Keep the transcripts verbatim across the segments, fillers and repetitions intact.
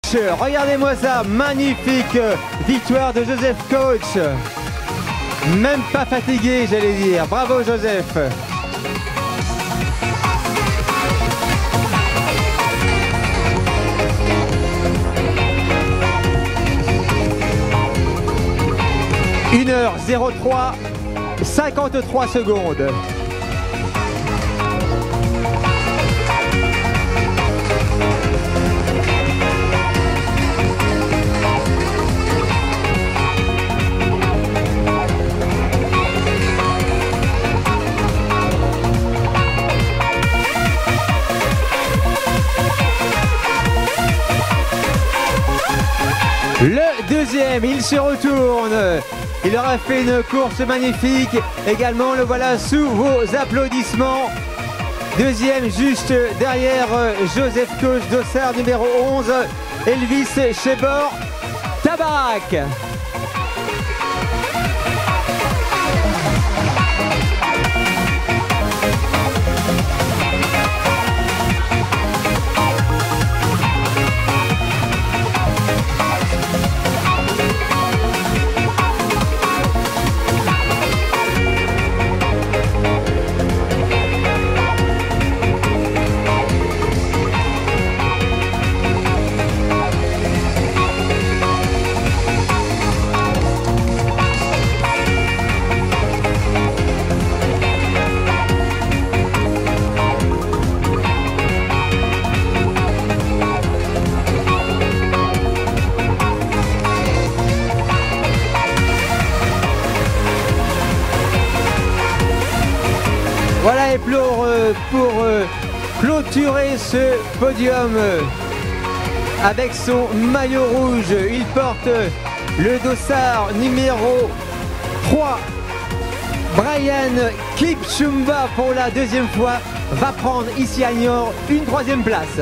Regardez-moi ça, magnifique victoire de Joseph Coach. Même pas fatigué, j'allais dire. Bravo Joseph. une heure zéro trois, cinquante-trois secondes. Le deuxième, il se retourne. Il aura fait une course magnifique. Également, le voilà sous vos applaudissements. Deuxième, juste derrière Joseph Coach, dossard numéro onze, Elvis Chebor Tabarak. Voilà, et pour, euh, pour euh, clôturer ce podium euh, avec son maillot rouge, il porte le dossard numéro trois. Brian Kipchumba, pour la deuxième fois, va prendre ici à Niort une troisième place.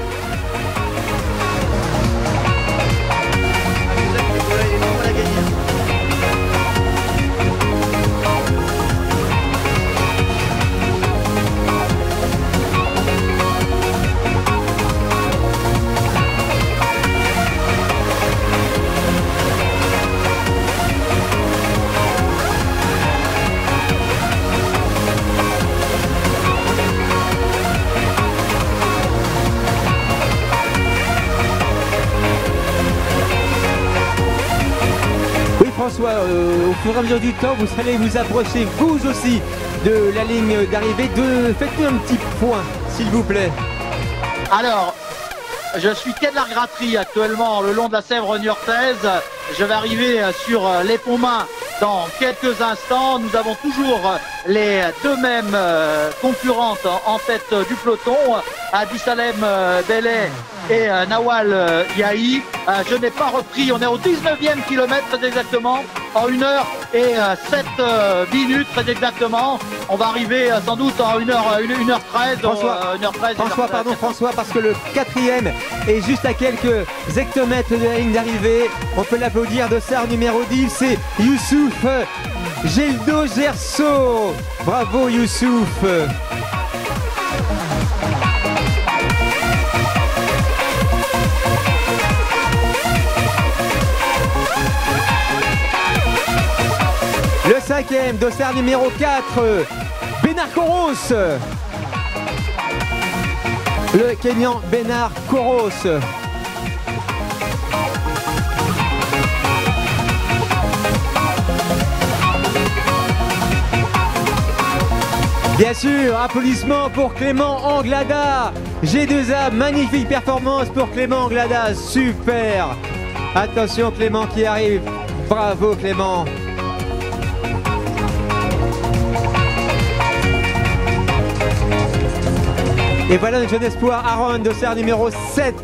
François, euh, au fur et à mesure du temps, vous allez vous approcher vous aussi de la ligne d'arrivée. De... Faites-nous un petit point, s'il vous plaît. Alors, je suis quai de la Gratterie actuellement le long de la Sèvre niortaise. Je vais arriver sur les Ponts-Mains dans quelques instants. Nous avons toujours les deux mêmes concurrentes en tête du peloton, Abdisalem Belay et Nawal Yahi. Je n'ai pas repris, on est au dix-neuvième kilomètre très exactement, en une heure et sept minutes très exactement. On va arriver sans doute en une heure, une heure treize. François, une heure treize, François pardon François, parce que le quatrième est juste à quelques hectomètres de la ligne d'arrivée. On peut l'applaudir, dossard numéro dix, c'est Youssouf Geldo Gerso. Bravo Youssouf. Le cinquième, dossard numéro quatre, Benar Koros. Le Kenyan Benar Koros. Bien sûr, applaudissements pour Clément Anglada. G deux A, magnifique performance pour Clément Anglada, super. Attention Clément qui arrive, bravo Clément. Et voilà notre jeune espoir Aaron, dossard numéro sept.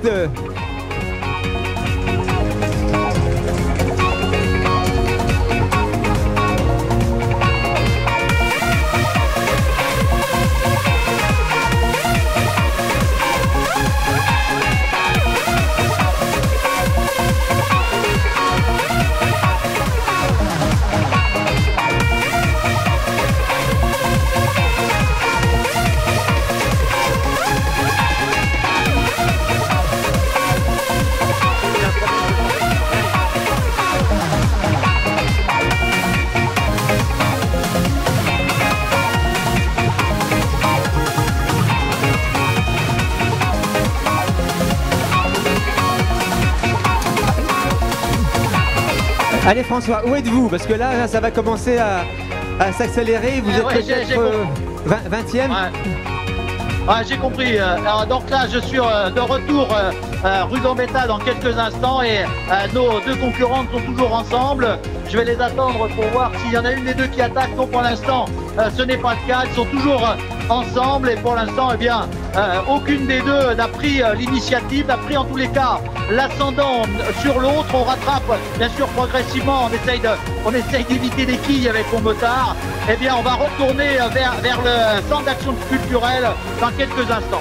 Allez François, où êtes-vous? Parce que là, ça va commencer à, à s'accélérer. Vous eh êtes ouais, peut-être euh, vingtième. Ouais. Ouais, j'ai compris. Alors, donc là, je suis euh, de retour euh, euh, rue Gambetta dans quelques instants et euh, nos deux concurrentes sont toujours ensemble. Je vais les attendre pour voir s'il y en a une des deux qui attaque. Donc pour l'instant, euh, ce n'est pas le cas. Ils sont toujours euh, ensemble et pour l'instant, eh bien, euh, aucune des deux n'a pris euh, l'initiative, n'a pris en tous les cas l'ascendant sur l'autre. On rattrape, bien sûr, progressivement. On essaye de, on essaye d'éviter les quilles avec mon motard. Eh bien, on va retourner vers, vers le centre d'action culturelle dans quelques instants.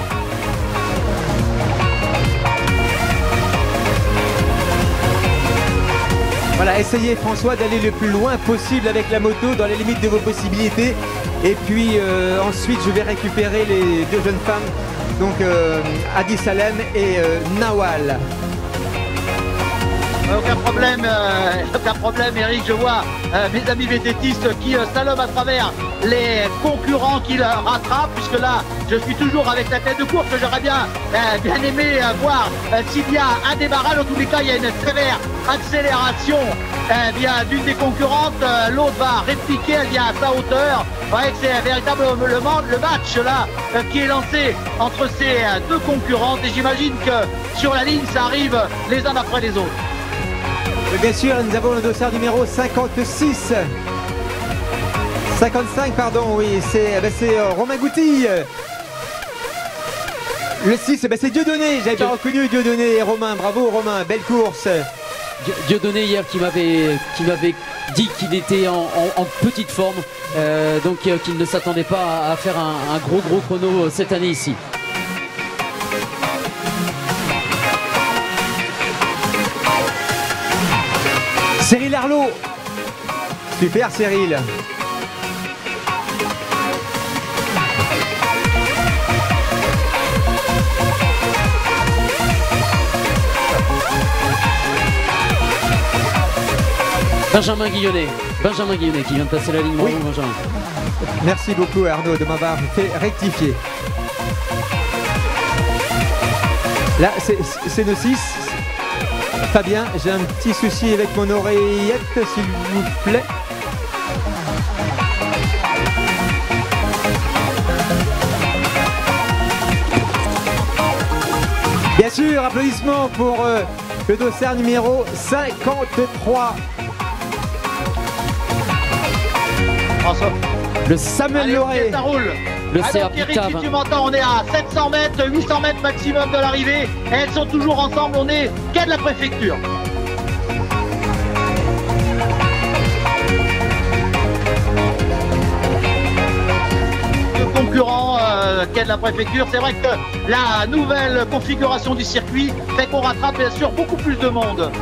Voilà, essayez François d'aller le plus loin possible avec la moto dans les limites de vos possibilités. Et puis euh, ensuite je vais récupérer les deux jeunes femmes, donc euh, Adi Salem et euh, Nawal. Aucun problème, euh, aucun problème Eric, je vois euh, mes amis vététistes qui euh, salomment à travers les concurrents qui le rattrapent, puisque là je suis toujours avec la tête de course que j'aurais bien, euh, bien aimé euh, voir euh, s'il y a un démarrage. En tous les cas il y a une sévère accélération euh, bien d'une des concurrentes, euh, l'autre va répliquer, elle vient à sa hauteur. Vous voyez que c'est véritablement le match là euh, qui est lancé entre ces euh, deux concurrentes et j'imagine que sur la ligne ça arrive les uns après les autres. Bien sûr, nous avons le dossard numéro cinquante-six. cinquante-cinq, pardon, oui, c'est ben euh, Romain Gouty. Le six, ben c'est Dieudonné, j'avais pas reconnu Dieudonné et Romain, bravo Romain, belle course. Dieudonné hier qui m'avait qui m'avait dit qu'il était en, en, en petite forme, euh, donc euh, qu'il ne s'attendait pas à, à faire un, un gros gros chrono cette année ici. Cyril Arlot. Super Cyril. Benjamin Guillonnet. Benjamin Guillonnet qui vient de passer la ligne. Oui. Bravo, Benjamin. Merci beaucoup Arnaud de m'avoir fait rectifier. Là c'est nos six. Fabien, j'ai un petit souci avec mon oreillette, s'il vous plaît. Bien sûr, applaudissements pour euh, le dossard numéro cinquante-trois. François. Le Samuel Loret. Ça roule. Le C A Alors Eric, Pictave. si tu m'entends, on est à sept cents mètres, huit cents mètres maximum de l'arrivée. Et elles sont toujours ensemble, on est quai de la préfecture. Le concurrent euh, quai de la préfecture, c'est vrai que la nouvelle configuration du circuit fait qu'on rattrape bien sûr beaucoup plus de monde.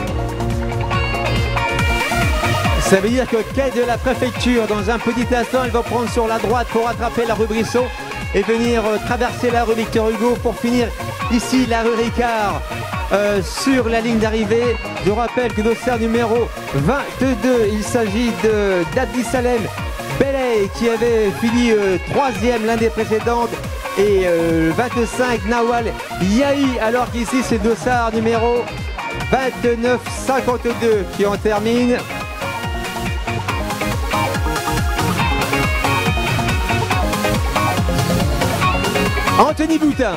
Ça veut dire que quai de la préfecture, dans un petit instant, elle va prendre sur la droite pour rattraper la rue Brisson et venir euh, traverser la rue Victor Hugo pour finir ici la rue Ricard euh, sur la ligne d'arrivée. Je rappelle que dossard numéro vingt-deux, il s'agit de d'Adi Salem Belay qui avait fini euh, troisième l'année précédente et euh, vingt-cinq Nawal Yahi, alors qu'ici c'est dossard numéro vingt-neuf cinquante-deux qui en termine. Anthony Boutin.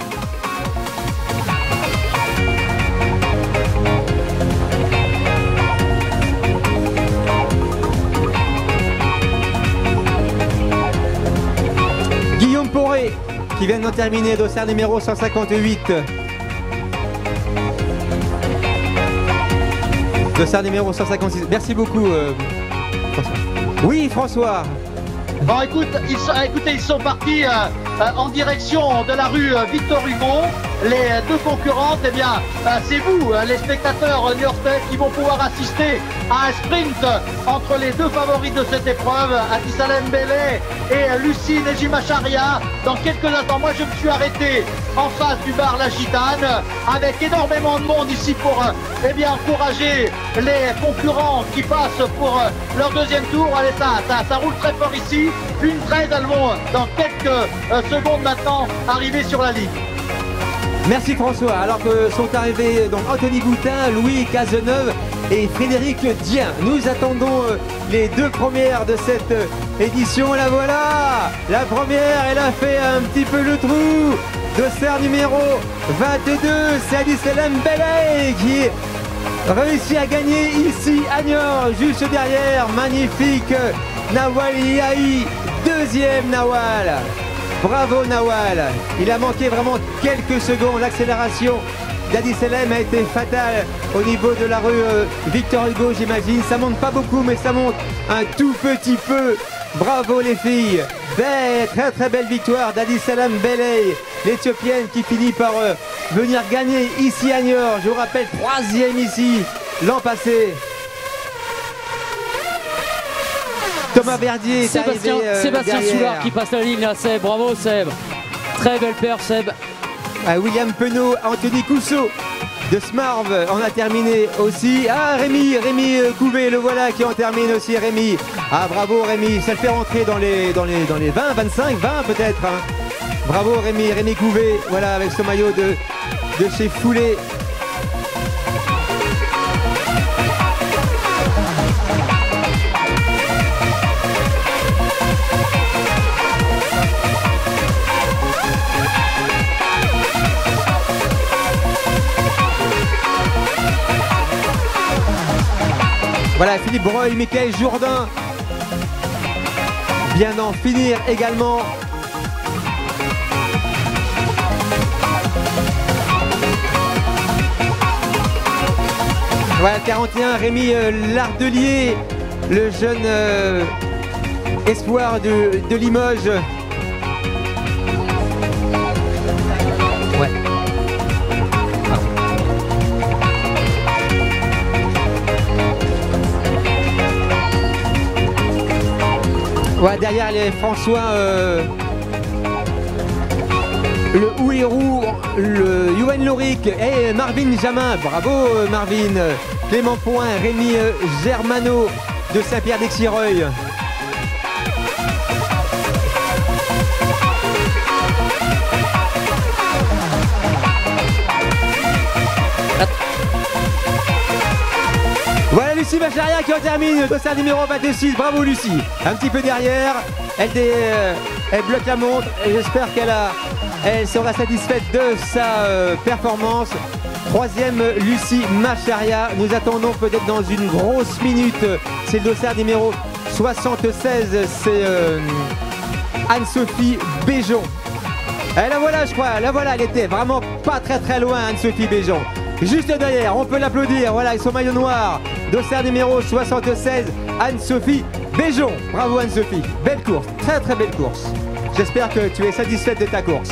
Guillaume Poré qui vient d'en terminer, dossard numéro cent cinquante-huit. Dossard numéro cent cinquante-six. Merci beaucoup euh, François. Oui François. Bon écoute, ils sont, écoutez, ils sont partis euh, euh, en direction de la rue euh, Victor Hugo. Les deux concurrentes, eh bien, euh, c'est vous, euh, les spectateurs euh, new-yorkais, qui vont pouvoir assister à un sprint entre les deux favoris de cette épreuve, Adi Salem Belay et euh, Lucie Nejimacharia. Dans quelques instants, moi je me suis arrêté en face du bar La Gitane, avec énormément de monde ici pour euh, eh bien, encourager les concurrents qui passent pour euh, leur deuxième tour. Allez, ça, ça, ça roule très fort ici. Une treize, elles vont dans quelques euh, secondes maintenant arriver sur la ligne. Merci François. Alors que sont arrivés donc Anthony Boutin, Louis Cazeneuve et Frédéric Dien. Nous attendons les deux premières de cette édition. La voilà. La première, elle a fait un petit peu le trou. Dossard numéro vingt-deux, c'est Adisalam Belay qui réussit à gagner ici à Niort. Juste derrière, magnifique Nawal Yahi, deuxième Nawal. Bravo Nawal. Il a manqué vraiment quelques secondes. L'accélération d'Adisalam a été fatale au niveau de la rue euh, Victor Hugo, j'imagine. Ça monte pas beaucoup, mais ça monte un tout petit peu. Bravo les filles. Belle, très très belle victoire d'Adisalam Belay, l'Éthiopienne qui finit par euh, venir gagner ici à Niort. Je vous rappelle, troisième ici l'an passé. Thomas Verdier est Sébastien, arrivé, euh, Sébastien derrière. Soulard qui passe la ligne là, Seb. Bravo Seb. Très belle paire Seb. Ah, William Penaud, Anthony Cousseau de Smarv en a terminé aussi. Ah, Rémi, Rémi Couvé, le voilà qui en termine aussi, Rémi. Ah, bravo Rémi, ça le fait rentrer dans les, dans les, dans les vingt, vingt-cinq, vingt peut-être. Hein. Bravo Rémi, Rémi Couvé, voilà avec ce maillot de, de chez Foulé. Voilà, Philippe Breuil, Michael Jourdain vient d'en finir également. Voilà, quarante et un, Rémi euh, Lardelier, le jeune euh, espoir de, de Limoges. Ouais. Ouais, derrière les François, euh, le Ouirou, le Yoann Loric et Marvin Jamin. Bravo euh, Marvin. Clément Point, Rémi euh, Germano de Saint-Pierre-d'Exireuil. Voilà Lucie Macharia qui en termine, dossard numéro vingt-six, bravo Lucie. Un petit peu derrière, elle, dé, euh, elle bloque la montre et j'espère qu'elle a, elle sera satisfaite de sa euh, performance. Troisième Lucie Macharia, nous attendons peut-être dans une grosse minute, c'est le dossard numéro soixante-seize, c'est euh, Anne-Sophie Béjon. Et la voilà je crois, la voilà, elle était vraiment pas très très loin Anne-Sophie Béjon. Juste derrière, on peut l'applaudir, voilà, avec son maillot noir, dossard numéro soixante-seize, Anne-Sophie Béjon. Bravo Anne-Sophie, belle course, très très belle course. J'espère que tu es satisfaite de ta course.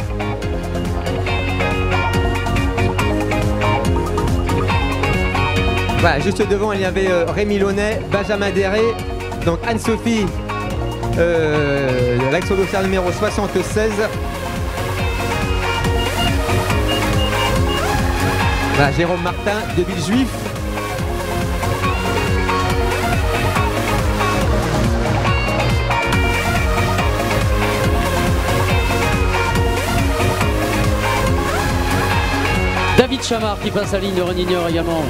Voilà, juste devant, il y avait euh, Rémi Launay, Benjamin Déré, donc Anne-Sophie, euh, avec son dossard numéro soixante-seize. Voilà, Jérôme Martin de Villejuif. David Chamard qui passe la ligne de Renigneur également.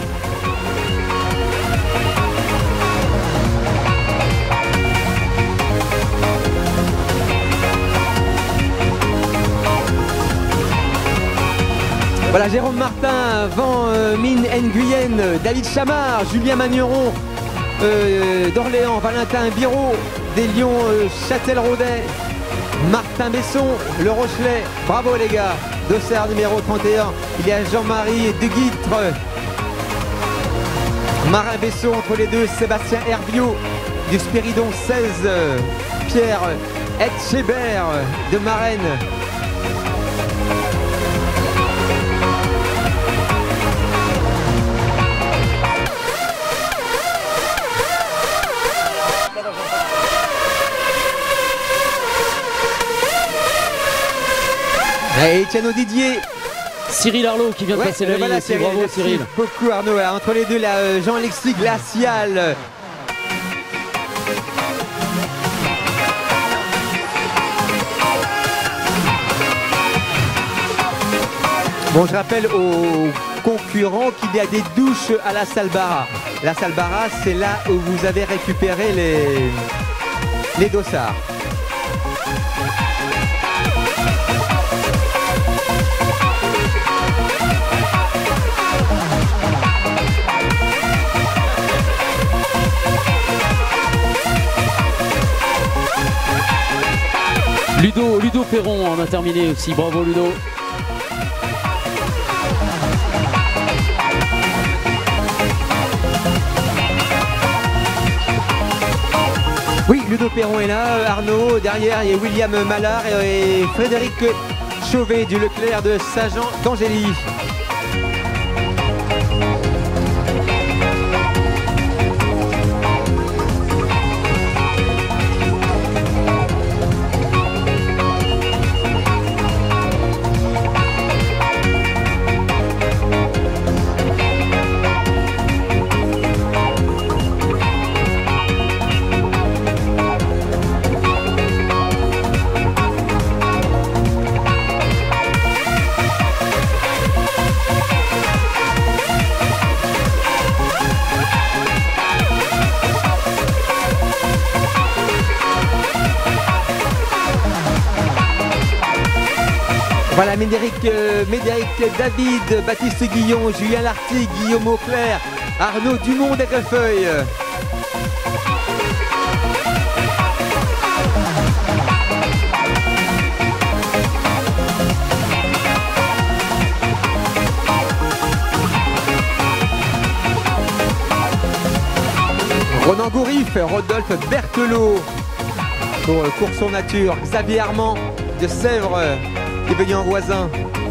Voilà, Jérôme Martin, Van euh, Mine Nguyen, David Chamard, Julien Magneron euh, d'Orléans, Valentin Biro, des Lions euh, Châtel-Rodet, Martin Besson, Le Rochelet. Bravo les gars, dossard numéro trente et un. Il y a Jean-Marie Deguitre, Marin Besson entre les deux, Sébastien Herviot du Spiridon seize, euh, Pierre Etchebert de Marennes. Et Etienne Didier. Cyril Arlot qui vient de Ouais, passer la voilà, ligne. C'est bravo Cyril. Beaucoup Arnaud. Voilà, entre les deux, là, euh, Jean-Alexis Glacial. Bon, je rappelle aux concurrents qu'il y a des douches à la Salbara. La Salbara, c'est là où vous avez récupéré les, les dossards. Ludo, Ludo Perron en a terminé aussi, bravo Ludo. Oui, Ludo Perron est là, Arnaud, derrière il y a William Mallard et Frédéric Chauvet du Leclerc de Saint-Jean d'Angély. Voilà, Médéric, euh, Médéric David, Baptiste Guillon, Julien Lartigue, Guillaume Auclair, Arnaud Dumont d'Aigrefeuille. Ronan Gourif, Rodolphe Berthelot pour euh, Courson Nature, Xavier Armand de Sèvres qui est venu en voisin.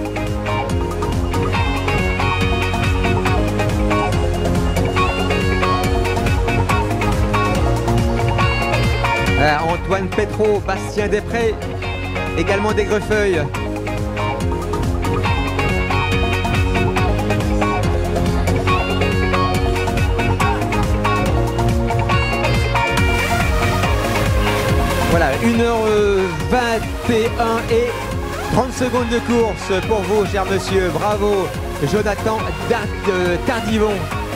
Euh, Antoine Pétro, Bastien Després, également d'Aigrefeuille. Voilà, une heure vingt et un et trente secondes de course pour vous, cher monsieur. Bravo, Jonathan Tardivon.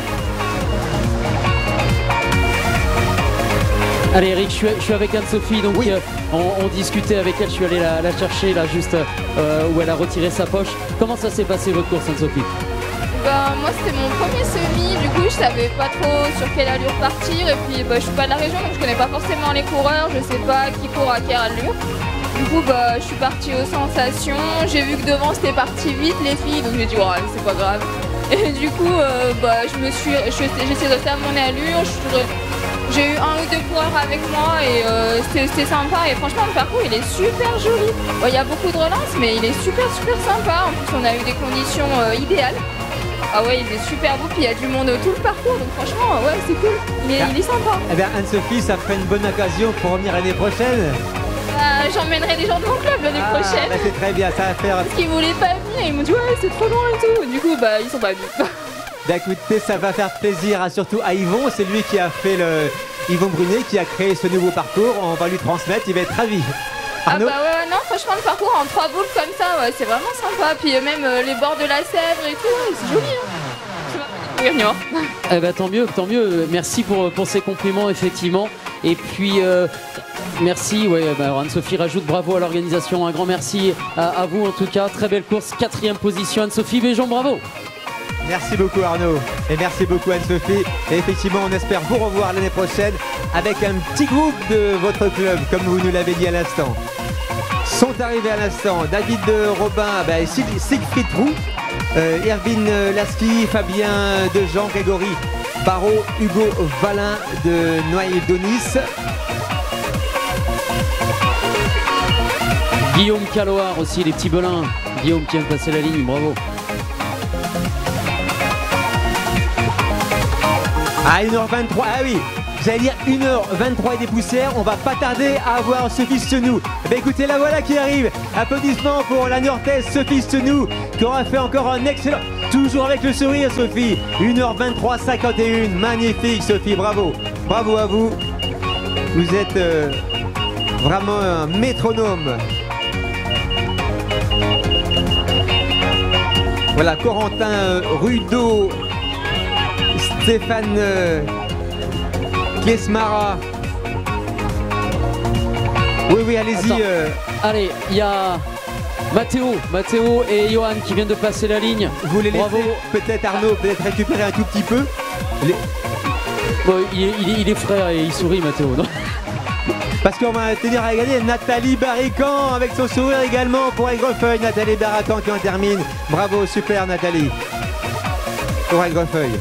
Allez Eric, je suis, je suis avec Anne-Sophie, donc oui. euh, on, on discutait avec elle, je suis allé la, la chercher là juste euh, où elle a retiré sa poche. Comment ça s'est passé votre course, Anne-Sophie? Bah, moi c'était mon premier semi, du coup je savais pas trop sur quelle allure partir et puis bah, je suis pas de la région donc je connais pas forcément les coureurs, je sais pas qui court à quelle allure. Du coup bah, je suis partie aux sensations, j'ai vu que devant c'était parti vite les filles donc j'ai dit ouais c'est pas grave. Et du coup euh, bah, je me suis, j'ai essayé de faire mon allure, j'ai eu un ou deux coureurs avec moi et euh, c'était sympa et franchement le parcours il est super joli. Il bon, y a beaucoup de relances mais il est super super sympa, en plus on a eu des conditions euh, idéales. Ah ouais, il est super beau, puis il y a du monde tout le parcours, donc franchement, ouais, c'est cool, il est, ah. il est sympa. Eh bien, Anne-Sophie, ça ferait une bonne occasion pour revenir l'année prochaine. Euh, J'emmènerai des gens de mon club l'année ah, prochaine. Bah c'est très bien, ça va faire... Parce qu'ils voulaient pas venir, ils m'ont dit ouais, c'est trop loin et tout. Du coup, bah, ils sont pas venus. Bah écoutez, ça va faire plaisir, à, surtout à Yvon, c'est lui qui a fait le... Yvon Brunet, qui a créé ce nouveau parcours, on va lui transmettre, il va être ravi. Arnaud? Ah bah ouais, non, franchement, le parcours en trois boules comme ça, ouais, c'est vraiment sympa. Puis euh, même euh, les bords de la Sèvre et tout, ouais, c'est joli. Hein. Eh ben, tant mieux, tant mieux. Merci pour, pour ces compliments, effectivement. Et puis, euh, merci. Ouais, bah, Anne-Sophie rajoute bravo à l'organisation. Un grand merci à, à vous, en tout cas. Très belle course. Quatrième position, Anne-Sophie Béjon, bravo. Merci beaucoup, Arnaud. Et merci beaucoup, Anne-Sophie. Et effectivement, on espère vous revoir l'année prochaine avec un petit groupe de votre club, comme vous nous l'avez dit à l'instant. Sont arrivés à l'instant David Robin, bah, Siegfried Roux, Euh, Erwin Lasky, Fabien Dejean, Grégory Barrault, Hugo Valin de Noailles-d'Onis. Guillaume Caloard aussi, les petits belins. Guillaume qui vient de passer la ligne, bravo. À une heure vingt-trois, ah oui, j'allais dire une heure vingt-trois et des poussières, on va pas tarder à avoir Sophie Stenou. Eh bien, écoutez, la voilà qui arrive. Applaudissements pour la Niortaise Sophie Stenou, qui aura fait encore un excellent... Toujours avec le sourire, Sophie. une heure vingt-trois cinquante et un, magnifique, Sophie, bravo. Bravo à vous. Vous êtes euh, vraiment un métronome. Voilà, Corentin euh, Rudeau, Stéphane euh, Kiesmara. Oui, oui, allez-y. Euh... Allez, il y a Mathéo, Mathéo et Johan qui viennent de passer la ligne. Vous les Bravo. laissez peut-être Arnaud, peut-être récupérer un tout petit peu. Les... Bon, il, est, il, est, il est frère et il sourit, Mathéo. Non Parce qu'on va tenir à gagner Nathalie Barrican avec son sourire également pour Aigrefeuille. Nathalie Barrican qui en termine. Bravo, super Nathalie. Pour Aigrefeuille.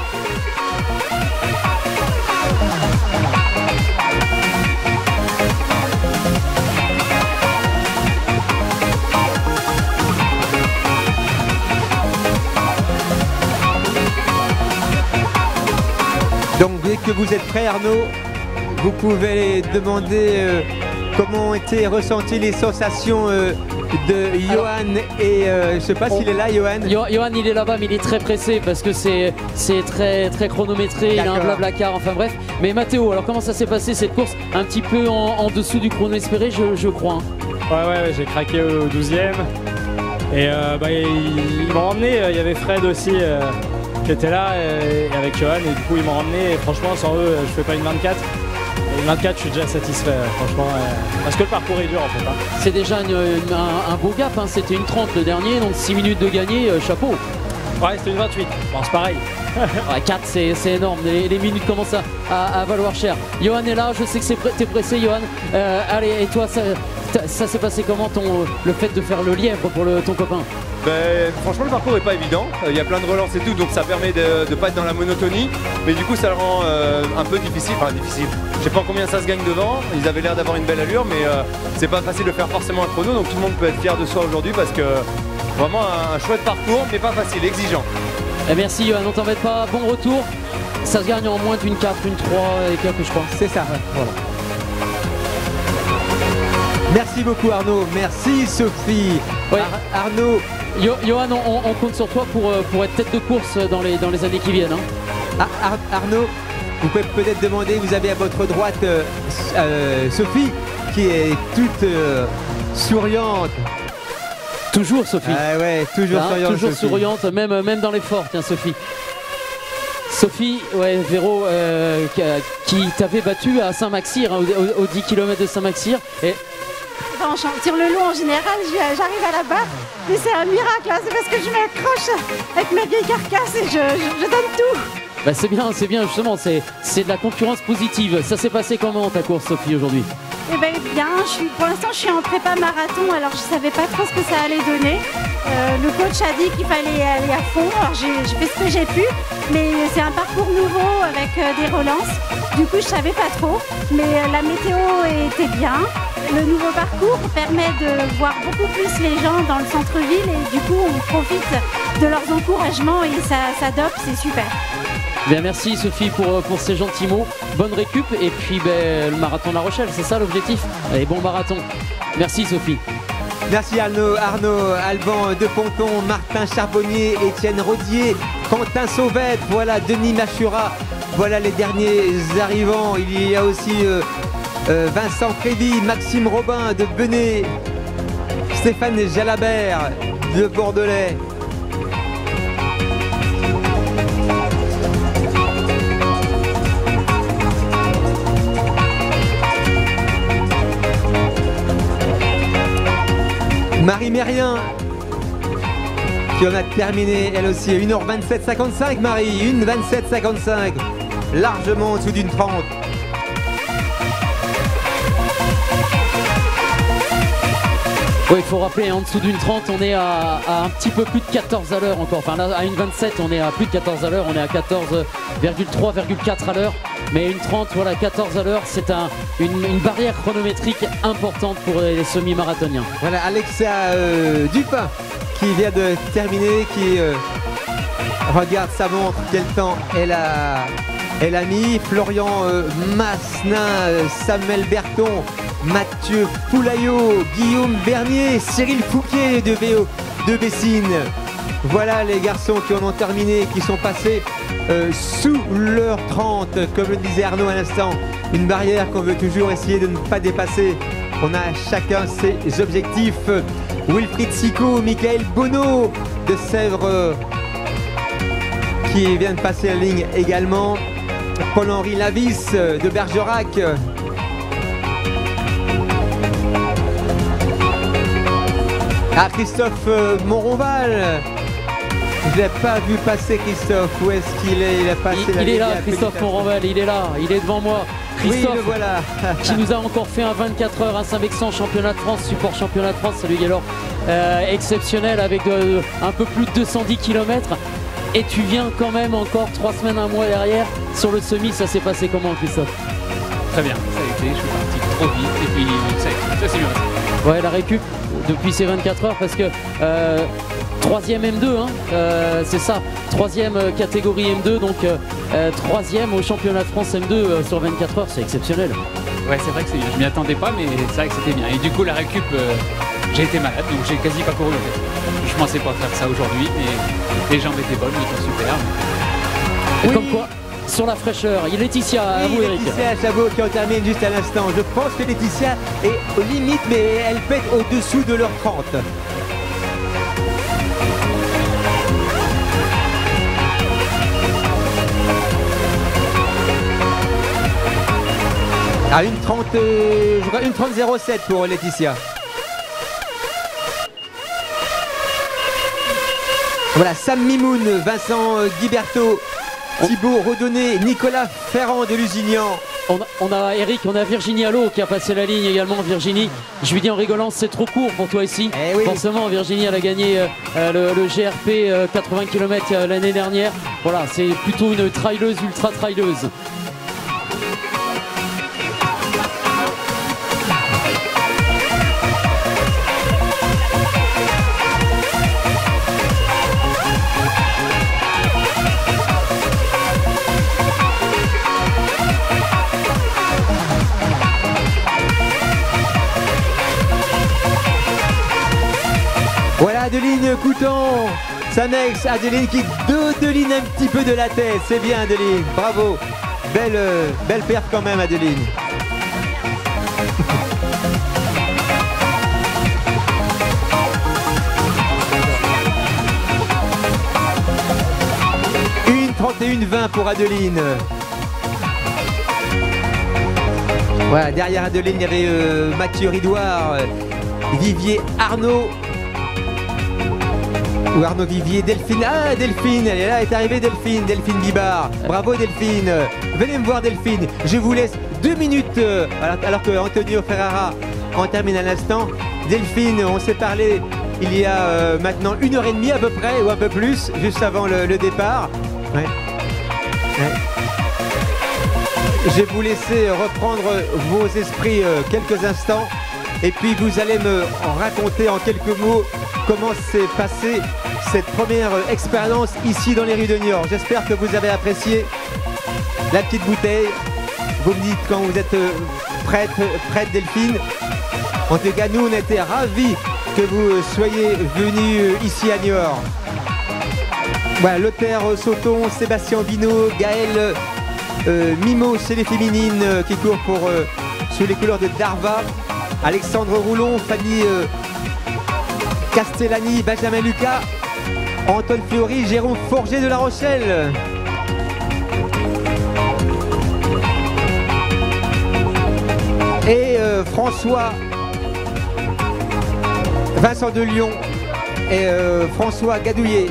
Donc dès que vous êtes prêt Arnaud, vous pouvez demander euh, comment ont été ressenties les sensations euh, de Johan et euh, je sais pas s'il est là Johan. Yo, Johan il est là-bas mais il est très pressé parce que c'est très très chronométré, il a un blablacar, enfin bref. Mais Mathéo, alors comment ça s'est passé cette course un petit peu en, en dessous du chrono espéré je, je crois. Hein. Ouais ouais, ouais j'ai craqué au douzième et euh, bah, ils, ils m'ont emmené, il y avait Fred aussi euh, qui était là et, et avec Johan et du coup ils m'ont emmené et franchement sans eux je fais pas une vingt-quatre. Et vingt-quatre, je suis déjà satisfait, franchement, euh, parce que le parcours est dur en fait. Hein. C'est déjà une, une, un, un beau gap, hein. C'était une trente le dernier, donc six minutes de gagné, euh, chapeau. Ouais, c'était une vingt-huit, bon, c'est pareil. Ouais, quatre, c'est énorme, les, les minutes commencent à, à, à valoir cher. Johan est là, je sais que t'es pressé, Johan. Euh, allez, et toi, ça, ça s'est passé comment ton, le fait de faire le lièvre pour le, ton copain? Ben, franchement, le parcours est pas évident. Il y a plein de relances et tout, donc ça permet de ne pas être dans la monotonie. Mais du coup, ça le rend euh, un peu difficile. Enfin, difficile. Je sais pas combien ça se gagne devant. Ils avaient l'air d'avoir une belle allure, mais euh, c'est pas facile de faire forcément un chrono. Donc tout le monde peut être fier de soi aujourd'hui parce que vraiment un chouette parcours, mais pas facile, exigeant. Et merci, Johan. On t'embête pas. Bon retour. Ça se gagne en moins d'une quatre, une trois et quelques, je crois. C'est ça. Ouais, voilà. Merci beaucoup Arnaud, merci Sophie. Ouais. Ar Arnaud. Yo Johan, on, on compte sur toi pour, pour être tête de course dans les, dans les années qui viennent. Hein. Ar Ar Arnaud, vous pouvez peut-être demander, vous avez à votre droite euh, euh, Sophie qui est toute euh, souriante. Toujours Sophie. Ah ouais, toujours hein, souriante. Toujours Sophie. souriante, même, même dans l'effort, tiens Sophie. Sophie, ouais, Véro, euh, qui t'avait battu à Saint-Maxir, hein, aux, aux dix kilomètres de Saint-Maxir. Et Bon, sur le long en général, j'arrive à la barre, mais c'est un miracle, hein, c'est parce que je m'accroche avec ma vieille carcasse et je, je, je donne tout. Bah c'est bien, c'est bien justement, c'est de la concurrence positive. Ça s'est passé comment ta course Sophie aujourd'hui? Eh bien bien, je suis, pour l'instant je suis en prépa marathon, alors je savais pas trop ce que ça allait donner. Euh, le coach a dit qu'il fallait aller à fond, alors j'ai fait ce que j'ai pu, mais c'est un parcours nouveau avec euh, des relances. Du coup je savais pas trop, mais euh, la météo était bien. Le nouveau parcours permet de voir beaucoup plus les gens dans le centre-ville et du coup on profite de leurs encouragements et ça, ça dope, c'est super. Bien, merci Sophie pour, pour ces gentils mots. Bonne récup et puis ben, le marathon de La Rochelle, c'est ça l'objectif. Allez, bon marathon. Merci Sophie. Merci Arnaud, Arnaud Alban de Ponton, Martin Charbonnier, Étienne Rodier, Quentin Sauvette, voilà Denis Machura, voilà les derniers arrivants. Il y a aussi euh, euh, Vincent Crévy, Maxime Robin de Benet, Stéphane Jalabert de Bordelais. Marie Mérien qui en a terminé elle aussi, une heure vingt-sept cinquante-cinq Marie, une vingt-sept cinquante-cinq, largement en dessous d'une trente. Oui, il faut rappeler, en dessous d'une trente, on est à, à un petit peu plus de quatorze à l'heure encore. Enfin là, à une vingt-sept, on est à plus de quatorze à l'heure, on est à quatorze virgule trois virgule quatre à l'heure. Mais une trente, voilà, quatorze à l'heure, c'est un, une, une barrière chronométrique importante pour les semi-marathoniens. Voilà, Alexa euh, Dupin qui vient de terminer, qui euh, regarde sa montre, quel temps elle a, elle a mis. Florian euh, Massenin, euh, Samuel Berton, Mathieu Poulaillot, Guillaume Bernier, Cyril Fouquet de, Béo, de Bessines. Voilà les garçons qui en ont terminé, qui sont passés euh, sous l'heure trente, comme le disait Arnaud à l'instant. Une barrière qu'on veut toujours essayer de ne pas dépasser. On a chacun ses objectifs. Wilfried Sicot, Michael Bonneau, de Sèvres euh, qui vient de passer la ligne également. Paul-Henri Lavis euh, de Bergerac. Ah, Christophe euh, Monronval. Je l'ai pas vu passer, Christophe. Où est-ce qu'il est? Il a passé Il, la il est ligne là, à Christophe pénitration. Monronval, il est là, il est devant moi. Christophe, Oui, le voilà. qui nous a encore fait un vingt-quatre heures à Saint-Vexin, championnat de France, support championnat de France, salut Gaylor, euh, exceptionnel avec de- un peu plus de deux cent dix kilomètres. Et tu viens quand même encore trois semaines, un mois derrière sur le semi. Ça s'est passé comment, Christophe? Très bien, ça a été, je suis parti trop vite et puis ça, ça c'est mieux. Ouais, la récup depuis ces vingt-quatre heures parce que euh, troisième M deux, hein, euh, c'est ça, troisième euh, catégorie M deux, donc euh, euh, troisième au championnat de France M deux euh, sur vingt-quatre heures, c'est exceptionnel. Ouais, c'est vrai que c'est bien, je m'y attendais pas, mais c'est vrai que c'était bien. Et du coup, la récup, euh, j'ai été malade, donc j'ai quasi pas couru en fait. Je pensais pas faire ça aujourd'hui, mais les jambes étaient bonnes, le temps super. Et Oui. comme quoi, sur la fraîcheur, il y a Laetitia, à Oui, vous Eric. Laetitia Chabot qui en termine juste à l'instant. Je pense que Laetitia est aux limites, mais elle pète au-dessous de l'heure trente. À une trente, euh, je crois une trente zéro sept pour Laetitia. Voilà, Sam Mimoun, Vincent euh, Guiberto, Thibaut Redonné, Nicolas Ferrand de Lusignan. On a, on a Eric, on a Virginie Allo qui a passé la ligne également. Virginie, je lui dis en rigolant, c'est trop court pour toi ici. Eh oui. Forcément, Virginie, elle a gagné euh, euh, le, le G R P euh, quatre-vingts kilomètres euh, l'année dernière. Voilà, c'est plutôt une traileuse, ultra traileuse. Voilà Adeline Couton, Samex, Adeline qui dodeline un petit peu de la tête, c'est bien Adeline, bravo. Belle, euh, belle perte quand même Adeline. une trente et une vingt pour Adeline. Voilà, derrière Adeline, il y avait euh, Mathieu Ridoire, euh, Vivier Arnaud. Ou Arnaud Vivier, Delphine. Ah, Delphine, elle est là, elle est arrivée Delphine, Delphine Bibard. Bravo Delphine. Venez me voir Delphine. Je vous laisse deux minutes euh, alors, alors que Antonio Ferrara en termine à l'instant. Delphine, on s'est parlé il y a euh, maintenant une heure et demie à peu près, ou un peu plus, juste avant le, le départ. Ouais. Ouais. Je vais vous laisser reprendre vos esprits euh, quelques instants. Et puis vous allez me raconter en quelques mots comment s'est passée cette première expérience ici dans les rues de Niort. J'espère que vous avez apprécié la petite bouteille. Vous me dites quand vous êtes prête, prête Delphine. En tout cas, nous on était ravis que vous soyez venus ici à Niort. Voilà, Lothaire Sauton, Sébastien Bino, Gaël euh, Mimo chez les féminines euh, qui court pour euh, sous les couleurs de Darva. Alexandre Roulon, Fanny euh, Castellani, Benjamin Lucas, Antoine Fiori, Jérôme Forger de La Rochelle. Et euh, François, Vincent de Lyon et euh, François Gadouillet.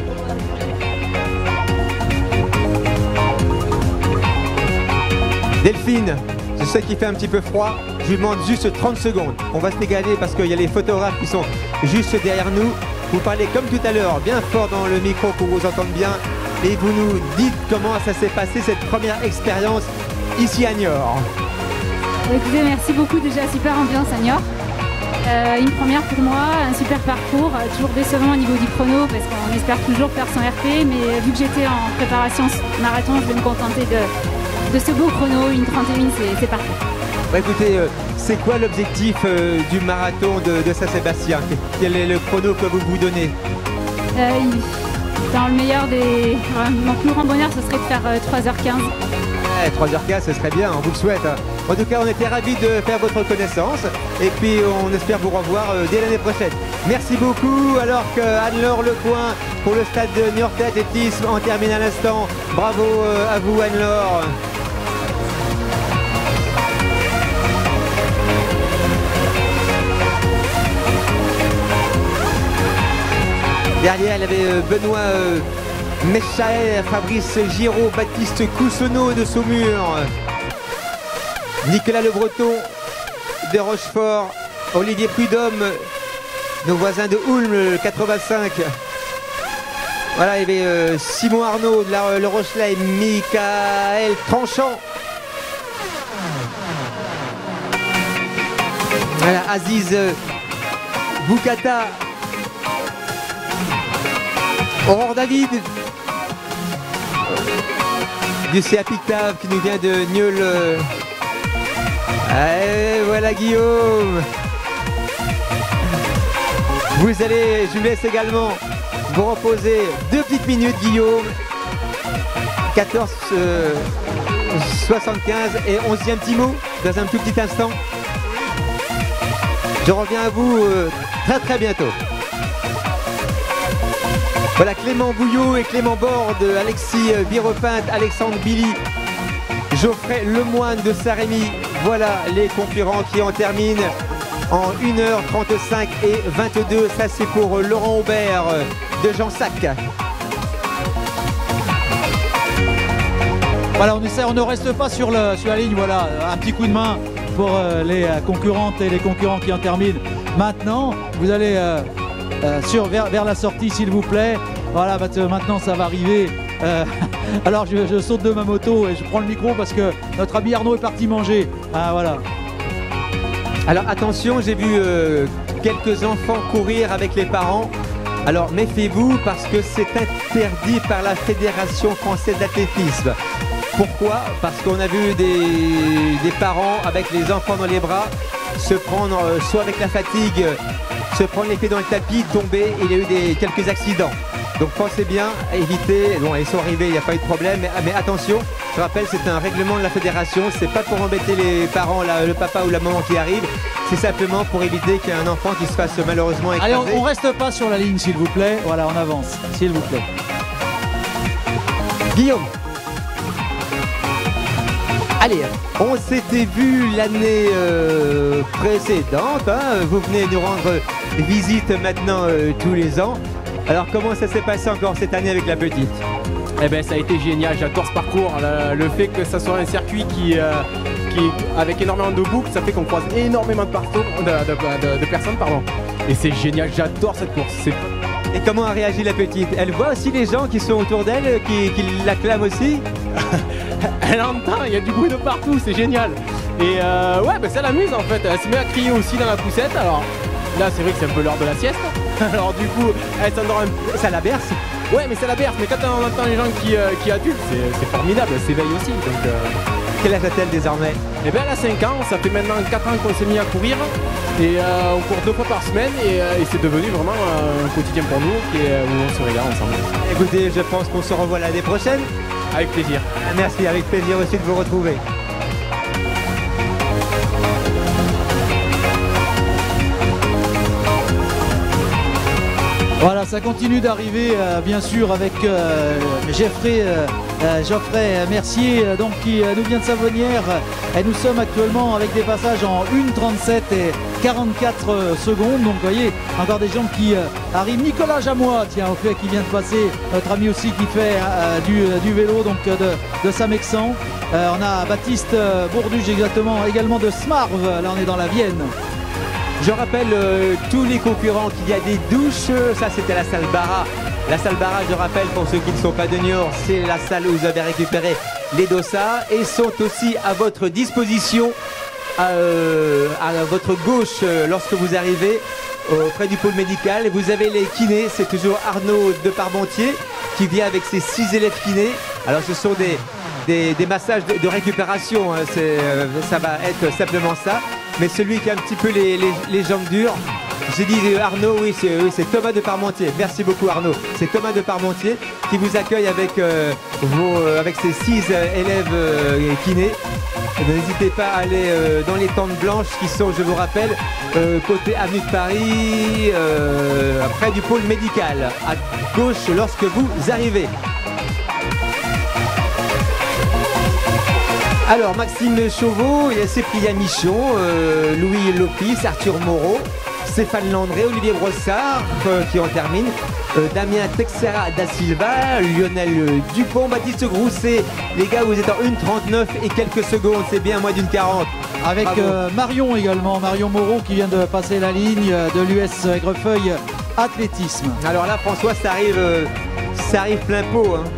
Delphine, je sais qu'il fait un petit peu froid. Je lui demande juste trente secondes. On va se dégager parce qu'il y a les photographes qui sont juste derrière nous. Vous parlez comme tout à l'heure, bien fort dans le micro pour vous entendre bien. Et vous nous dites comment ça s'est passé cette première expérience ici à Niort. Écoutez, merci beaucoup, déjà super ambiance à Niort. Euh, une première pour moi, un super parcours, euh, toujours décevant au niveau du chrono parce qu'on espère toujours faire son R P, mais vu que j'étais en préparation marathon, je vais me contenter de, de ce beau chrono, une trente et une, c'est parfait. Bah écoutez, euh, c'est quoi l'objectif euh, du marathon de, de Saint-Sébastien? Quel est le chrono que vous vous donnez? euh, il- Dans le meilleur des... Mon plus grand bonheur, ce serait de faire euh, trois heures quinze. Ouais, trois heures quinze, ce serait bien, on vous le souhaite. En tout cas, on était ravis de faire votre connaissance et puis on espère vous revoir euh, dès l'année prochaine. Merci beaucoup, alors que Anne-Laure Lecoin pour le stade de Niortais Athlétisme en termine à l'instant. Bravo euh, à vous Anne-Laure. Derrière, il y avait euh, Benoît euh, Mechaer, Fabrice Giraud, Baptiste Coussonneau de Saumur, Nicolas Le Breton de Rochefort, Olivier Prudhomme, nos voisins de Ulm, quatre-vingt-cinq. Voilà, il y avait euh, Simon Arnaud de la, Le Rochelet, Michael Tranchant. Voilà, Aziz euh, Boukata. Aurore David du C A Pictave qui nous vient de Nieul. Et voilà Guillaume. Vous allez, je vous laisse également vous reposer deux petites minutes Guillaume. quatorze soixante-quinze et onzième petit mot dans un tout petit instant. Je reviens à vous euh, très très bientôt. Voilà Clément Bouillot et Clément Borde, Alexis Birepinte, Alexandre Billy, Geoffrey Lemoine de Saint-Rémy. Voilà les concurrents qui en terminent en une heure trente-cinq et vingt-deux. Ça c'est pour Laurent Aubert de Jansac. Voilà, on essaie, on ne reste pas sur, le, sur la ligne. Voilà, un petit coup de main pour euh, les concurrentes et les concurrents qui en terminent. Maintenant, vous allez... Euh, Euh, sur, vers, vers la sortie s'il vous plaît. Voilà, maintenant ça va arriver. Euh, alors je, je saute de ma moto et je prends le micro parce que notre ami Arnaud est parti manger. Ah, voilà. Alors attention, j'ai vu euh, quelques enfants courir avec les parents. Alors méfiez-vous parce que c'est interdit par la Fédération française d'athlétisme. Pourquoi? Parce qu'on a vu des, des parents avec les enfants dans les bras se prendre euh, soit avec la fatigue, se prendre les pieds dans le tapis, tomber, et il y a eu des, quelques accidents. Donc pensez bien à éviter, bon ils sont arrivés, il n'y a pas eu de problème, mais, mais attention, je rappelle c'est un règlement de la fédération, c'est pas pour embêter les parents, la, le papa ou la maman qui arrive, c'est simplement pour éviter qu'il y ait un enfant qui se fasse malheureusement écraser. Allez, on, on reste pas sur la ligne s'il vous plaît, voilà on avance, s'il vous plaît. Guillaume. Allez, on s'était vu l'année euh, précédente, hein, vous venez nous rendre visite maintenant euh, tous les ans. Alors comment ça s'est passé encore cette année avec la petite? Eh ben ça a été génial, j'adore ce parcours, le, le fait que ça soit un circuit qui, euh, qui avec énormément de boucles, ça fait qu'on croise énormément de, partout, de, de, de, de personnes, pardon. Et c'est génial, j'adore cette course. Et comment a réagi la petite? Elle voit aussi les gens qui sont autour d'elle, qui, qui l'acclament aussi? Elle entend, il y a du bruit de partout, c'est génial. Et euh, ouais, bah, ça l'amuse en fait, elle se met à crier aussi dans la poussette. Alors là, c'est vrai que c'est un peu l'heure de la sieste. Alors du coup, elle s'endort un peu. Ça la berce? Ouais, mais ça la berce. Mais quand on entend les gens qui, euh, qui adultent, c'est formidable, elle s'éveille aussi. Donc, euh... Quel âge a-t-elle désormais? Eh bien, elle a cinq ans, ça fait maintenant quatre ans qu'on s'est mis à courir. Et euh, on court deux fois par semaine et, euh, et c'est devenu vraiment euh, un quotidien pour nous qui est, où on se régale ensemble. Écoutez, je pense qu'on se revoit l'année prochaine. Avec plaisir. Merci, avec plaisir aussi de vous retrouver. Voilà, ça continue d'arriver, euh, bien sûr, avec euh, Geoffrey, euh, euh, Geoffrey Mercier, euh, donc, qui euh, nous vient de Savonnières. Et nous sommes actuellement avec des passages en une trente-sept et quarante-quatre euh, secondes. Donc, vous voyez, encore des gens qui euh, arrivent. Nicolas Jamois, tiens, au fait, qui vient de passer. Notre ami aussi qui fait euh, du, du vélo, donc euh, de, de Samexan. Euh, on a Baptiste euh, Bourduge, exactement, également de Smarve. Là, on est dans la Vienne. Je rappelle euh, tous les concurrents qu'il y a des douches, ça c'était la salle Bara. La salle Bara, je rappelle pour ceux qui ne sont pas de Niort, c'est la salle où vous avez récupéré les dossards et sont aussi à votre disposition, euh, à votre gauche euh, lorsque vous arrivez auprès du pôle médical. Vous avez les kinés, c'est toujours Arnaud de Parmentier qui vient avec ses six élèves kinés. Alors ce sont des, des, des massages de, de récupération, hein, euh, ça va être simplement ça. Mais celui qui a un petit peu les, les, les jambes dures, j'ai dit Arnaud, oui c'est oui, Thomas de Parmentier. Merci beaucoup Arnaud. C'est Thomas de Parmentier qui vous accueille avec, euh, vos, euh, avec ses six euh, élèves euh, kinés. N'hésitez pas à aller euh, dans les tentes blanches qui sont, je vous rappelle, euh, côté avenue de Paris, euh, près du pôle médical, à gauche lorsque vous arrivez. Alors, Maxime Chauveau, il y a Cyprien Michon, euh, Louis Lopis, Arthur Moreau, Stéphane Landré, Olivier Brossard euh, qui en termine, euh, Damien Texera da Silva, Lionel Dupont, Baptiste Grousset. Les gars, vous êtes en une trente-neuf et quelques secondes, c'est bien moins d'une quarante. Avec euh, Marion également, Marion Moreau qui vient de passer la ligne de l'U S Aigrefeuille Athlétisme. Alors là, François, ça arrive, euh, ça arrive plein pot. Hein.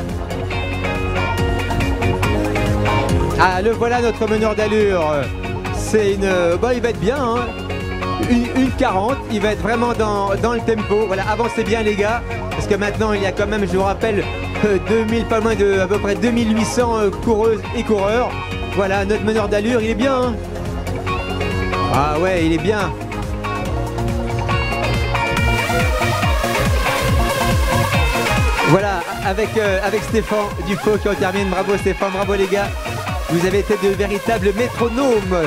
Ah, le voilà notre meneur d'allure. C'est une. Bon, il va être bien, hein. Une, une quarante, il va être vraiment dans, dans le tempo. Voilà, avancez bien les gars, parce que maintenant il y a quand même, je vous rappelle, euh, deux mille, pas loin de à peu près deux mille huit cents euh, coureuses et coureurs. Voilà, notre meneur d'allure, il est bien. Hein. Ah ouais, il est bien. Voilà, avec, euh, avec Stéphane Dufaux qui en termine. Bravo Stéphane, bravo les gars. Vous avez été de véritables métronomes.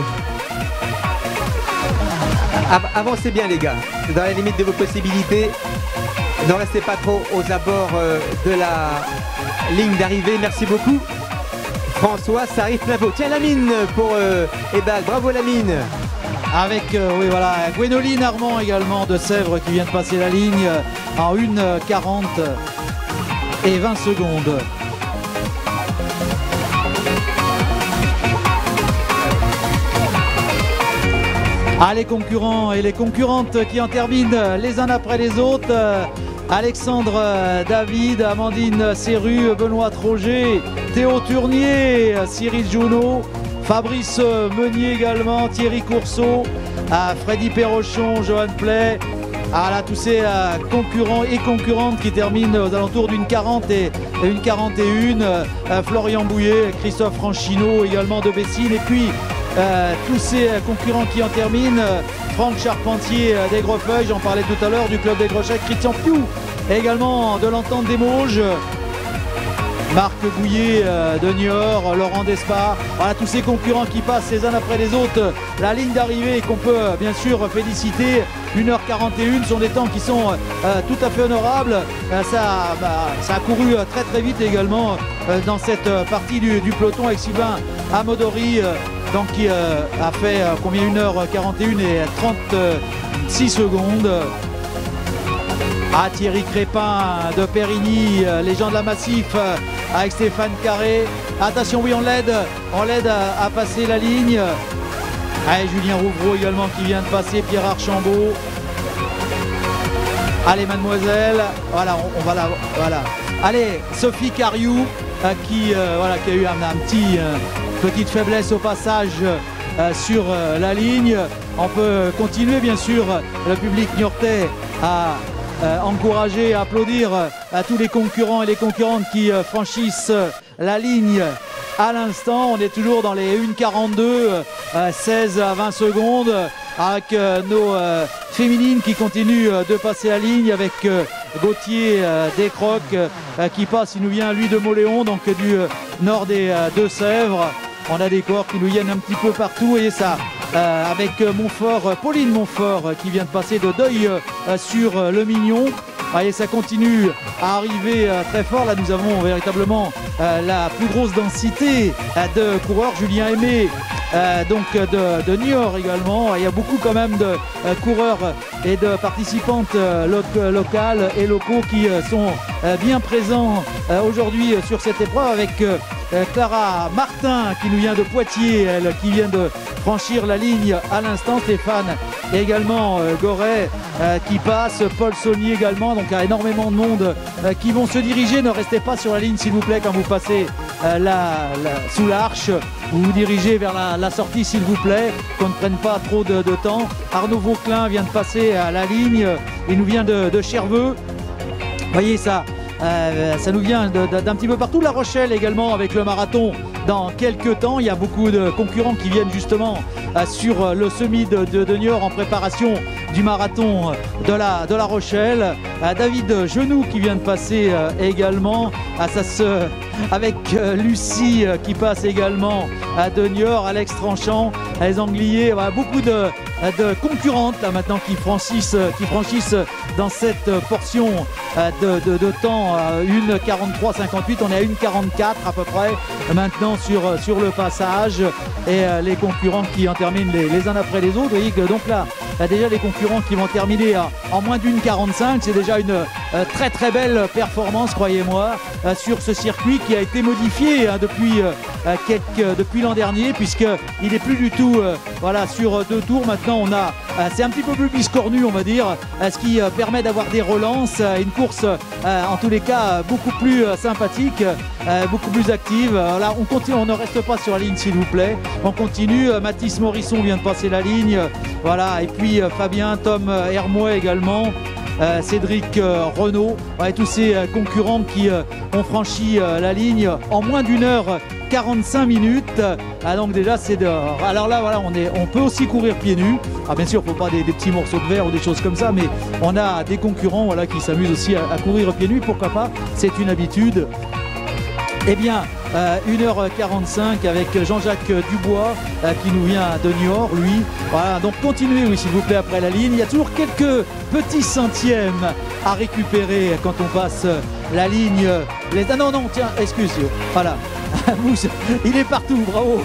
Avancez bien les gars, dans la limite de vos possibilités. Ne restez pas trop aux abords euh, de la ligne d'arrivée. Merci beaucoup. François, ça arrive plein pot. Tiens la mine pour euh, Ebag. Bravo la mine. Avec euh, oui voilà Gwénoline Armand également de Sèvres qui vient de passer la ligne en une quarante et vingt secondes. Ah, les concurrents et les concurrentes qui en terminent les uns après les autres. Alexandre David, Amandine Serru, Benoît Troger, Théo Tournier, Cyril Jounot, Fabrice Meunier également, Thierry Courceau, Freddy Perrochon, Johan Play. Ah là, tous ces euh, concurrents et concurrentes qui terminent aux alentours d'une quarante et une quarante et une. Euh, Florian Bouillet, Christophe Franchino également de Bessines. Et puis euh, tous ces concurrents qui en terminent. Franck Charpentier euh, d'Aigrefeuille, j'en parlais tout à l'heure, du club d'Aigrechec. Christian Piou également de l'Entente des Mauges. Marc Gouillet euh, de Niort, Laurent Despa, voilà tous ces concurrents qui passent les uns après les autres. La ligne d'arrivée qu'on peut euh, bien sûr féliciter, une heure quarante et une sont des temps qui sont euh, tout à fait honorables. Euh, ça, bah, ça a couru euh, très très vite également euh, dans cette euh, partie du, du peloton avec Sylvain Amodori, euh, donc, qui euh, a fait euh, combien une heure quarante et une et trente-six secondes. Ah, Thierry Crépin de Périgny, euh, les gens de la Massif euh, avec Stéphane Carré. Attention, oui, on l'aide, on l'aide à, à passer la ligne. Allez, Julien Rouvreau également qui vient de passer, Pierre Archambault. Allez, mademoiselle, voilà, on, on va la, voilà. Allez, Sophie Cariou euh, qui, euh, voilà, qui a eu un, un petit, euh, petite faiblesse au passage euh, sur euh, la ligne. On peut continuer, bien sûr, le public niortais à Euh, encourager, applaudir euh, à tous les concurrents et les concurrentes qui euh, franchissent euh, la ligne à l'instant. On est toujours dans les une quarante-deux, euh, seize à vingt secondes avec euh, nos euh, féminines qui continuent euh, de passer la ligne avec euh, Gauthier euh, Descrocs euh, qui passe, il nous vient lui de Moléon, donc du euh, nord des euh, Deux-Sèvres. On a des corps qui nous viennent un petit peu partout et ça euh, avec Montfort, Pauline Montfort euh, qui vient de passer de Deuil euh, sur euh, le Mignon. Et ça continue à arriver euh, très fort. Là, nous avons véritablement euh, la plus grosse densité euh, de coureurs. Julien Aimé, euh, donc de, de Niort également. Il y a beaucoup quand même de euh, coureurs et de participantes euh, lo locales et locaux qui euh, sont euh, bien présents euh, aujourd'hui euh, sur cette épreuve avec euh, Clara Martin qui nous vient de Poitiers, elle qui vient de franchir la ligne à l'instant. Stéphane et également euh, Goret euh, qui passe, Paul Saunier également. Donc il y a énormément de monde euh, qui vont se diriger. Ne restez pas sur la ligne s'il vous plaît quand vous passez euh, la, la, sous l'arche. Vous vous dirigez vers la, la sortie s'il vous plaît, qu'on ne prenne pas trop de, de temps. Arnaud Vauclin vient de passer à la ligne, il nous vient de, de Cherveux. Vous voyez ça, euh, ça nous vient d'un petit peu partout. La Rochelle également avec le marathon dans quelques temps. Il y a beaucoup de concurrents qui viennent justement euh, sur le semi de, de, de Niort en préparation du marathon de la, de la Rochelle. Euh, David Genoux qui vient de passer euh, également. Ah, ça se, avec euh, Lucie euh, qui passe également à de Niort, Alex Tranchant, les Angliers. Voilà, beaucoup de, de concurrentes là maintenant qui franchissent, qui franchissent dans cette portion de, de, de temps une quarante-trois cinquante-huit. On est à une quarante-quatre à peu près maintenant sur, sur le passage et les concurrents qui en terminent les, les uns après les autres. Vous voyez que donc là, là déjà les concurrents qui vont terminer en moins d'une quarante-cinq, c'est déjà une euh, très très belle performance, croyez-moi, euh, sur ce circuit qui a été modifié hein, depuis, euh, quelques, depuis l'an dernier, puisqu'il n'est plus du tout euh, voilà, sur deux tours. Maintenant, on a, euh, c'est un petit peu plus biscornu, on va dire, euh, ce qui euh, permet d'avoir des relances, euh, une course euh, en tous les cas euh, beaucoup plus euh, sympathique, euh, beaucoup plus active. Euh, là, on continue, on ne reste pas sur la ligne, s'il vous plaît. On continue. Euh, Mathis Morisson vient de passer la ligne, euh, voilà, et puis euh, Fabien, Tom euh, Hermouet également. Euh, Cédric euh, Renaud, ouais, tous ces euh, concurrents qui euh, ont franchi euh, la ligne en moins d'une heure quarante-cinq minutes. Ah, donc déjà c'est de... alors là voilà, on, est... on peut aussi courir pieds nus. Ah, bien sûr il ne faut pas des, des petits morceaux de verre ou des choses comme ça, mais on a des concurrents voilà, qui s'amusent aussi à, à courir pieds nus, pourquoi pas, c'est une habitude. Eh bien, euh, une heure quarante-cinq avec Jean-Jacques Dubois euh, qui nous vient de Niort, lui. Voilà, donc continuez, oui, s'il vous plaît, après la ligne. Il y a toujours quelques petits centièmes à récupérer quand on passe la ligne. Les... Ah non, non, tiens, excuse, voilà. Mousse, il est partout, bravo.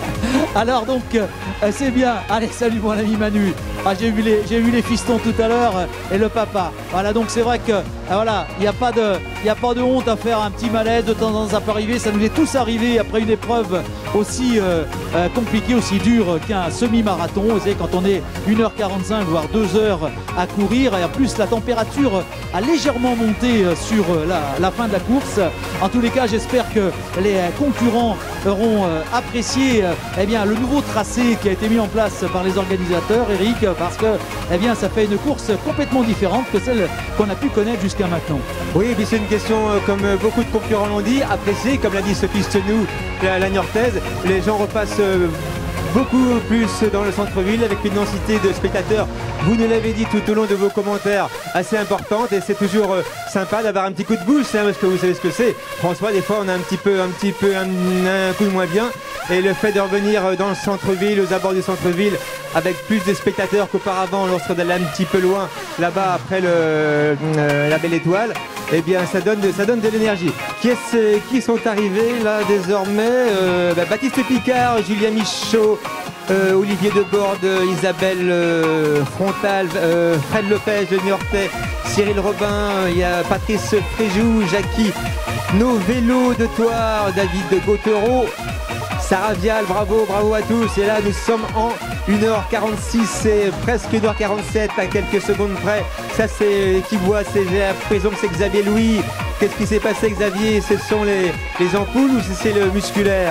Alors donc, euh, c'est bien. Allez, salut mon ami Manu. Ah, j'ai vu les, j'ai vu les fistons tout à l'heure euh, et le papa. Voilà, donc c'est vrai que euh, voilà, il n'y a pas de, il n'y a pas de honte à faire un petit malaise de temps en temps. Ça peut arriver. Ça nous est tous arrivé après une épreuve aussi euh, euh, compliquée, aussi dure qu'un semi-marathon. Vous savez, quand on est une heure quarante-cinq voire deux heures à courir, et en plus la température a légèrement monté euh, sur euh, la, la fin de la course. En tous les cas, j'espère que les euh, concurrents auront euh, apprécié euh, eh bien, le nouveau tracé qui a été mis en place par les organisateurs, Eric, parce que eh bien, ça fait une course complètement différente que celle qu'on a pu connaître jusqu'à maintenant. Oui, et puis c'est une question, euh, comme beaucoup de concurrents l'ont dit, appréciée, comme l'a dit Sophie Stenou, la, la Niortaise. Les gens repassent euh, beaucoup plus dans le centre-ville avec une densité de spectateurs, vous nous l'avez dit tout au long de vos commentaires, assez importante, et c'est toujours euh, sympa d'avoir un petit coup de boost, hein, parce que vous savez ce que c'est. François, des fois on a un petit peu un petit peu un, un coup de moins bien, et le fait de revenir dans le centre-ville, aux abords du centre-ville, avec plus de spectateurs qu'auparavant lorsqu'on allait un petit peu loin là-bas après le, euh, la Belle Étoile, eh bien ça donne de, ça donne de l'énergie. Qui, est, qui sont arrivés là désormais euh, bah, Baptiste Picard, Julien Michaud, euh, Olivier Deborde, Isabelle euh, Frontal, euh, Fred Lopez de Niortais, Cyril Robin, il y a Patrice Fréjou, Jackie Nos Vélos de Thouars, David Gautereau, Sarah Vial, bravo, bravo à tous. Et là, nous sommes en une heure quarante-six et presque une heure quarante-sept à quelques secondes près. Ça, c'est qui voit, c'est, j'ai l'impression que c'est Xavier Louis. Qu'est-ce qui s'est passé, Xavier? Ce sont les, les ampoules ou c'est le musculaire?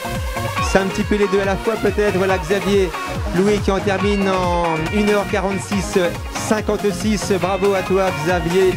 C'est un petit peu les deux à la fois, peut-être. Voilà, Xavier Louis qui en termine en une heure quarante-six cinquante-six. Bravo à toi, Xavier.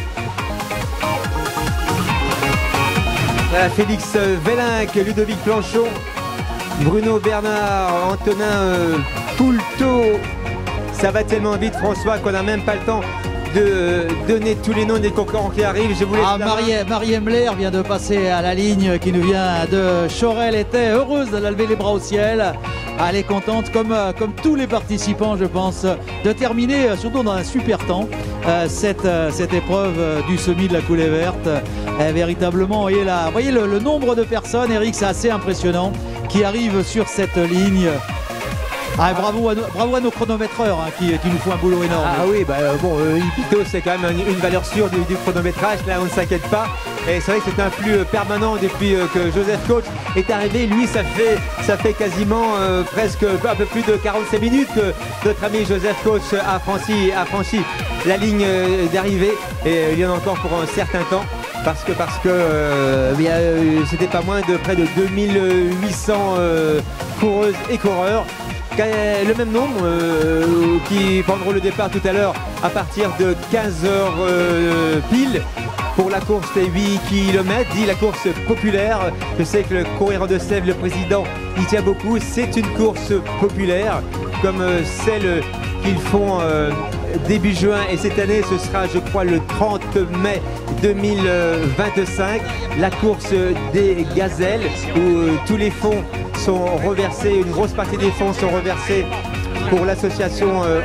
Voilà, Félix Vellinck, Ludovic Planchon, Bruno Bernard, Antonin euh, Poulteau. Ça va tellement vite, François, qu'on n'a même pas le temps de donner tous les noms des concurrents qui arrivent. Je vous laisse ah, Marie, Marie Emler vient de passer à la ligne, qui nous vient de Chorel. Était heureuse de lever les bras au ciel. Elle est contente, comme, comme tous les participants, je pense, de terminer, surtout dans un super temps, euh, cette, cette épreuve du semi de la coulée verte. Euh, véritablement, vous voyez, là, vous voyez le, le nombre de personnes, Eric, c'est assez impressionnant, qui arrivent sur cette ligne. Ah, bravo, à nos, bravo à nos chronométreurs hein, qui, qui nous font un boulot énorme. Ah oui, bah, bon, euh, Ipito c'est quand même une, une valeur sûre du, du chronométrage, là on ne s'inquiète pas. Et c'est vrai que c'est un flux permanent depuis euh, que Joseph Coach est arrivé. Lui, ça fait, ça fait quasiment euh, presque un peu plus de quarante-cinq minutes que notre ami Joseph Coach a franchi, a franchi la ligne euh, d'arrivée. Et euh, il y en a encore pour un certain temps. Parce que, parce que euh, euh, c'était pas moins de près de deux mille huit cents euh, coureuses et coureurs. Le même nombre euh, qui prendront le départ tout à l'heure à partir de quinze heures euh, pile pour la course des huit kilomètres, dit la course populaire. Je sais que le coureur de Sèvres, le président, y tient beaucoup. C'est une course populaire comme euh, celle qu'ils font euh, début juin et cette année ce sera je crois le trente mai deux mille vingt-cinq, la course des gazelles où euh, tous les fonds sont reversés, une grosse partie des fonds sont reversés pour l'association euh,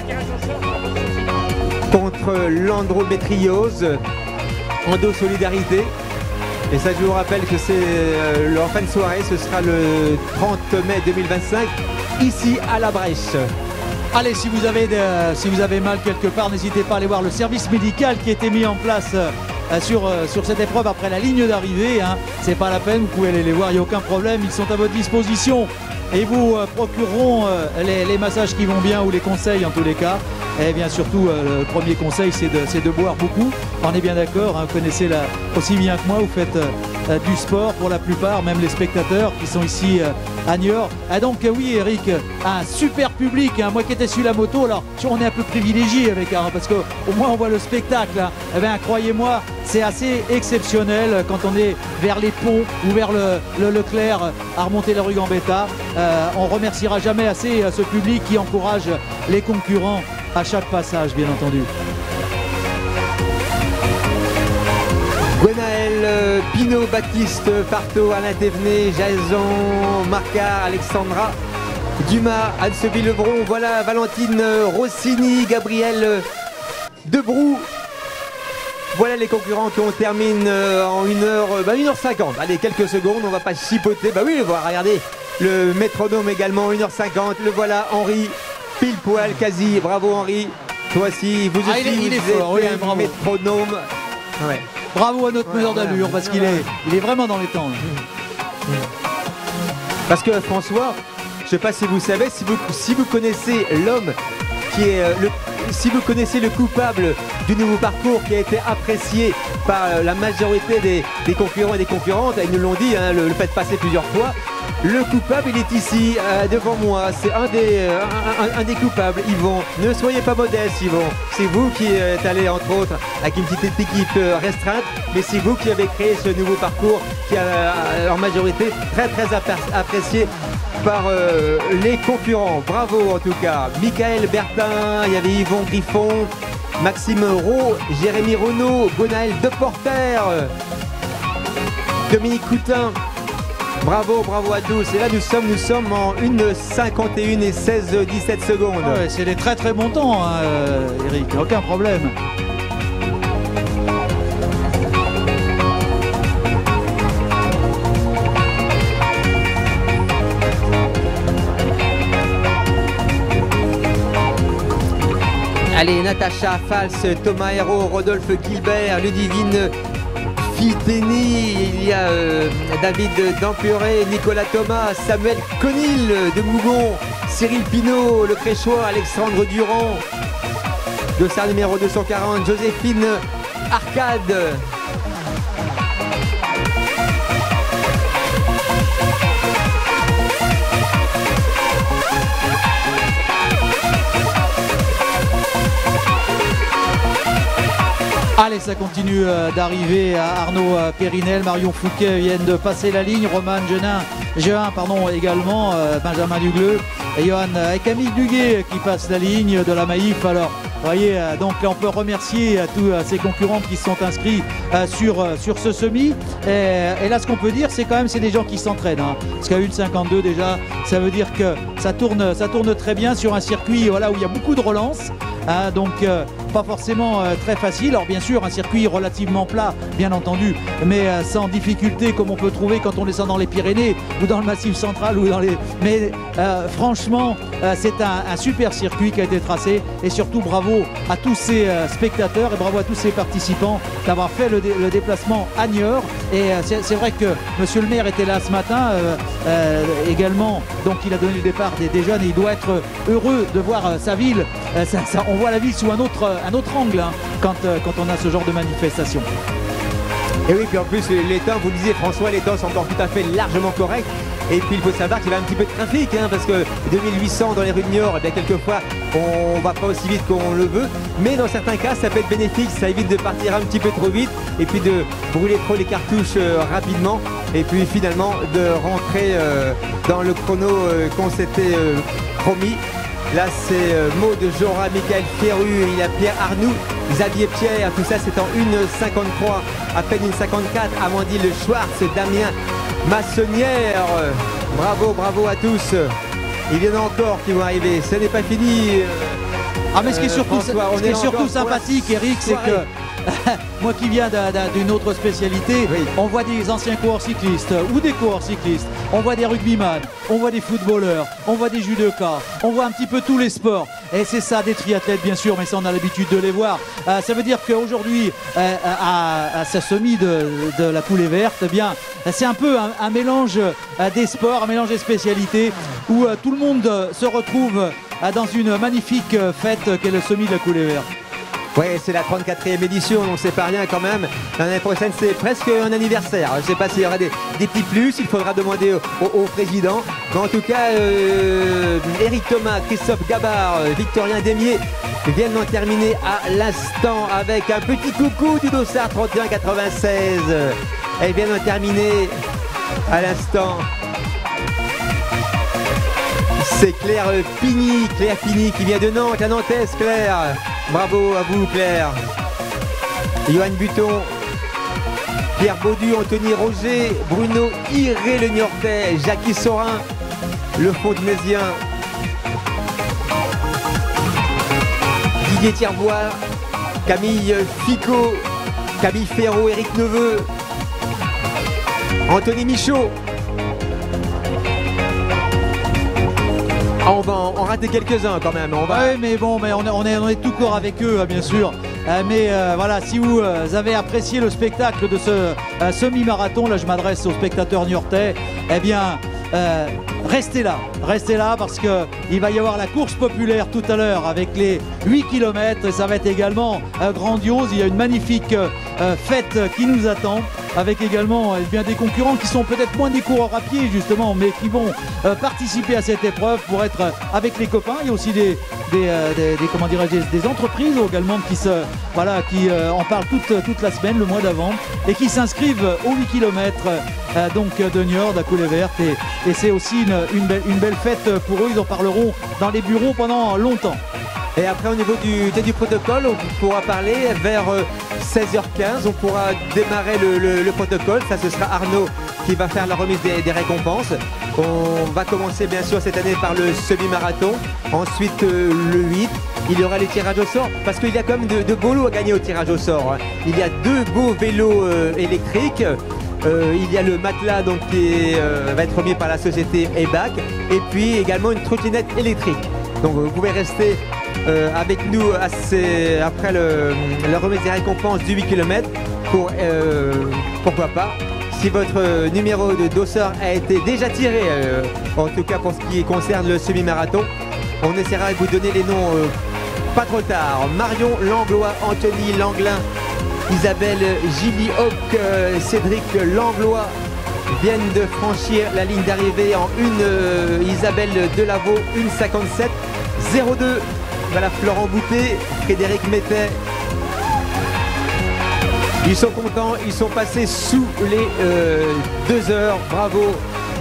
contre l'endométriose, Endo Solidarité. Et ça, je vous rappelle que c'est euh, en fin de soirée, ce sera le trente mai deux mille vingt-cinq, ici à La Brèche. Allez, si vous avez, de, si vous avez mal quelque part, n'hésitez pas à aller voir le service médical qui a été mis en place euh, sur, euh, sur cette épreuve après la ligne d'arrivée. Hein. C'est pas la peine, vous pouvez aller les voir, il n'y a aucun problème, ils sont à votre disposition. Et vous euh, procureront euh, les, les massages qui vont bien ou les conseils en tous les cas. Et bien surtout, euh, le premier conseil, c'est de, de boire beaucoup. On est bien d'accord, hein, vous connaissez la, aussi bien que moi, vous faites euh, du sport pour la plupart, même les spectateurs qui sont ici euh, à Niort. Ah donc euh, oui Eric, un super public, hein, moi qui étais sur la moto, alors on est un peu privilégié avec, hein, parce qu'au moins on voit le spectacle. Hein. Eh bien croyez-moi, c'est assez exceptionnel quand on est vers les ponts ou vers le, le Leclerc à remonter la rue Gambetta. Euh, on remerciera jamais assez ce public qui encourage les concurrents à chaque passage, bien entendu. Gwenaël, Pinot, Baptiste, Parto, Alain Thévenet, Jason, Marca, Alexandra, Dumas, Anne-Sophie-Levron, voilà Valentine Rossini, Gabriel Debrou. Voilà les concurrents qui on termine en une heure, bah une heure cinquante. Allez, quelques secondes, on va pas chipoter. Bah oui, on va regarder le métronome également, une heure cinquante. Le voilà, Henri, pile poil, quasi. Bravo Henri. Toi aussi, vous aussi, ah, il est, il est vous fort, oui, un bravo. métronome. Ouais. Bravo à notre meneur d'allure, parce qu'il est, il est vraiment dans les temps. Parce que François, je ne sais pas si vous savez, si vous, si vous connaissez l'homme qui est euh, le, si vous connaissez le coupable du nouveau parcours qui a été apprécié par euh, la majorité des, des concurrents et des concurrentes, ils nous l'ont dit, hein, le, le fait de passer plusieurs fois. Le coupable, il est ici, euh, devant moi. C'est un des, euh, un, un, un des coupables, Yvon. Ne soyez pas modeste, Yvon. C'est vous qui êtes allé, entre autres, avec une petite équipe euh, restreinte, mais c'est vous qui avez créé ce nouveau parcours qui est euh, en majorité très très apprécié par euh, les concurrents. Bravo en tout cas. Michael Bertin, il y avait Yvon Griffon, Maxime Roux, Jérémy Renaud, Gwenaël Deporter, Dominique Coutin. Bravo, bravo à tous. Et là, nous sommes, nous sommes en une cinquante et un et seize dix-sept secondes. Ah ouais, c'est des très très bons temps, hein, euh, Eric. Aucun problème. Allez, Natacha Fals, Thomas Hérault, Rodolphe Gilbert, Ludivine Fiteni, il y a euh, David Dampuré, Nicolas Thomas, Samuel Conil de Mougon, Cyril Pinault, Le Créchois, Alexandre Durand, dossard numéro deux cent quarante, Joséphine Arcade. Allez, ça continue euh, d'arriver à Arnaud euh, Périnel, Marion Fouquet viennent de passer la ligne, Roman Genin, Géin, pardon, également, euh, Benjamin Dugleux, et Johan euh, et Camille Duguet qui passe la ligne de la Maïf. Alors, vous voyez, euh, donc là on peut remercier à tous euh, ces concurrents qui sont inscrits euh, sur, euh, sur ce semi. Et, et là, ce qu'on peut dire, c'est quand même c'est des gens qui s'entraînent. Hein, parce qu'à une cinquante-deux déjà, ça veut dire que ça tourne, ça tourne très bien sur un circuit voilà, où il y a beaucoup de relances. Hein, donc euh, pas forcément euh, très facile. Alors bien sûr un circuit relativement plat bien entendu, mais euh, sans difficulté comme on peut trouver quand on descend dans les Pyrénées ou dans le Massif central ou dans les... Mais euh, franchement euh, c'est un, un super circuit qui a été tracé et surtout bravo à tous ces euh, spectateurs et bravo à tous ces participants d'avoir fait le, dé le déplacement à Niort. Et euh, c'est vrai que monsieur le maire était là ce matin euh, euh, également, donc il a donné le départ des, des jeunes et il doit être heureux de voir euh, sa ville. Euh, ça, ça, on voit la ville sous un autre, un autre angle hein, quand, euh, quand on a ce genre de manifestation. Et oui, puis en plus les temps, vous le disiez François, les temps sont encore tout à fait largement corrects. Et puis il faut savoir qu'il y a un petit peu de trafic, hein, parce que deux mille huit cents dans les rues de Niort, eh bien quelquefois on va pas aussi vite qu'on le veut. Mais dans certains cas, ça peut être bénéfique, ça évite de partir un petit peu trop vite et puis de brûler trop les cartouches euh, rapidement. Et puis finalement de rentrer euh, dans le chrono euh, qu'on s'était euh, promis. Là, c'est euh, Maud, Jora, Michael Ferru, il y a Pierre Arnoux, Xavier Pierre, tout ça c'est en une cinquante-trois, à peine une cinquante-quatre, Amandine Schwartz, Damien Massonnière. Bravo, bravo à tous. Il y en a encore qui vont arriver, ce n'est pas fini. Ah mais ce qui est surtout, Euh, François, on ce qui est est surtout encore pour la sympathique, Eric, c'est soirée. que moi qui viens d'un- d'un- d'une autre spécialité, Oui. on voit des anciens coureurs cyclistes ou des coureurs cyclistes, on voit des rugbyman, on voit des footballeurs, on voit des judokas, on voit un petit peu tous les sports. Et c'est ça, des triathlètes bien sûr, mais ça on a l'habitude de les voir. Euh, ça veut dire qu'aujourd'hui, euh, à, à ce semi de, de la coulée verte, eh bien, c'est un peu un, un mélange euh, des sports, un mélange des spécialités, où euh, tout le monde euh, se retrouve euh, dans une magnifique euh, fête euh, qu'est le semi de la coulée verte. Oui, c'est la trente-quatrième édition, donc c'est pas rien quand même. L'année prochaine, c'est presque un anniversaire. Je ne sais pas s'il y aura des, des petits plus, il faudra demander au, au- au président. Mais en tout cas, euh, Eric Thomas, Christophe Gabard, euh, Victorien Demier viennent d'en terminer à l'instant avec un petit coucou du Dossard trente et un quatre-vingt-seize. Elles viennent d'en terminer à l'instant. C'est Claire Pigny, Claire Pigny qui vient de Nantes, la Nantaise Claire. Bravo à vous Claire. Johan Buton, Pierre Baudu, Anthony Roger, Bruno Iré le Niortais, Jackie Sorin, le Fontenaisien, Didier Thierbois, Camille Ficot, Camille Ferraud, Éric Neveu, Anthony Michaud. Ah, on va en, en rater quelques-uns quand même. On va... Oui, mais bon, mais on est, on est, on est tout court avec eux, hein, bien sûr. Euh, mais euh, voilà, si vous euh, avez apprécié le spectacle de ce euh, semi-marathon, là je m'adresse aux spectateurs niortais, eh bien, euh, restez là, restez là parce qu'il va y avoir la course populaire tout à l'heure avec les huit kilomètres et ça va être également euh, grandiose. Il y a une magnifique euh, fête qui nous attend avec également eh bien, des concurrents qui sont peut-être moins des coureurs à pied justement, mais qui vont euh, participer à cette épreuve pour être euh, avec les copains. Il y a aussi des, des, euh, des, des, comment dirais-je, des, des entreprises également qui, se, voilà, qui euh, en parlent toute, toute la semaine, le mois d'avant, et qui s'inscrivent aux huit kilomètres euh, donc de Niort, à Coulée Verte. Et, et c'est aussi une, une, belle, une belle fête pour eux. Ils en parleront dans les bureaux pendant longtemps. Et après au niveau du, du protocole, on pourra parler vers euh, seize heures quinze, on pourra démarrer le, le, le protocole. Ça, ce sera Arnaud qui va faire la remise des, des récompenses. On va commencer bien sûr cette année par le semi-marathon. Ensuite euh, le huit, il y aura les tirages au sort. Parce qu'il y a quand même de, de beaux lots à gagner au tirage au sort. Hein. Il y a deux beaux vélos euh, électriques. Euh, il y a le matelas donc, qui est, euh, va être remis par la société E B A C. Et puis également une trottinette électrique. Donc vous pouvez rester euh, avec nous assez, après le, la remise des récompenses du huit kilomètres pour, euh, pourquoi pas, si votre numéro de dossard a été déjà tiré, euh, en tout cas pour ce qui concerne le semi-marathon, on essaiera de vous donner les noms euh, pas trop tard. Marion Langlois, Anthony Langlin, Isabelle Gilly-Hoc, euh, Cédric Langlois viennent de franchir la ligne d'arrivée en une. euh, Isabelle Delaveau, une cinquante-sept zéro deux. Voilà Florent Boutet, Frédéric Mettet. Ils sont contents, ils sont passés sous les euh, deux heures. Bravo.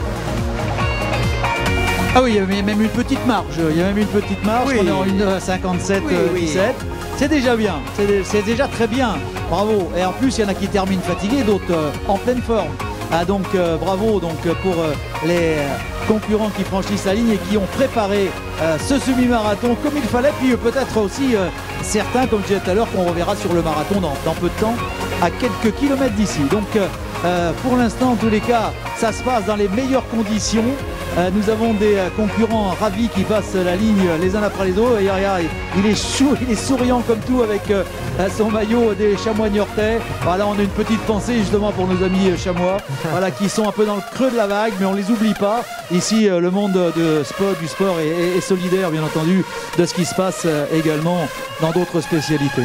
Ah oui, il y a même une petite marge. Il y a même une petite marge. Oui. On est en une cinquante-sept dix-sept. Oui, oui. C'est déjà bien. C'est c'est déjà très bien. Bravo. Et en plus, il y en a qui terminent fatigués, d'autres euh, en pleine forme. Ah, donc euh, bravo donc, pour euh, les euh, concurrents qui franchissent la ligne et qui ont préparé euh, ce semi-marathon comme il fallait. Puis euh, peut-être aussi euh, certains, comme je disais tout à l'heure, qu'on reverra sur le marathon dans, dans peu de temps, à quelques kilomètres d'ici. Donc euh, euh, pour l'instant, en tous les cas, ça se passe dans les meilleures conditions. Euh, nous avons des euh, concurrents ravis qui passent la ligne euh, les uns après les autres. Et regarde, il, il est chou, il est souriant comme tout avec euh, son maillot des chamois niortais. Voilà, on a une petite pensée justement pour nos amis euh, chamois, voilà, qui sont un peu dans le creux de la vague, mais on les oublie pas. Ici, euh, le monde de sport, du sport est, est, est solidaire, bien entendu, de ce qui se passe euh, également dans d'autres spécialités.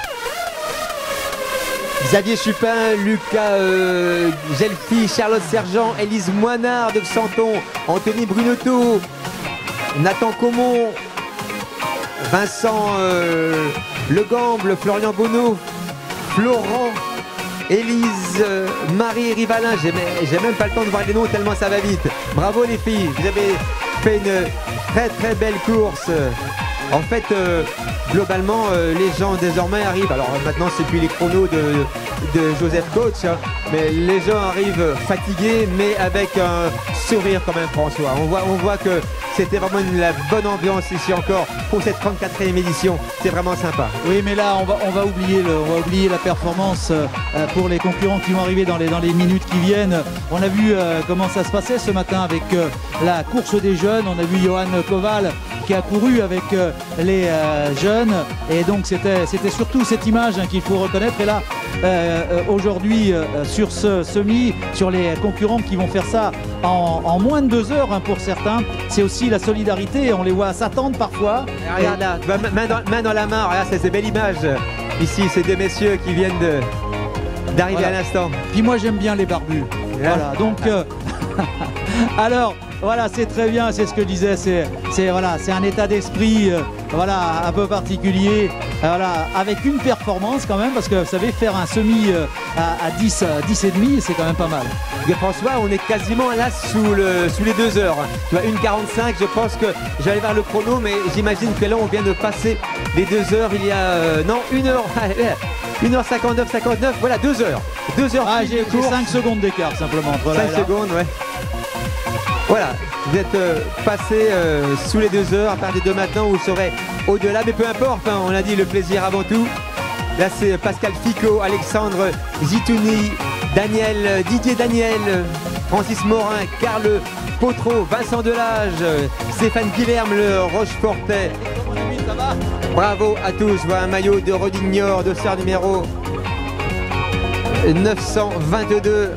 Xavier Chupin, Lucas euh, Gelfi, Charlotte Sergent, Élise Moinard de Xanton, Anthony Brunotto, Nathan Comon, Vincent euh, Legamble, Florian Bonneau, Florent, Élise, euh, Marie Rivalin. J'ai même, j'ai même pas le temps de voir les noms tellement ça va vite. Bravo les filles, vous avez fait une très très belle course. En fait, euh, globalement, euh, les gens désormais arrivent. Alors maintenant, c'est plus les chronos de, de Joseph Coach, hein, mais les gens arrivent fatigués, mais avec un sourire quand même, François. On voit, on voit que c'était vraiment une, la bonne ambiance ici encore pour cette trente-quatrième édition. C'est vraiment sympa. Oui, mais là, on va, on va, oublier, le, on va oublier la performance euh, pour les concurrents qui vont arriver dans les, dans les minutes qui viennent. On a vu euh, comment ça se passait ce matin avec euh, la course des jeunes. On a vu Johan Koval qui a couru avec euh, les euh, jeunes. Et donc, c'était c'était surtout cette image hein, qu'il faut reconnaître. Et là, euh, euh, aujourd'hui, euh, sur ce semi, sur les concurrents qui vont faire ça en, en moins de deux heures hein, pour certains, c'est aussi la solidarité. On les voit s'attendre parfois. Et regarde là, main dans, main dans la main. Regarde, c'est une belle image. Ici, ces deux messieurs qui viennent de d'arriver voilà. à l'instant. Puis moi, j'aime bien les barbus. Yeah. Voilà, donc... Euh, alors... Voilà, c'est très bien, c'est ce que je disais, c'est voilà, c'est un état d'esprit euh, voilà, un peu particulier, euh, voilà, avec une performance quand même, parce que vous savez, faire un semi euh, à, à dix, dix et demi, c'est quand même pas mal. Et François, on est quasiment là sous, le, sous les deux heures. Tu vois, une quarante-cinq, je pense que j'allais voir le chrono, mais j'imagine que là, on vient de passer les deux heures, il y a, euh, non, une heure, une heure cinquante-neuf, cinquante-neuf, voilà, deux heures. deux heures. Ah, j'ai cinq secondes d'écart simplement. Voilà, cinq secondes, ouais. Voilà, vous êtes euh, passé euh, sous les deux heures. À partir de maintenant, vous serez au-delà, mais peu importe, hein, on a dit le plaisir avant tout. Là, c'est Pascal Ficot, Alexandre Zitouni, Daniel, Didier Daniel, Francis Morin, Carl Potreau, Vincent Delage, Stéphane Guilherme, le Rochefortais. Bravo à tous. Voilà un maillot de Rodignor, dossard numéro neuf cent vingt-deux.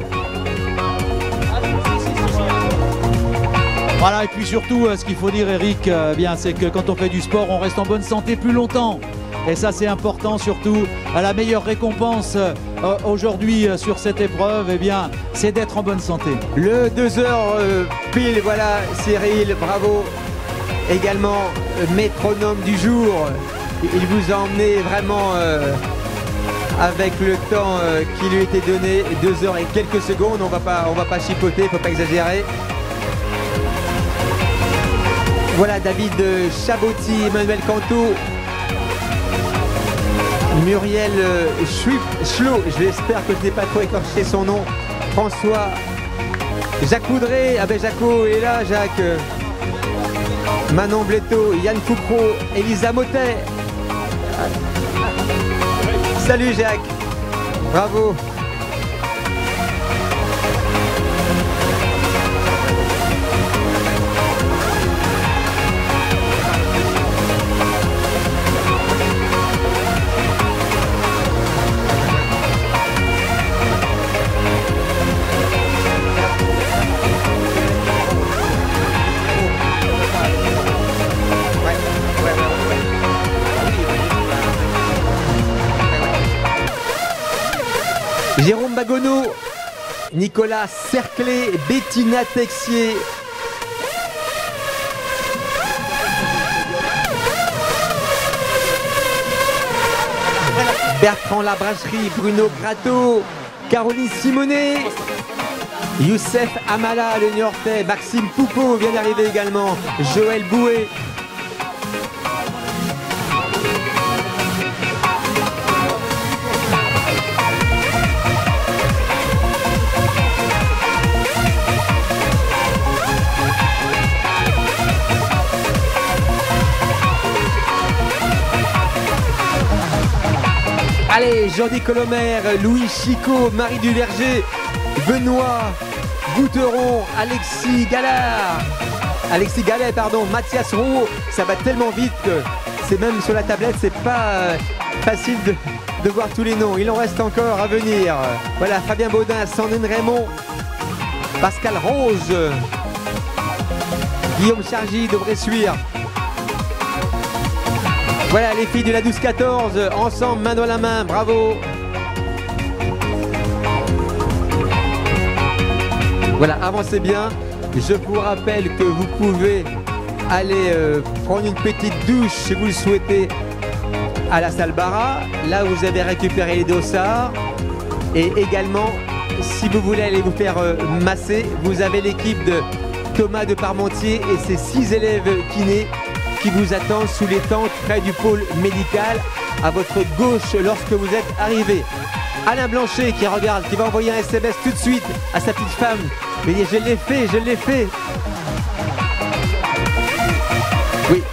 Voilà, et puis surtout, ce qu'il faut dire, Eric, euh, bien, c'est que quand on fait du sport, on reste en bonne santé plus longtemps. Et ça, c'est important, surtout. La meilleure récompense euh, aujourd'hui euh, sur cette épreuve, eh bien, c'est d'être en bonne santé. Le deux heures euh, pile, voilà, Cyril, bravo. Également, euh, métronome du jour. Il vous a emmené vraiment euh, avec le temps euh, qui lui était donné, deux heures et quelques secondes. On va pas, on va pas chipoter, il ne faut pas exagérer. Voilà David Chabotti, Emmanuel Canto, Muriel Schlot, j'espère que je n'ai pas trop écorché son nom, François, Jacques Coudray, ah ben Jaco est là, Jacques, Manon Bletto, Yann Foucro, Elisa Motet. Salut Jacques, bravo. Jérôme Bagonneau, Nicolas Cerclé, Bettina Texier. Bertrand Labracherie, Bruno Grato, Caroline Simonet, Youssef Amala, le Niortais, Maxime Poupeau vient d'arriver également, Joël Bouet. Allez, Jordi Colomer, Louis Chicot, Marie Duverger, Benoît Gouteron, Alexis Gallard, Alexis Gallet, pardon, Mathias Roux. Ça va tellement vite que c'est même sur la tablette, c'est pas facile de, de voir tous les noms. Il en reste encore à venir. Voilà, Fabien Baudin, Sandrine Raymond, Pascal Rose, Guillaume Chargy de Bressuire. Voilà les filles de la douze quatorze, ensemble, main dans la main, bravo. Voilà, avancez bien. Je vous rappelle que vous pouvez aller euh, prendre une petite douche si vous le souhaitez à la salle Bara. Là, vous avez récupéré les dossards. Et également, si vous voulez aller vous faire euh, masser, vous avez l'équipe de Thomas de Parmentier et ses six élèves kinés qui vous attendent sous les tentes près du pôle médical à votre gauche lorsque vous êtes arrivé. Alain Blanchet qui regarde, qui va envoyer un S M S tout de suite à sa petite femme. Il dit je l'ai fait, je l'ai fait. Oui.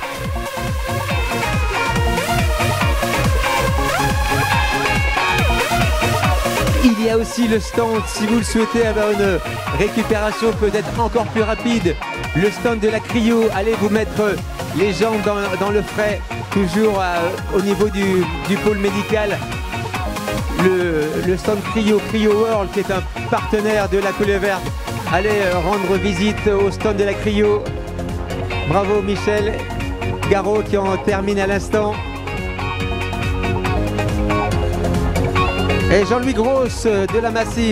Il y a aussi le stand, si vous le souhaitez avoir une récupération peut-être encore plus rapide, le stand de la cryo, allez vous mettre les jambes dans, dans le frais, toujours à, au niveau du, du pôle médical. Le, le stand cryo, Cryo World, qui est un partenaire de la Coulée Verte, allez rendre visite au stand de la cryo. Bravo Michel Garot qui en termine à l'instant. Et Jean-Louis Grosse de la Massif.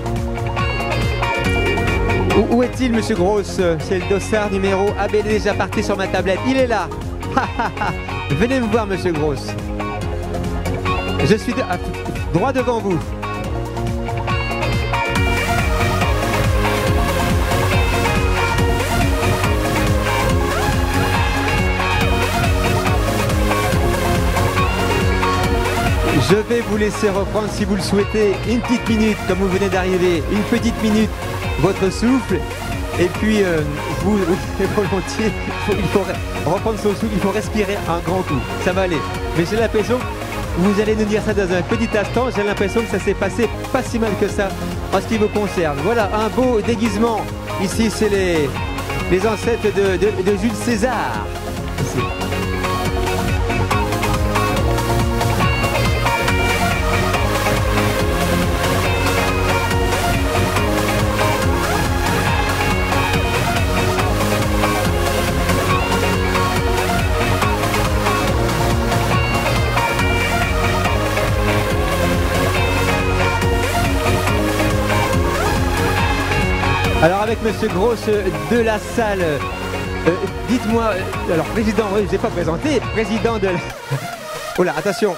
Où, où est-il, monsieur Grosse? C'est le dossard numéro A B D déjà parti sur ma tablette. Il est là. Venez me voir, monsieur Grosse. Je suis de, à, droit devant vous. Je vais vous laisser reprendre, si vous le souhaitez, une petite minute, comme vous venez d'arriver, une petite minute, votre souffle. Et puis, euh, vous, oui, volontiers, il faut, il faut reprendre son souffle, il faut respirer un grand coup. Ça va aller. Mais j'ai l'impression, vous allez nous dire ça dans un petit instant, j'ai l'impression que ça s'est passé pas si mal que ça en ce qui vous concerne. Voilà, un beau déguisement. Ici, c'est les, les ancêtres de, de, de Jules César. Ici. Alors avec monsieur Grosse de la salle, euh, dites-moi, euh, alors président, oui, je ne vous ai pas présenté, président de la... Oh là, attention.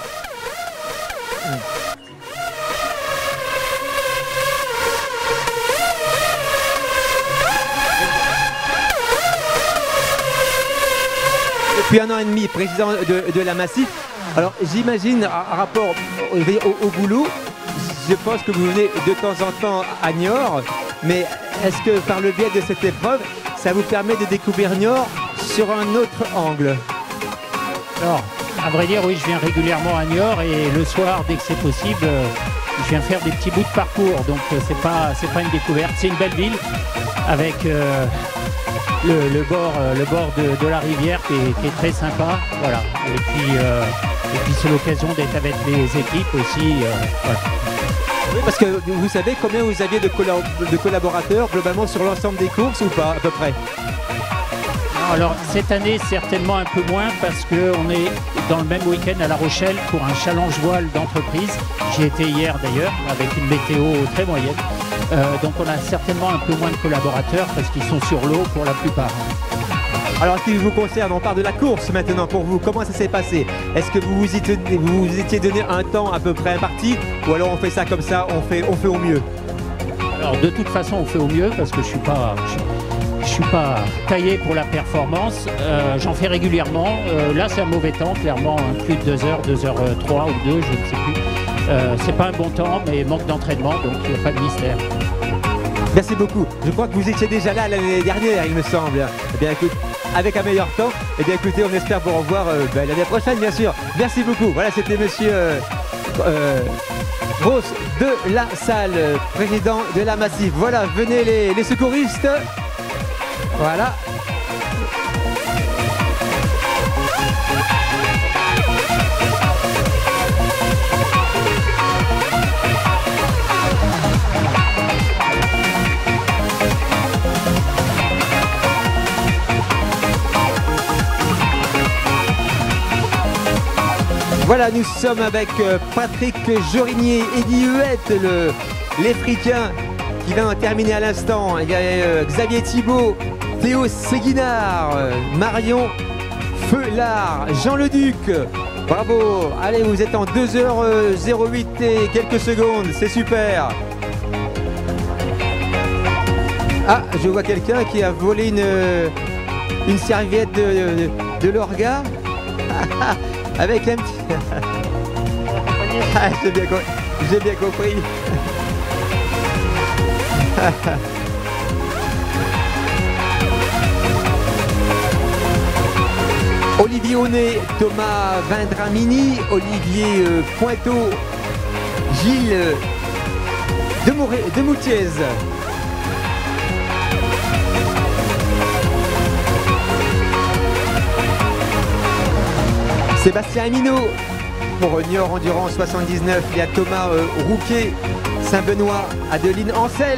Depuis un an et demi, président de, de la Massif. Alors j'imagine, en rapport au, au, au boulot, je pense que vous venez de temps en temps à Niort, mais est-ce que par le biais de cette épreuve, ça vous permet de découvrir Niort sur un autre angle? Alors, à vrai dire, oui, je viens régulièrement à Niort et le soir, dès que c'est possible, je viens faire des petits bouts de parcours. Donc, c'est pas, c'est pas une découverte, c'est une belle ville avec euh, le, le bord, le bord de, de la rivière qui est, qui est très sympa. Voilà. Et puis, euh, et puis c'est l'occasion d'être avec les équipes aussi. Euh, voilà. Oui, parce que vous savez combien vous aviez de, collab de collaborateurs globalement sur l'ensemble des courses ou pas, à peu près? Alors cette année certainement un peu moins parce qu'on est dans le même week-end à La Rochelle pour un challenge voile d'entreprise. J'y étais hier d'ailleurs avec une météo très moyenne. Euh, donc on a certainement un peu moins de collaborateurs parce qu'ils sont sur l'eau pour la plupart. Alors, ce qui vous concerne, on parle de la course maintenant pour vous. Comment ça s'est passé? Est-ce que vous vous, y tenez, vous vous étiez donné un temps à peu près imparti? Ou alors on fait ça comme ça, on fait, on fait au mieux? Alors, de toute façon, on fait au mieux parce que je ne suis pas... Je, je suis pas taillé pour la performance. Euh, J'en fais régulièrement. Euh, là, c'est un mauvais temps, clairement. Hein, plus de deux heures, deux heures trois ou deux, je ne sais plus. Euh, c'est pas un bon temps, mais manque d'entraînement, donc il n'y a pas de mystère. Merci beaucoup. Je crois que vous étiez déjà là l'année dernière, il me semble. Eh bien, écoute, avec un meilleur temps, eh bien, écoutez, on espère vous revoir euh, ben, l'année prochaine, bien sûr. Merci beaucoup. Voilà, c'était monsieur euh, euh, Grosse de la salle, président de la Massif. Voilà, venez les, les secouristes. Voilà. Voilà, nous sommes avec Patrick Jorigné, Eddy Huette, le l'Africain qui vient de terminer à l'instant. Il y a euh, Xavier Thibault, Théo Séguinard, Marion Feulard, Jean Leduc. Bravo. Allez, vous êtes en deux heures zéro huit et quelques secondes. C'est super. Ah, je vois quelqu'un qui a volé une, une serviette de, de, de l'orga avec un petit... ah, j'ai bien, j'ai bien compris. Olivier Honnet, Thomas Vindramini, Olivier euh, Pointeau, Gilles euh, de, Moré, de Moutiez. Sébastien Amino pour Niort Endurance soixante-dix-neuf. Il y a Thomas euh, Rouquet, Saint-Benoît, Adeline Ancel.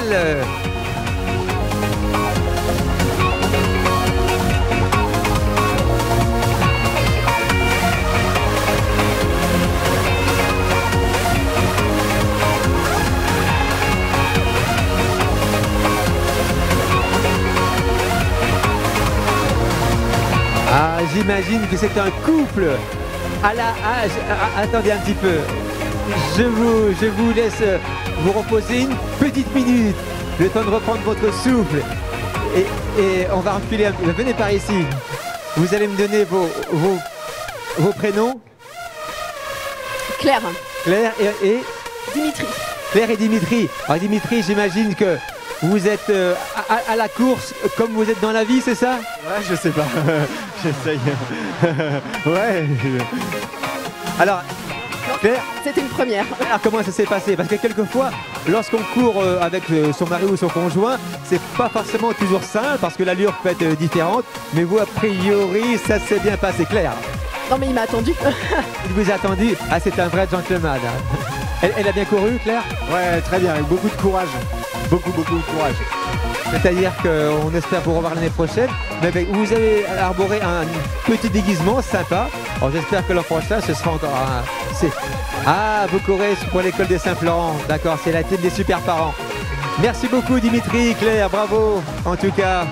Ah, j'imagine que c'est un couple. À la, ah, je- ah, attendez un petit peu. Je vous, je vous laisse vous reposer une petite minute, le temps de reprendre votre souffle. Et, et on va reculer un peu. Venez par ici. Vous allez me donner vos, vos, vos prénoms. Claire. Claire et, et Dimitri. Claire et Dimitri. Alors Dimitri, j'imagine que vous êtes euh, à, à- à la course comme vous êtes dans la vie, c'est ça? Ouais, je sais pas. J'essaye. Ouais. Alors, Claire, C'était une première. alors comment ça s'est passé? Parce que quelquefois, lorsqu'on court euh, avec euh, son mari ou son conjoint, c'est pas forcément toujours simple parce que l'allure peut être euh, différente. Mais vous, a priori, ça s'est bien passé, Claire. Non mais il m'a attendu. Il vous a attendu. Ah, c'est un vrai gentleman. hein. Elle, elle a bien couru, Claire? Ouais, très bien, avec beaucoup de courage. Beaucoup, beaucoup de courage. C'est-à-dire qu'on espère vous revoir l'année prochaine. Mais avec- vous avez arboré un petit déguisement sympa. Alors j'espère que l'an prochain, ce sera encore un... c'est- Ah, vous courez pour l'école des Saint-Florent. D'accord, c'est la team des super parents. Merci beaucoup Dimitri, Claire, bravo en tout cas.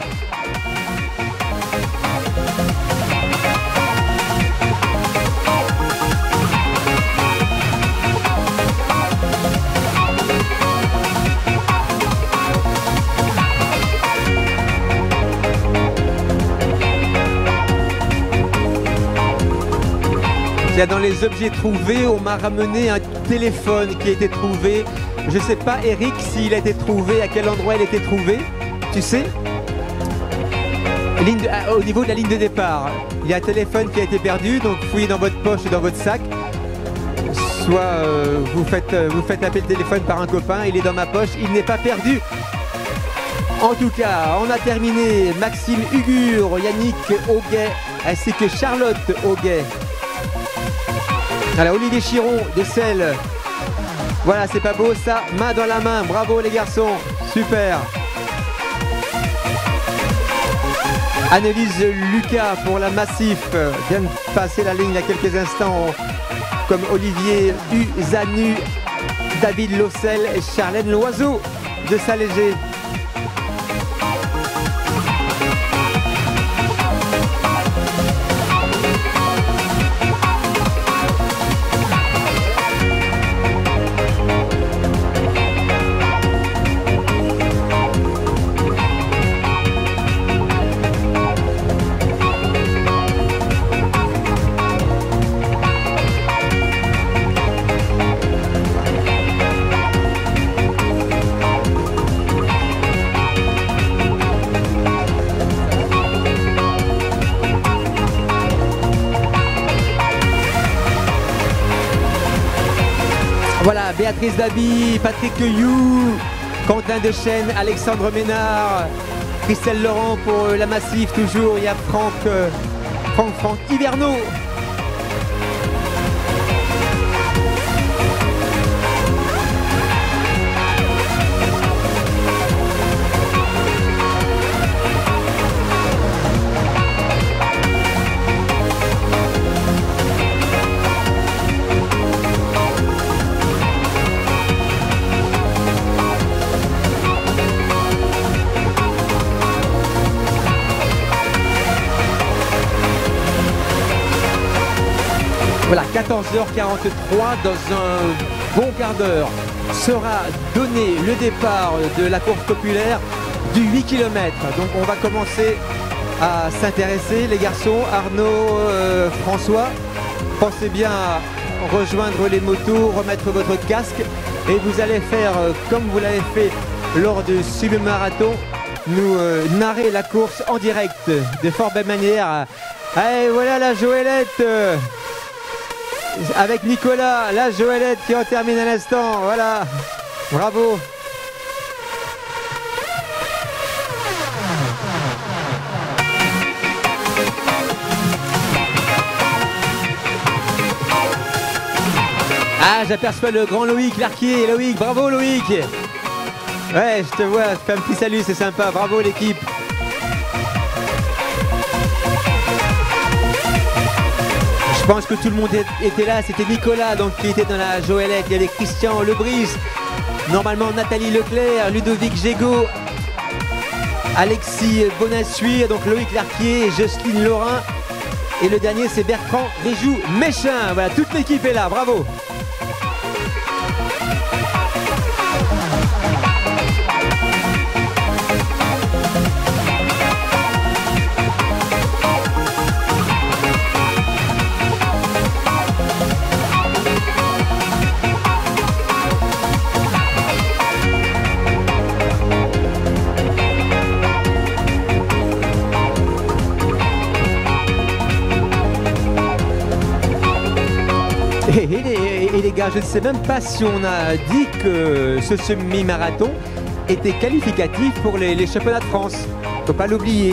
Tiens, dans les objets trouvés, on m'a ramené un téléphone qui a été trouvé. Je sais pas, Eric, s'il a été trouvé, à quel endroit il a été trouvé. Tu sais Ligne de- ah, Au niveau de la ligne de départ, il y a un téléphone qui a été perdu, donc fouillez dans votre poche ou dans votre sac. Soit euh, vous, faites, euh, vous faites appeler le téléphone par un copain, il est dans ma poche, il n'est pas perdu. En tout cas, on a terminé Maxime Hugur, Yannick Auguet, ainsi que Charlotte Auguet. Alors Olivier Chiron de Selle. Voilà, c'est pas beau ça. Main dans la main. Bravo les garçons. Super. Annelise Lucas pour la Massif. Vient de passer la ligne il y a quelques instants. Comme Olivier Uzanu, David Lossel et Charlène Loiseau de Saint-Léger. Voilà, Béatrice Dabi, Patrick You, Quentin Dechêne, Alexandre Ménard, Christelle Laurent pour euh, la Massif toujours. Il y a Franck, euh, Franck, Franck Hiverneau. Voilà, quatorze heures quarante-trois, dans un bon quart d'heure, sera donné le départ de la course populaire du huit kilomètres. Donc on va commencer à s'intéresser, les garçons. Arnaud, euh, François, pensez bien à rejoindre les motos, remettre votre casque et vous allez faire euh, comme vous l'avez fait lors du semi-marathon, nous euh, narrer la course en direct de fort belle manière. Allez, voilà la Joëlette euh, avec Nicolas, la Joëlette qui en termine à l'instant, voilà, bravo. Ah, j'aperçois le grand Loïc Larquier. Loïc, bravo Loïc. Ouais, je te vois, fais un petit salut, c'est sympa, bravo l'équipe. Je pense que tout le monde était là, c'était Nicolas donc, qui était dans la Joëlette, il y avait Christian Lebris, normalement Nathalie Leclerc, Ludovic Gégaud, Alexis Bonassuire, donc Loïc Larquier, Jocelyne Laurin et le dernier c'est Bertrand Réjou Méchin. Voilà, toute l'équipe est là, bravo. Et les, et les gars, je ne sais même pas si on a dit que ce semi-marathon était qualificatif pour les, les championnats de France. Faut pas l'oublier.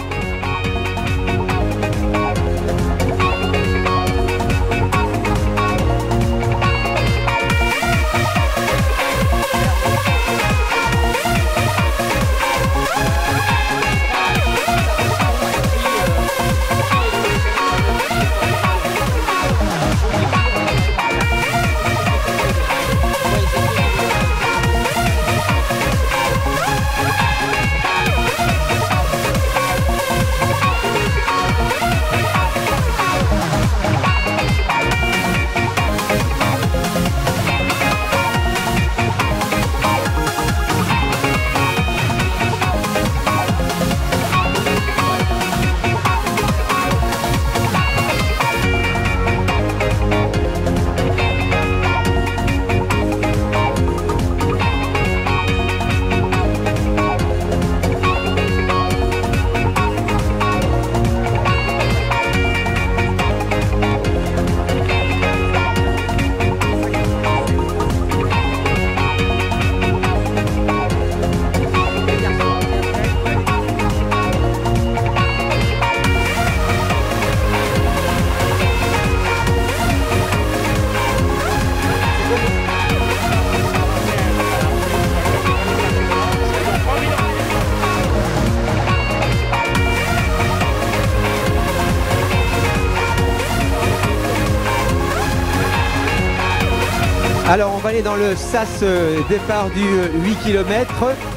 Alors on va aller dans le sas euh, départ du euh, huit kilomètres.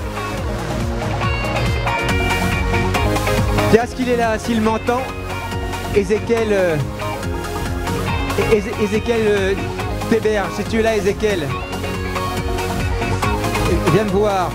Tiens, est-ce qu'il est là, s'il m'entend? Ézéchiel, euh, Ézé Ézéchiel euh, Tébert, si tu es là Ézéchiel, viens me voir.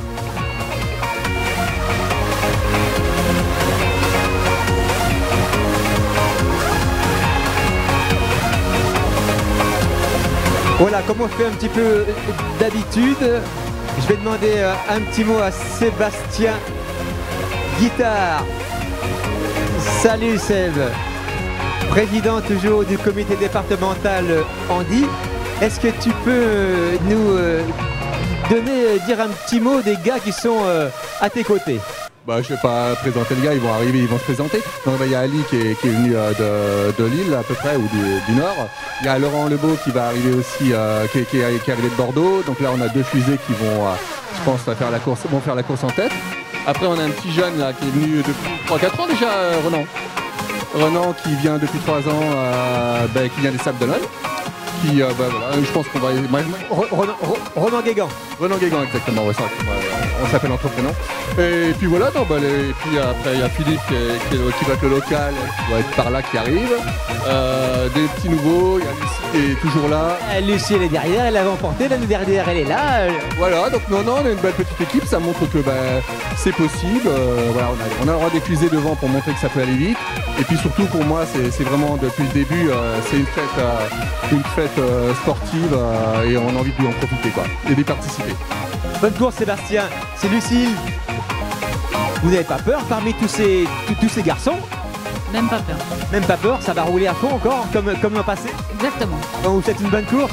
Voilà, comme on fait un petit peu d'habitude, je vais demander un petit mot à Sébastien Guitare. Salut Seb, président toujours du comité départemental Andy. Est-ce que tu peux nous donner, dire un petit mot des gars qui sont à tes côtés? Bah, je ne vais pas présenter les gars, ils vont arriver, ils vont se présenter. Donc, il y a Ali qui est, qui est venu euh, de, de Lille à peu près, ou du, du Nord. Il y a Laurent Lebeau qui va arriver aussi, euh, qui, qui, est, qui est arrivé de Bordeaux. Donc là, on a deux fusées qui vont, euh, je pense, faire la course, vont faire la course en tête. Après, on a un petit jeune là qui est venu depuis trois quatre ans déjà, euh, Renan. Renan qui vient depuis trois ans, euh, bah, qui vient des Sables d'Olonne. Qui, euh, bah, voilà, je pense qu'on va... Renan Guégan. Renan Guégan, exactement, ouais, c'est vrai que, ouais, on s'appelle entre prénoms. Et puis voilà, non, bah, les- et puis après il y a Philippe qui, est- qui, est- qui va être le local, qui doit être par là, qui arrive. Euh, des petits nouveaux, il y a Lucie qui est toujours là. Euh, Lucie, elle est derrière, elle l'avait emporté l'année dernière, elle est là. euh, Voilà, donc non, non, on a une belle petite équipe, ça montre que bah, c'est possible. Euh, voilà, on a, on a le droit d'épuiser devant pour montrer que ça peut aller vite. Et puis surtout pour moi, c'est c'est vraiment depuis le début, euh, c'est une fête, euh, une fête euh, sportive euh, et on a envie de lui en profiter quoi, et d'y participer. Bonne course Sébastien, c'est Lucille. Vous n'avez pas peur parmi tous ces, tous, tous ces garçons? Même pas peur. Même pas peur, ça va rouler à fond encore, comme, comme l'an passé? Exactement. Bon, vous faites une bonne course?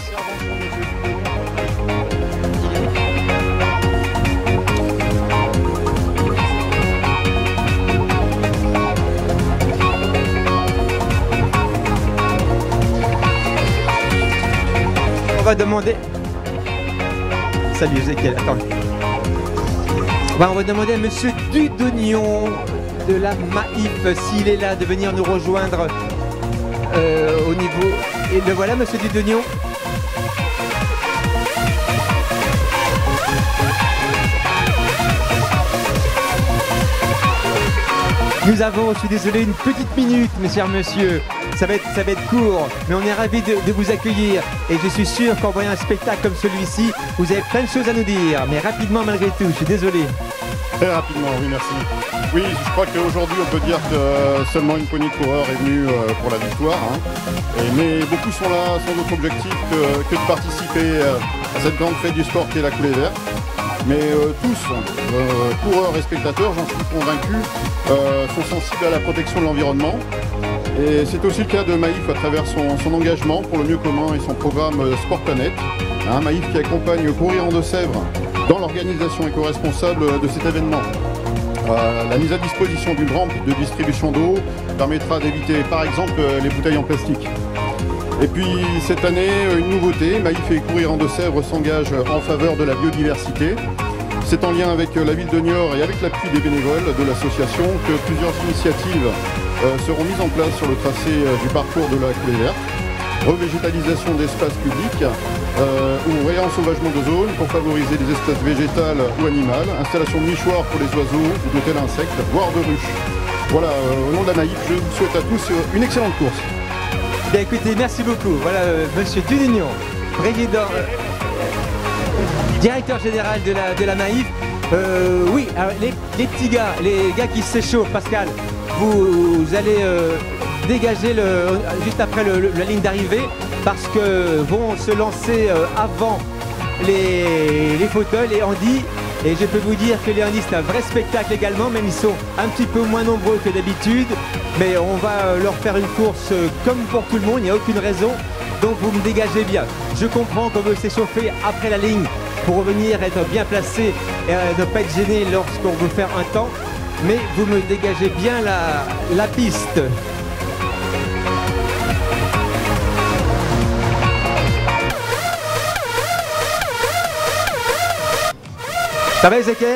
On va demander... Salut Ezekiel, attends. Bah, on va demander à Monsieur Dudognon de la Maïf s'il est là de venir nous rejoindre euh, au niveau. Et le voilà, Monsieur Dudognon. Nous avons, je suis désolé, une petite minute, mes chers messieurs. Ça va être, ça va être court, mais on est ravis de, de vous accueillir. Et je suis sûr qu'en voyant un spectacle comme celui-ci, vous avez plein de choses à nous dire. Mais rapidement, malgré tout, je suis désolé. Très rapidement, oui, merci. Oui, je crois qu'aujourd'hui, on peut dire que euh, seulement une poignée de coureurs est venue euh, pour la victoire. Hein. Et- mais beaucoup sont là, sans d'autre objectif que, que de participer euh, à cette grande fête du sport qui est la coulée verte. Mais euh, tous, euh, coureurs et spectateurs, j'en suis convaincu, euh, sont sensibles à la protection de l'environnement. Et c'est aussi le cas de Maïf à travers son, son engagement pour le mieux commun et son programme euh, Sport Planète. Hein, Maïf qui accompagne Courir en Deux-Sèvres dans l'organisation éco-responsable de cet événement. Euh, la mise à disposition d'une rampe de distribution d'eau permettra d'éviter par exemple euh, les bouteilles en plastique. Et puis cette année, une nouveauté, Maïf et Courir en Deux-Sèvres s'engagent en faveur de la biodiversité. C'est en lien avec la ville de Niort et avec l'appui des bénévoles de l'association que plusieurs initiatives euh, seront mises en place sur le tracé euh, du parcours de la coulée verte. Revégétalisation d'espaces publics euh, ou réensauvagement de zones pour favoriser les espèces végétales ou animales, installation de nichoirs pour les oiseaux ou de tels insectes, voire de ruches. Voilà, euh, au nom de la Maïf, je vous souhaite à tous euh, une excellente course. Bien écoutez, merci beaucoup. Voilà, euh, Monsieur Dudognon, président, euh, directeur général de la, de la Maïf. Euh, oui, alors, les, les petits gars, les gars qui s'échauffent, Pascal, vous, vous allez euh, dégager le, juste après le- le- la ligne d'arrivée parce que vont se lancer euh, avant les, les fauteuils, les handis. Et je peux vous dire que les handis, c'est un vrai spectacle également, même ils sont un petit peu moins nombreux que d'habitude. Mais on va euh, leur faire une course euh, comme pour tout le monde, il n'y a aucune raison. Donc vous me dégagez bien. Je comprends qu'on veut s'échauffer après la ligne pour revenir être bien placé et euh, ne pas être gêné lorsqu'on veut faire un temps. Mais vous me dégagez bien la, la piste. Ça va Ezekiel?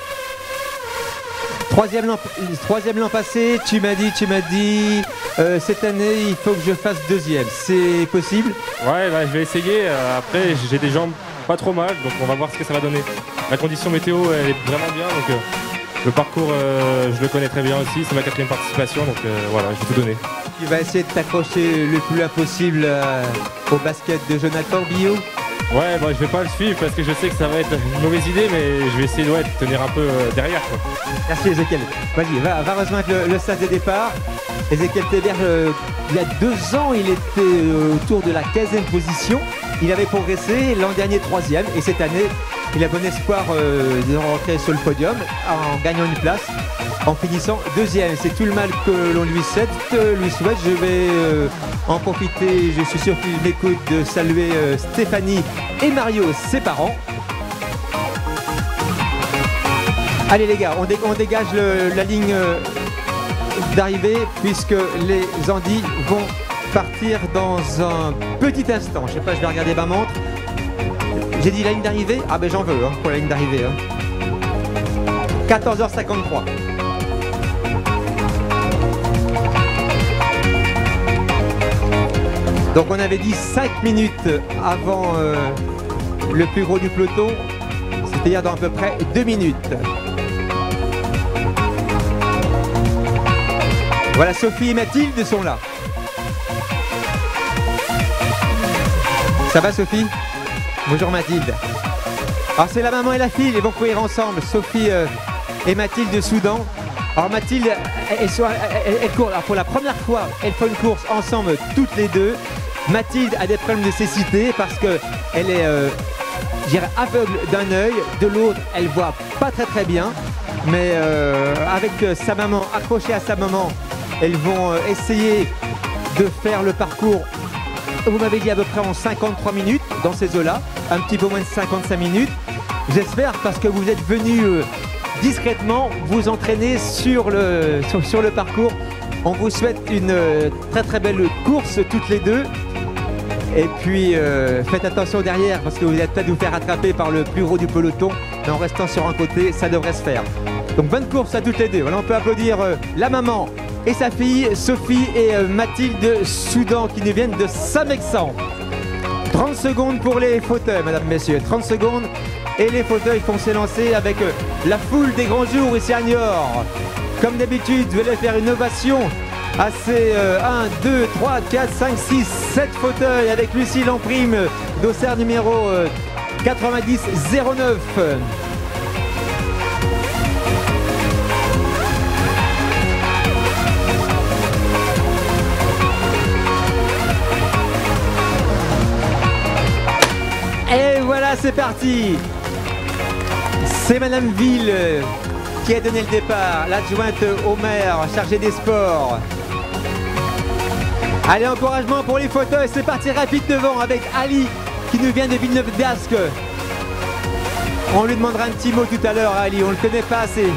Troisième l'an, troisième l'an passé, tu m'as dit, tu m'as dit, euh, cette année il faut que je fasse deuxième. C'est possible? Ouais, bah, je vais essayer. Euh, après, j'ai des jambes pas trop mal, donc on va voir ce que ça va donner. La condition météo, elle est vraiment bien, donc euh, le parcours, euh, je le connais très bien aussi. C'est ma quatrième participation, donc euh, voilà, je vais tout donner. Tu vas essayer de t'accrocher le plus loin possible euh, au basket de Jonathan Billot? Ouais, bah, je vais pas le suivre parce que je sais que ça va être une mauvaise idée, mais je vais essayer ouais, de tenir un peu euh, derrière. Quoi. Merci Ezekiel. Vas-y, va, va rejoindre le, le stade de départ. Ezekiel Théberge, euh, il y a deux ans, il était euh, autour de la quinzième position. Il avait progressé, l'an dernier troisième, et cette année, il a bon espoir euh, de rentrer sur le podium en gagnant une place, en finissant deuxième. C'est tout le mal que l'on lui souhaite. euh, lui souhaite. Je vais euh, en profiter, je suis sûr qu'il m'écoute, de saluer euh, Stéphanie et Mario, ses parents. Allez les gars, on, dé- on dégage le- la ligne euh, d'arrivée puisque les Andis vont partir dans un petit instant. Je sais pas, je vais regarder ma montre. J'ai dit la ligne d'arrivée? Ah ben j'en veux hein, pour la ligne d'arrivée. Hein. quatorze heures cinquante-trois. Donc on avait dit cinq minutes avant euh, le plus gros du peloton. c'est-à-dire dans à peu près deux minutes. Voilà, Sophie et Mathilde sont là. Ça va Sophie? Bonjour Mathilde. Alors c'est la maman et la fille, ils vont courir ensemble, Sophie euh, et Mathilde de Soudan. Alors Mathilde, elle, elle, elle court, alors pour la première fois, elle fait une course ensemble toutes les deux. Mathilde a des problèmes de cécité parce qu'elle est, euh, je dirais, aveugle d'un œil, de l'autre, elle voit pas très très bien. Mais euh, avec euh, sa maman, accrochée à sa maman, elles vont euh, essayer de faire le parcours, vous m'avez dit à peu près en cinquante-trois minutes, dans ces eaux-là, un petit peu moins de cinquante-cinq minutes. J'espère parce que vous êtes venus euh, discrètement vous entraîner sur le, sur, sur le parcours. On vous souhaite une euh, très très belle course toutes les deux. Et puis euh, faites attention derrière parce que vous allez peut-être vous faire attraper par le plus gros du peloton. Mais en restant sur un côté, ça devrait se faire. Donc bonne course à toutes les deux. Voilà, on peut applaudir euh, la maman et sa fille Sophie et euh, Mathilde de Soudan qui nous viennent de Samexan. trente secondes pour les fauteuils, mesdames, messieurs. trente secondes et les fauteuils font s'élancer avec euh, la foule des grands jours ici à Niort. Comme d'habitude, vous allez faire une ovation à ces euh, un, deux, trois, quatre, cinq, six, sept fauteuils avec Lucille en prime, dossard numéro euh, quatre-vingt-dix zéro neuf. Et voilà, c'est parti. C'est Madame Ville euh, qui a donné le départ, l'adjointe au maire chargée des sports. Allez, encouragement pour les fauteuils, c'est parti rapide devant avec Ali qui nous vient de Villeneuve-d'Ascq. On lui demandera un petit mot tout à l'heure à Ali, on le connaît pas assez.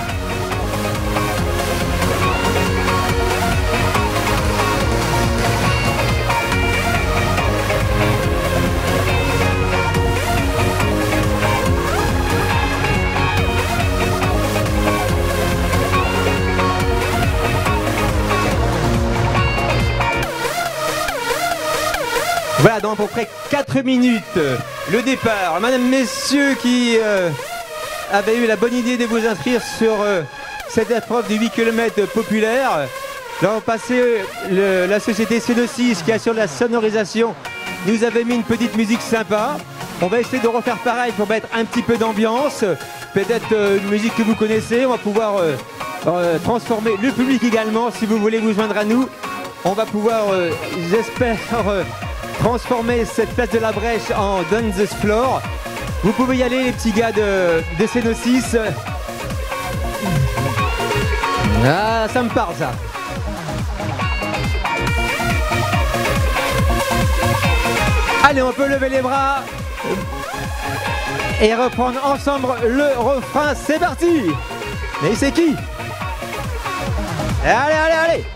Voilà, dans à peu près quatre minutes, le départ. Madame, messieurs qui euh, avaient eu la bonne idée de vous inscrire sur euh, cette épreuve de huit kilomètres populaire. Là, on passait le, la société Cenosis qui assure la sonorisation. Nous avait mis une petite musique sympa. On va essayer de refaire pareil pour mettre un petit peu d'ambiance. Peut-être euh, une musique que vous connaissez. On va pouvoir euh, euh, transformer le public également. Si vous voulez vous joindre à nous, on va pouvoir, euh, j'espère... Euh, transformer cette place de la Brèche en Dance Floor. Vous pouvez y aller les petits gars de, de Cenosis. Ah, ça me parle ça. Allez, on peut lever les bras et reprendre ensemble le refrain. C'est parti. Mais c'est qui? Allez, allez, allez.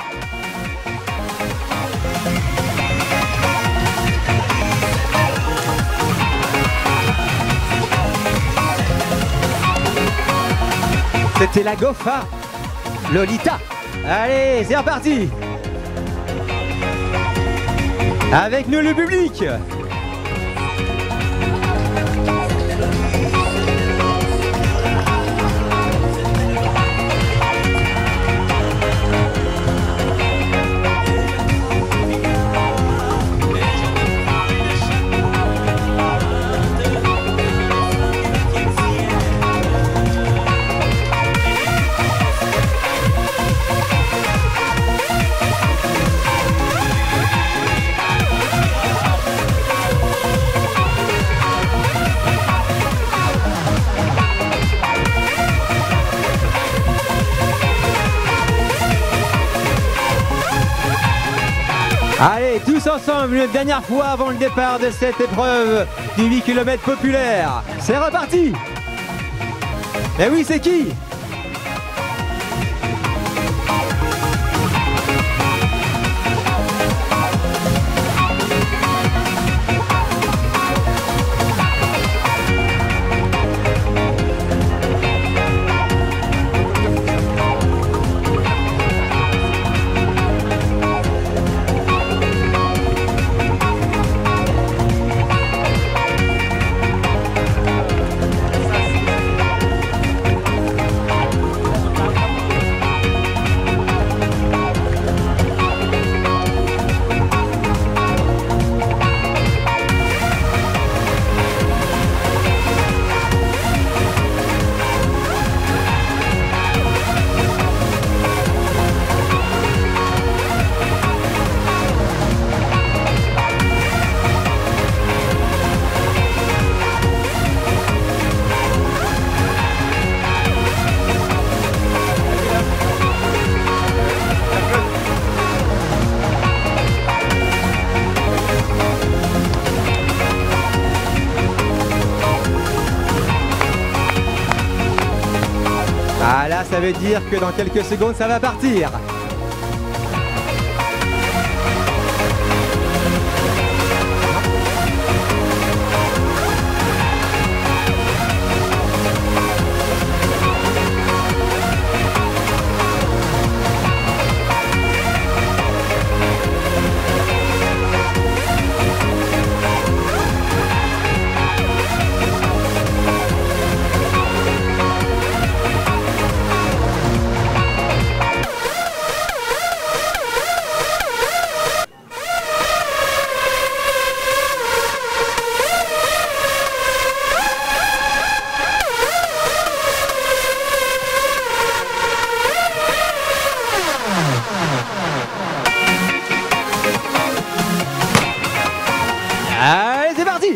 C'était la Gofa, Lolita. Allez, c'est reparti. Avec nous le public. Allez, tous ensemble, une dernière fois avant le départ de cette épreuve du huit kilomètres populaire. C'est reparti. Et oui, c'est qui? ça veut dire que dans quelques secondes, ça va partir. Allez, c'est parti!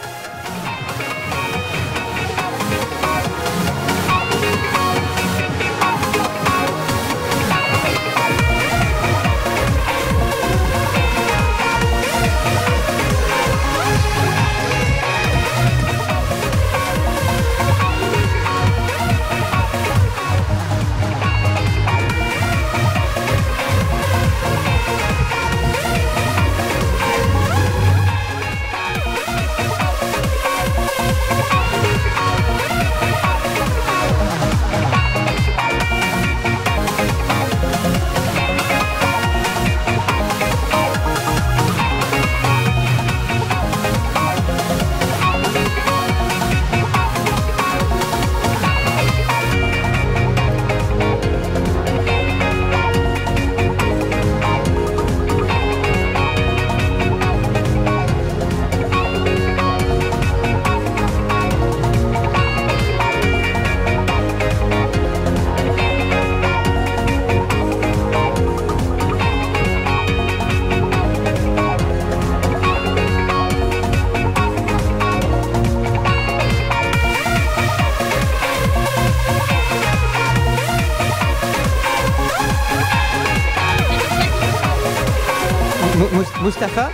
Mustapha?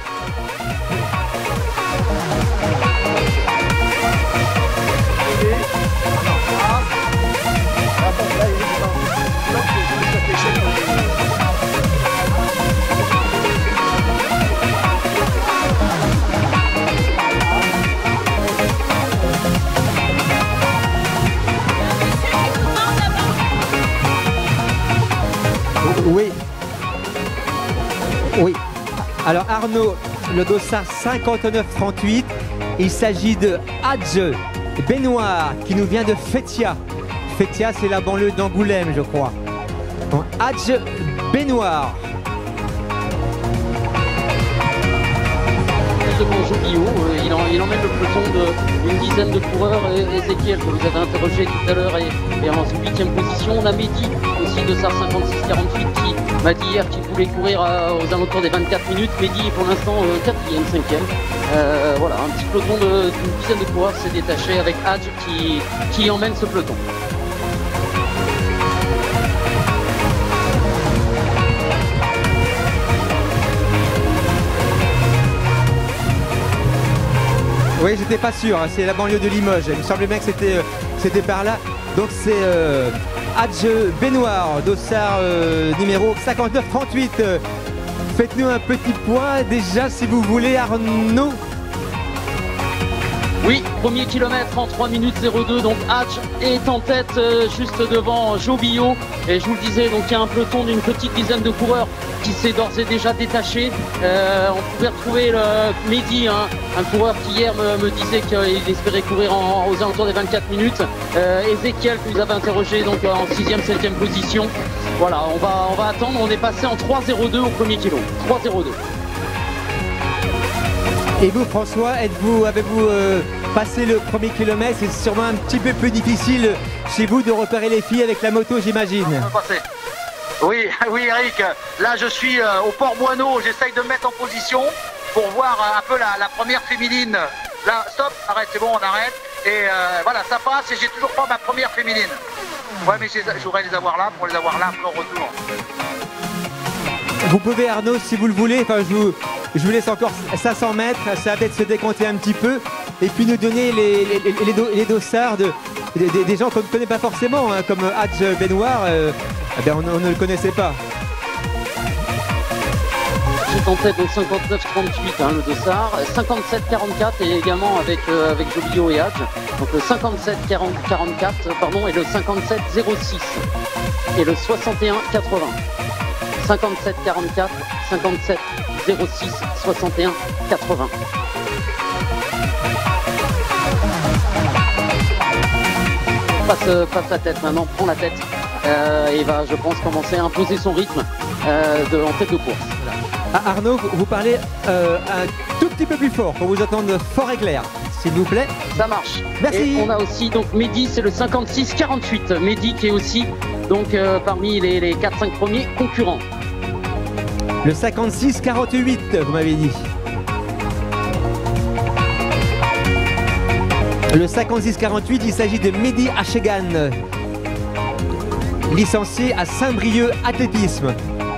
Oui. Oui. Alors Arnaud, le dossard cinquante-neuf trente-huit, il s'agit de Hadj Benoît qui nous vient de Fétia. Fétia, c'est la banlieue d'Angoulême, je crois. Bon, Hadj Benoît. Bio, euh, il, en, il emmène le peloton d'une dizaine de coureurs. Et Ezekiel, que vous avez interrogé tout à l'heure, et, et en huitième position. On a Mehdi, aussi de Sar cinquante-six quarante-huit, qui m'a dit hier qu'il voulait courir à, aux alentours des vingt-quatre minutes. Mehdi est pour l'instant euh, quatrième, cinquième. Euh, voilà, un petit peloton d'une dizaine de coureurs s'est détaché avec Hadj qui, qui emmène ce peloton. Oui, j'étais pas sûr, hein. C'est la banlieue de Limoges. Il me semblait bien que c'était euh, c'était par là. Donc c'est euh, Hadj Benoît, dossard euh, numéro cinquante-neuf trente-huit. Euh, Faites-nous un petit point déjà si vous voulez, Arnaud. Oui, premier kilomètre en trois minutes zéro deux, donc Hadj est en tête euh, juste devant Jobillot. Et je vous le disais, donc il y a un peloton d'une petite dizaine de coureurs qui s'est d'ores et déjà détaché. Euh, on pouvait retrouver le Mehdi, hein, un coureur qui hier me, me disait qu'il espérait courir en, aux alentours des vingt-quatre minutes. Euh, Ezekiel, que vous avez interrogé donc en sixième, septième position. Voilà, on va, on va attendre, on est passé en trois zéro deux au premier kilo. trois zéro deux. Et vous, François, êtes-vous, avez-vous euh, passé le premier kilomètre? C'est sûrement un petit peu plus difficile chez vous de repérer les filles avec la moto, j'imagine. Oui, oui, Eric. Là, je suis euh, au Port Boineau. J'essaye de me mettre en position pour voir euh, un peu la, la première féminine. Là, stop, arrête, c'est bon, on arrête. Et euh, voilà, ça passe et j'ai toujours pas ma première féminine. Ouais, mais je voudrais les avoir là pour les avoir là après au retour. Vous pouvez, Arnaud, si vous le voulez, enfin, je vous, je vous laisse encore cinq cents mètres, ça va peut-être se décompter un petit peu, et puis nous donner les, les, les, les, do, les dossards de, des, des- des gens qu'on ne connaît pas forcément, hein, comme Hadj Benoît, euh, eh bien, on, on ne le connaissait pas. J'ai en tête donc cinquante-neuf trente-huit hein, le dossard, cinquante-sept quarante-quatre et également avec, euh, avec Jobio et Hadj. Donc le cinquante-sept quarante-quatre pardon, et le cinquante-sept zéro six et le soixante et un quatre-vingts. cinquante-sept quarante-quatre, cinquante-sept zéro six, soixante et un quatre-vingts. Passe, passe la tête maintenant, prend la tête euh, et va, je pense, commencer à imposer son rythme euh, de, en tête de course. Ah, Arnaud, vous- vous parlez euh, un tout petit peu plus fort pour vous entendre fort et clair, s'il vous plaît. Ça marche. Merci. Et on a aussi donc Mehdi, c'est le cinquante-six quarante-huit. Mehdi qui est aussi donc euh, parmi les, les quatre cinq premiers concurrents. Le cinquante-six quarante-huit, vous m'avez dit. Le cinquante-six quarante-huit, il s'agit de Mehdi Achegan, licencié à Saint-Brieuc Athlétisme.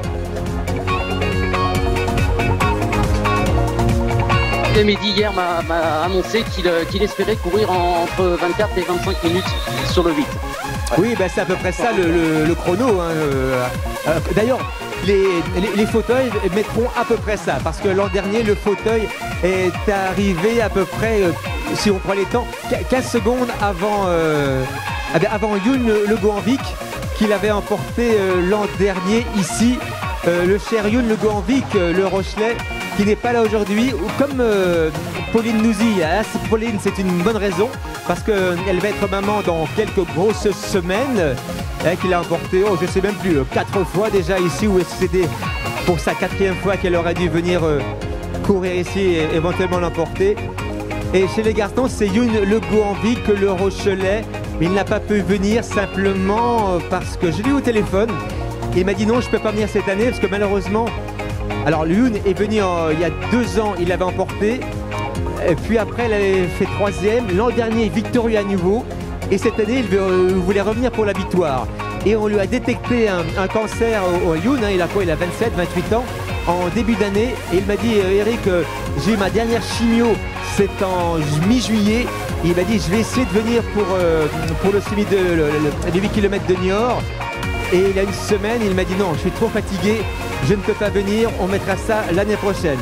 Et Mehdi hier m'a m'a annoncé qu'il euh, qu'il espérait courir en- entre vingt-quatre et vingt-cinq minutes sur le huit. Oui, ben c'est à peu près ça le, le- le chrono. hein, euh, euh, D'ailleurs, les, les- les fauteuils mettront à peu près ça, parce que l'an dernier, le fauteuil est arrivé à peu près, euh, si on prend les temps, qu- quinze secondes avant, euh, ah ben, avant Youn Le, Le Goanvic, qu'il avait emporté euh, l'an dernier ici. Euh, le cher Youn Le Goanvic, euh, le Rochelet, qui n'est pas là aujourd'hui, ou comme euh, Pauline Nouzy. Hein, c'est- Pauline, c'est une bonne raison, parce qu'elle va être maman dans quelques grosses semaines, hein, qu'il a emporté, oh, je sais même plus, euh, quatre fois déjà ici, ou est-ce que c'était pour sa quatrième fois qu'elle aurait dû venir euh, courir ici et éventuellement l'emporter. Et chez les garçons, c'est Youn Le Goanvic, le Rochelet, mais il n'a pas pu venir simplement euh, parce que je l'ai eu au téléphone. Il m'a dit non, je ne peux pas venir cette année parce que malheureusement, alors Youn est venu en- il y a deux ans, il l'avait emporté. Et puis après, il avait fait troisième. L'an dernier, victorieux à nouveau. Et cette année, il veut- euh, voulait revenir pour la victoire. Et on lui a détecté un, un cancer au, au Youn. hein, il a quoi? Il a vingt-sept, vingt-huit ans en début d'année. Et il m'a dit, euh, Eric, euh, j'ai eu ma dernière chimio, c'est en ju- mi-juillet. Et il m'a dit, je vais essayer de venir pour, euh, pour le semi de le- le- les huit kilomètres de Niort. Et il y a une semaine, il m'a dit non, je suis trop fatigué, je ne peux pas venir, on mettra ça l'année prochaine.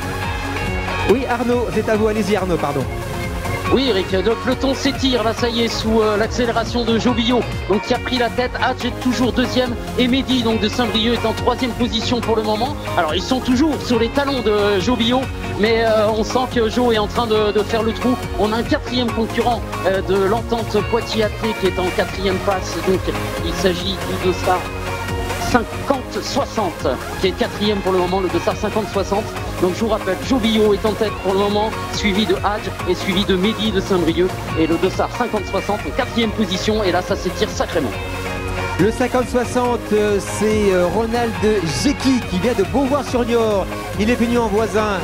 Oui, Arnaud, c'est à vous, allez-y Arnaud, pardon. Oui, Eric, le peloton s'étire, là ça y est, sous euh, l'accélération de Jobio, donc qui a pris la tête. Hadj est toujours deuxième et Mehdi donc de Saint-Brieuc est en troisième position pour le moment. Alors ils sont toujours sur les talons de Jobio, mais euh, on sent que Jo est en train de, de faire le trou. On a un quatrième concurrent euh, de l'entente Poitiers-Athée qui est en quatrième passe, donc il s'agit du dossard cinquante soixante qui est quatrième pour le moment, le dossard cinquante soixante. Donc je vous rappelle, Jobio est en tête pour le moment, suivi de Hadj et suivi de Mehdi de Saint-Brieuc, et le dossard cinquante soixante en quatrième position, et là ça s'étire sacrément. Le cinquante soixante, euh, c'est euh, Ronald Jecky qui vient de Beauvoir-sur-Niort. Il est venu en voisin.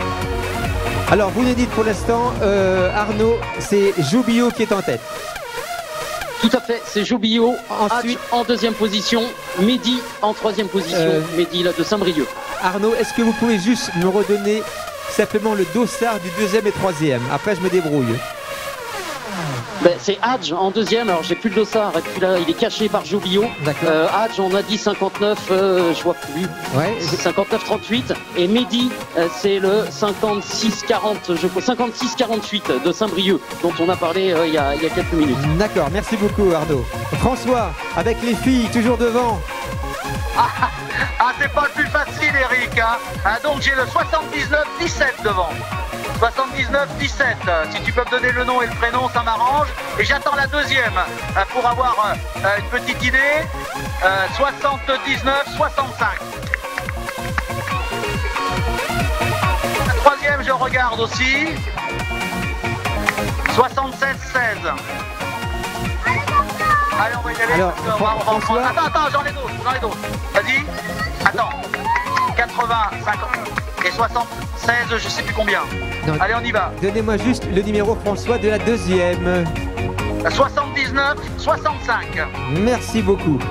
Alors vous nous dites pour l'instant, euh, Arnaud, c'est Jobio qui est en tête. Tout à fait, c'est Jobio, Hadj en deuxième position, Mehdi en troisième position, Euh, Mehdi là de Saint-Brieuc. Arnaud, est-ce que vous pouvez juste me redonner simplement le dossard du deuxième et troisième? Après, je me débrouille. Ben, c'est Hadj en deuxième, alors j'ai plus le dossard, et puis là il est caché par Jobio. Euh, Hadj on a dit cinquante-neuf, euh, je vois plus, ouais. cinquante-neuf trente-huit, et Mehdi euh, c'est le cinquante-six quarante, je crois, cinquante-six quarante-huit de Saint-Brieuc, dont on a parlé euh, il y, a, il y a quelques minutes. D'accord, merci beaucoup Arnaud. François, avec les filles, toujours devant. Ah, c'est pas le plus facile, Eric. Hein. Ah, donc j'ai le soixante-dix-neuf dix-sept devant. soixante-dix-neuf dix-sept. Si tu peux me donner le nom et le prénom, ça m'arrange. Et j'attends la deuxième euh, pour avoir euh, une petite idée. Euh, soixante-dix-neuf soixante-cinq. La troisième, je regarde aussi. soixante-seize seize. Allez, on va y aller. Alors, parce que on va- on va en prendre- Attends, attends, j'en ai d'autres, j'en ai d'autres. Vas-y. Attends. quatre-vingts, cinquante et soixante-seize, je sais plus combien. Non, Allez, on y va. Donnez-moi juste le numéro François de la deuxième. soixante-dix-neuf soixante-cinq. Merci beaucoup.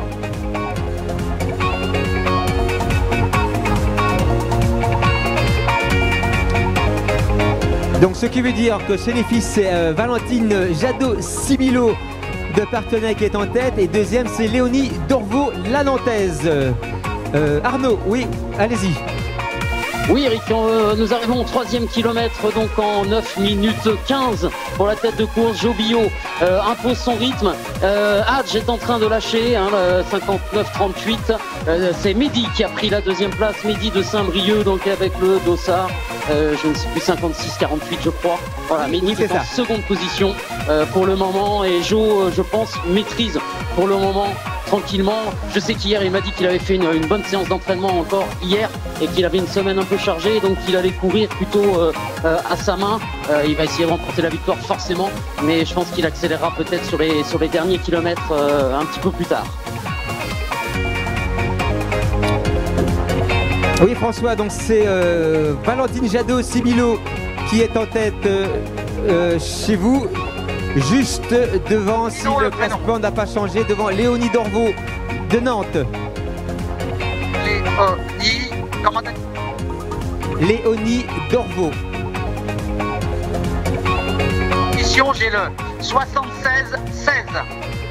Donc ce qui veut dire que chez les filles, c'est euh, Valentine Jadot-Sibilo de Parthenay qui est en tête. Et deuxième, c'est Léonie Dorvaux, la Nantaise. Euh, Arnaud, oui, allez-y. Oui, Eric, euh, nous arrivons au troisième kilomètre, donc en neuf minutes quinze pour la tête de course. Jobio euh, impose son rythme. Euh, Hadj est en train de lâcher, hein, cinquante-neuf trente-huit. Euh, c'est Mehdi qui a pris la deuxième place. Mehdi de Saint-Brieuc, donc avec le dossard. Euh, je ne sais plus, cinquante-six quarante-huit, je crois. Voilà, Mehdi est, est en seconde position euh, pour le moment. Et Jo, euh, je pense, maîtrise pour le moment tranquillement. Je sais qu'hier, il m'a dit qu'il avait fait une, une bonne séance d'entraînement encore hier et qu'il avait une semaine un peu chargée, donc il allait courir plutôt euh, euh, à sa main. Euh, il va essayer de remporter la victoire forcément, mais je pense qu'il accélérera peut-être sur les, sur les derniers kilomètres euh, un petit peu plus tard. Oui, François, donc c'est euh, Valentine Jadot-Sibilo qui est en tête euh, euh, chez vous. Juste devant, si le classement n'a pas changé, devant Léonie Dorvaux de Nantes. Léonie, comment t'as... Léonie Dorvaux. Position, j'ai le soixante-seize seize.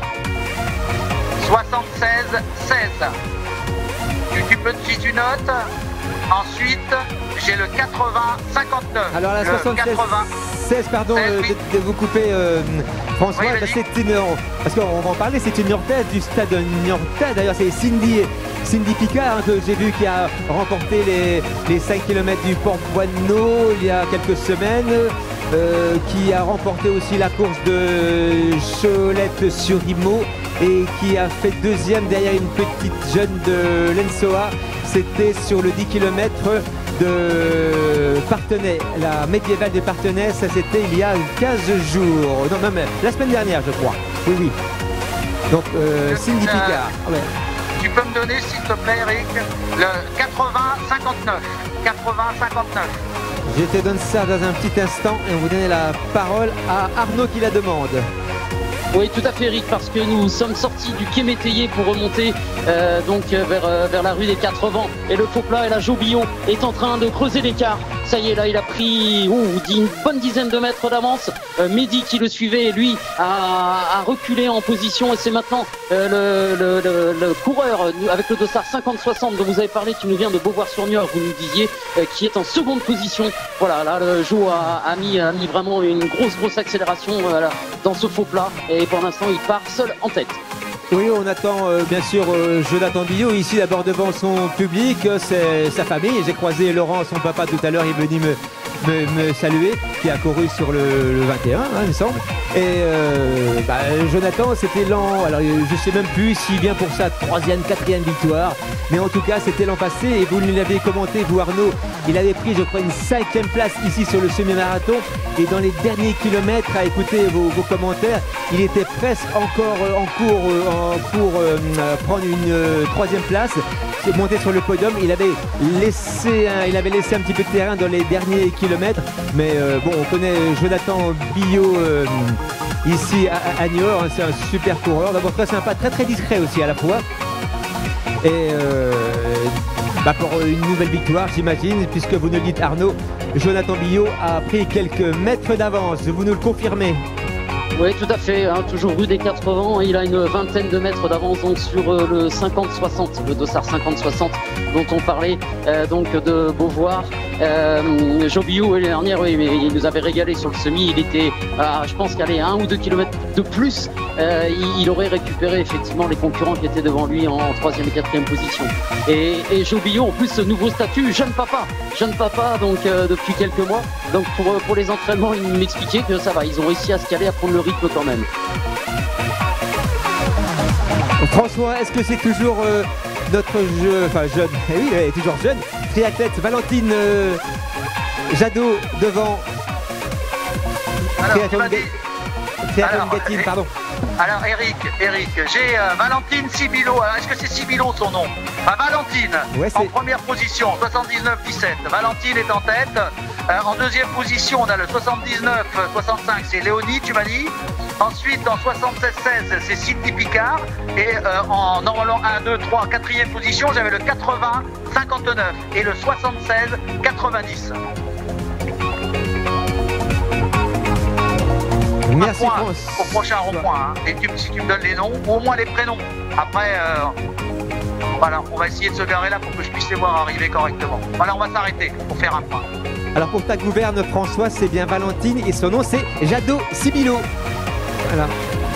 soixante-seize seize. Tu, tu peux, si tu notes, ensuite j'ai le quatre-vingts cinquante-neuf. Alors la soixante-seize seize, pardon euh, de, de vous couper euh, François, oui, bah, c'est une, parce qu'on va en parler, c'est une Niortaise du stade Niortais. D'ailleurs c'est Cindy, Cindy Picard hein, que j'ai vu qui a remporté les, les cinq kilomètres du Port-Boineau il y a quelques semaines, euh, qui a remporté aussi la course de Cholette-sur-Imau et qui a fait deuxième derrière une petite jeune de l'Ensoa. C'était sur le dix kilomètres de Parthenay, la médiévale de Parthenay, ça c'était il y a quinze jours, non même la semaine dernière je crois, oui oui. Donc euh, Cindy Picard. Ouais. Tu peux me donner s'il te plaît Eric, le quatre-vingts cinquante-neuf. quatre-vingts cinquante-neuf. Je te donne ça dans un petit instant et on vous donne la parole à Arnaud qui la demande. Oui, tout à fait, Eric, parce que nous sommes sortis du quai Métayer pour remonter euh, donc vers, euh, vers la rue des Quatre Vents. Et le faux plat et la Jobillon est en train de creuser l'écart. Ça y est, là, il a pris ouh, une bonne dizaine de mètres d'avance. Euh, Mehdi qui le suivait, lui, a, a reculé en position. Et c'est maintenant euh, le, le, le, le coureur avec le dossard cinquante soixante dont vous avez parlé, qui nous vient de Beauvoir-sur-Niort, vous nous disiez, euh, qui est en seconde position. Voilà, là, le Jo a, a, mis, a mis vraiment une grosse, grosse accélération euh, dans ce faux plat. Et pour l'instant, il part seul en tête. Oui, on attend euh, bien sûr euh, Jonathan Billot ici d'abord devant son public, euh, c'est sa famille. J'ai croisé Laurent, son papa tout à l'heure, il est venu me, me, me saluer, qui a couru sur le, le vingt et un, hein, il me semble. Et euh, bah, Jonathan, c'était lent. Alors je sais même plus s'il vient pour sa troisième, quatrième victoire, mais en tout cas c'était l'an passé et vous l'avez commenté, vous Arnaud. Il avait pris, je crois, une cinquième place ici sur le semi-marathon et dans les derniers kilomètres, à écouter vos, vos commentaires, il était presque encore euh, en cours euh, en, pour euh, prendre une euh, troisième place, monter sur le podium. Il avait laissé, un, il avait laissé un petit peu de terrain dans les derniers kilomètres, mais euh, bon, on connaît Jonathan Billot euh, ici à, à Niort, hein, c'est un super coureur, d'abord très sympa, très très discret aussi à la fois. Et euh, bah pour une nouvelle victoire, j'imagine, puisque vous nous le dites Arnaud, Jonathan Billot a pris quelques mètres d'avance, vous nous le confirmez? Oui, tout à fait, hein, toujours rue des Quatre Vents, il a une vingtaine de mètres d'avance donc sur euh, le cinquante soixante, le dossard cinquante soixante dont on parlait, euh, donc de Beauvoir. Euh, Jobillot, l'année dernière, oui, mais il nous avait régalé sur le semi, il était, à, je pense qu'aller un ou deux kilomètres de plus, euh, il, il aurait récupéré effectivement les concurrents qui étaient devant lui en troisième et quatrième position. Et, et Jobillot, en plus, ce nouveau statut, jeune papa, jeune papa, donc euh, depuis quelques mois, donc pour, pour les entraînements, il m'expliquait que ça va, ils ont réussi à se caler, à prendre le rythme quand même. François, est-ce que c'est toujours euh, notre jeu, enfin jeune, eh oui, elle est toujours jeune, triathlète Valentine euh, Jadot devant Alors, Triathlon Gatine, pardon. Alors Eric, Eric, j'ai euh, Valentine Sibilo. Est-ce que c'est Sibilo son nom? Bah, Valentine, ouais, en première position, soixante-dix-neuf dix-sept. Valentine est en tête. Euh, en deuxième position, on a le soixante-dix-neuf soixante-cinq, c'est Léonie, tu m'as dit. Ensuite, en soixante-seize seize, c'est Cindy Picard. Et euh, en normalement un, deux, trois, quatrième position, j'avais le quatre-vingts cinquante-neuf et le soixante-seize quatre-vingt-dix. Merci, un point France. au prochain rond-point. Hein. Et tu, si tu me donnes les noms, ou au moins les prénoms. Après, euh, voilà, on va essayer de se garer là pour que je puisse les voir arriver correctement. Voilà, on va s'arrêter pour faire un point. Alors pour ta gouverne, François, c'est bien Valentine et son nom c'est Jadot Sibilo. Voilà.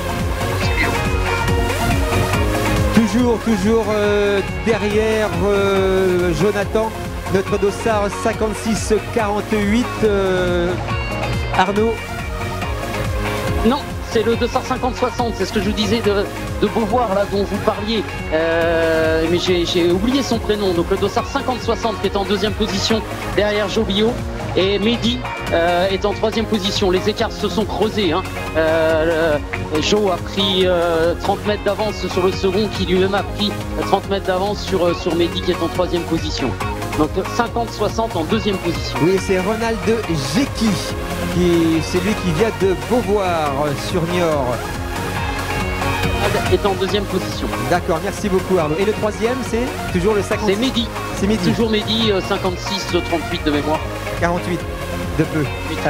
Toujours, toujours euh, derrière euh, Jonathan, notre dossard cinquante-six quarante-huit. Euh, Arnaud. Non, c'est le deux cent cinquante soixante, c'est ce que je vous disais de, de Beauvoir là dont vous parliez, euh, mais j'ai oublié son prénom. Donc le dossard cinquante soixante qui est en deuxième position derrière Jobio, et Mehdi euh, est en troisième position. Les écarts se sont creusés, hein. euh, Joe a pris euh, trente mètres d'avance sur le second, qui lui-même a pris trente mètres d'avance sur, sur Mehdi qui est en troisième position. Donc cinquante soixante en deuxième position. Oui, c'est Ronald Jecky, qui c'est lui qui vient de Beauvoir sur Niort. Est en deuxième position. D'accord, merci beaucoup Arnaud. Et le troisième, c'est toujours le cinquante. C'est Mehdi. C'est Mehdi. Toujours Mehdi, euh, cinquante-six trente-huit de mémoire. quarante-huit, de peu.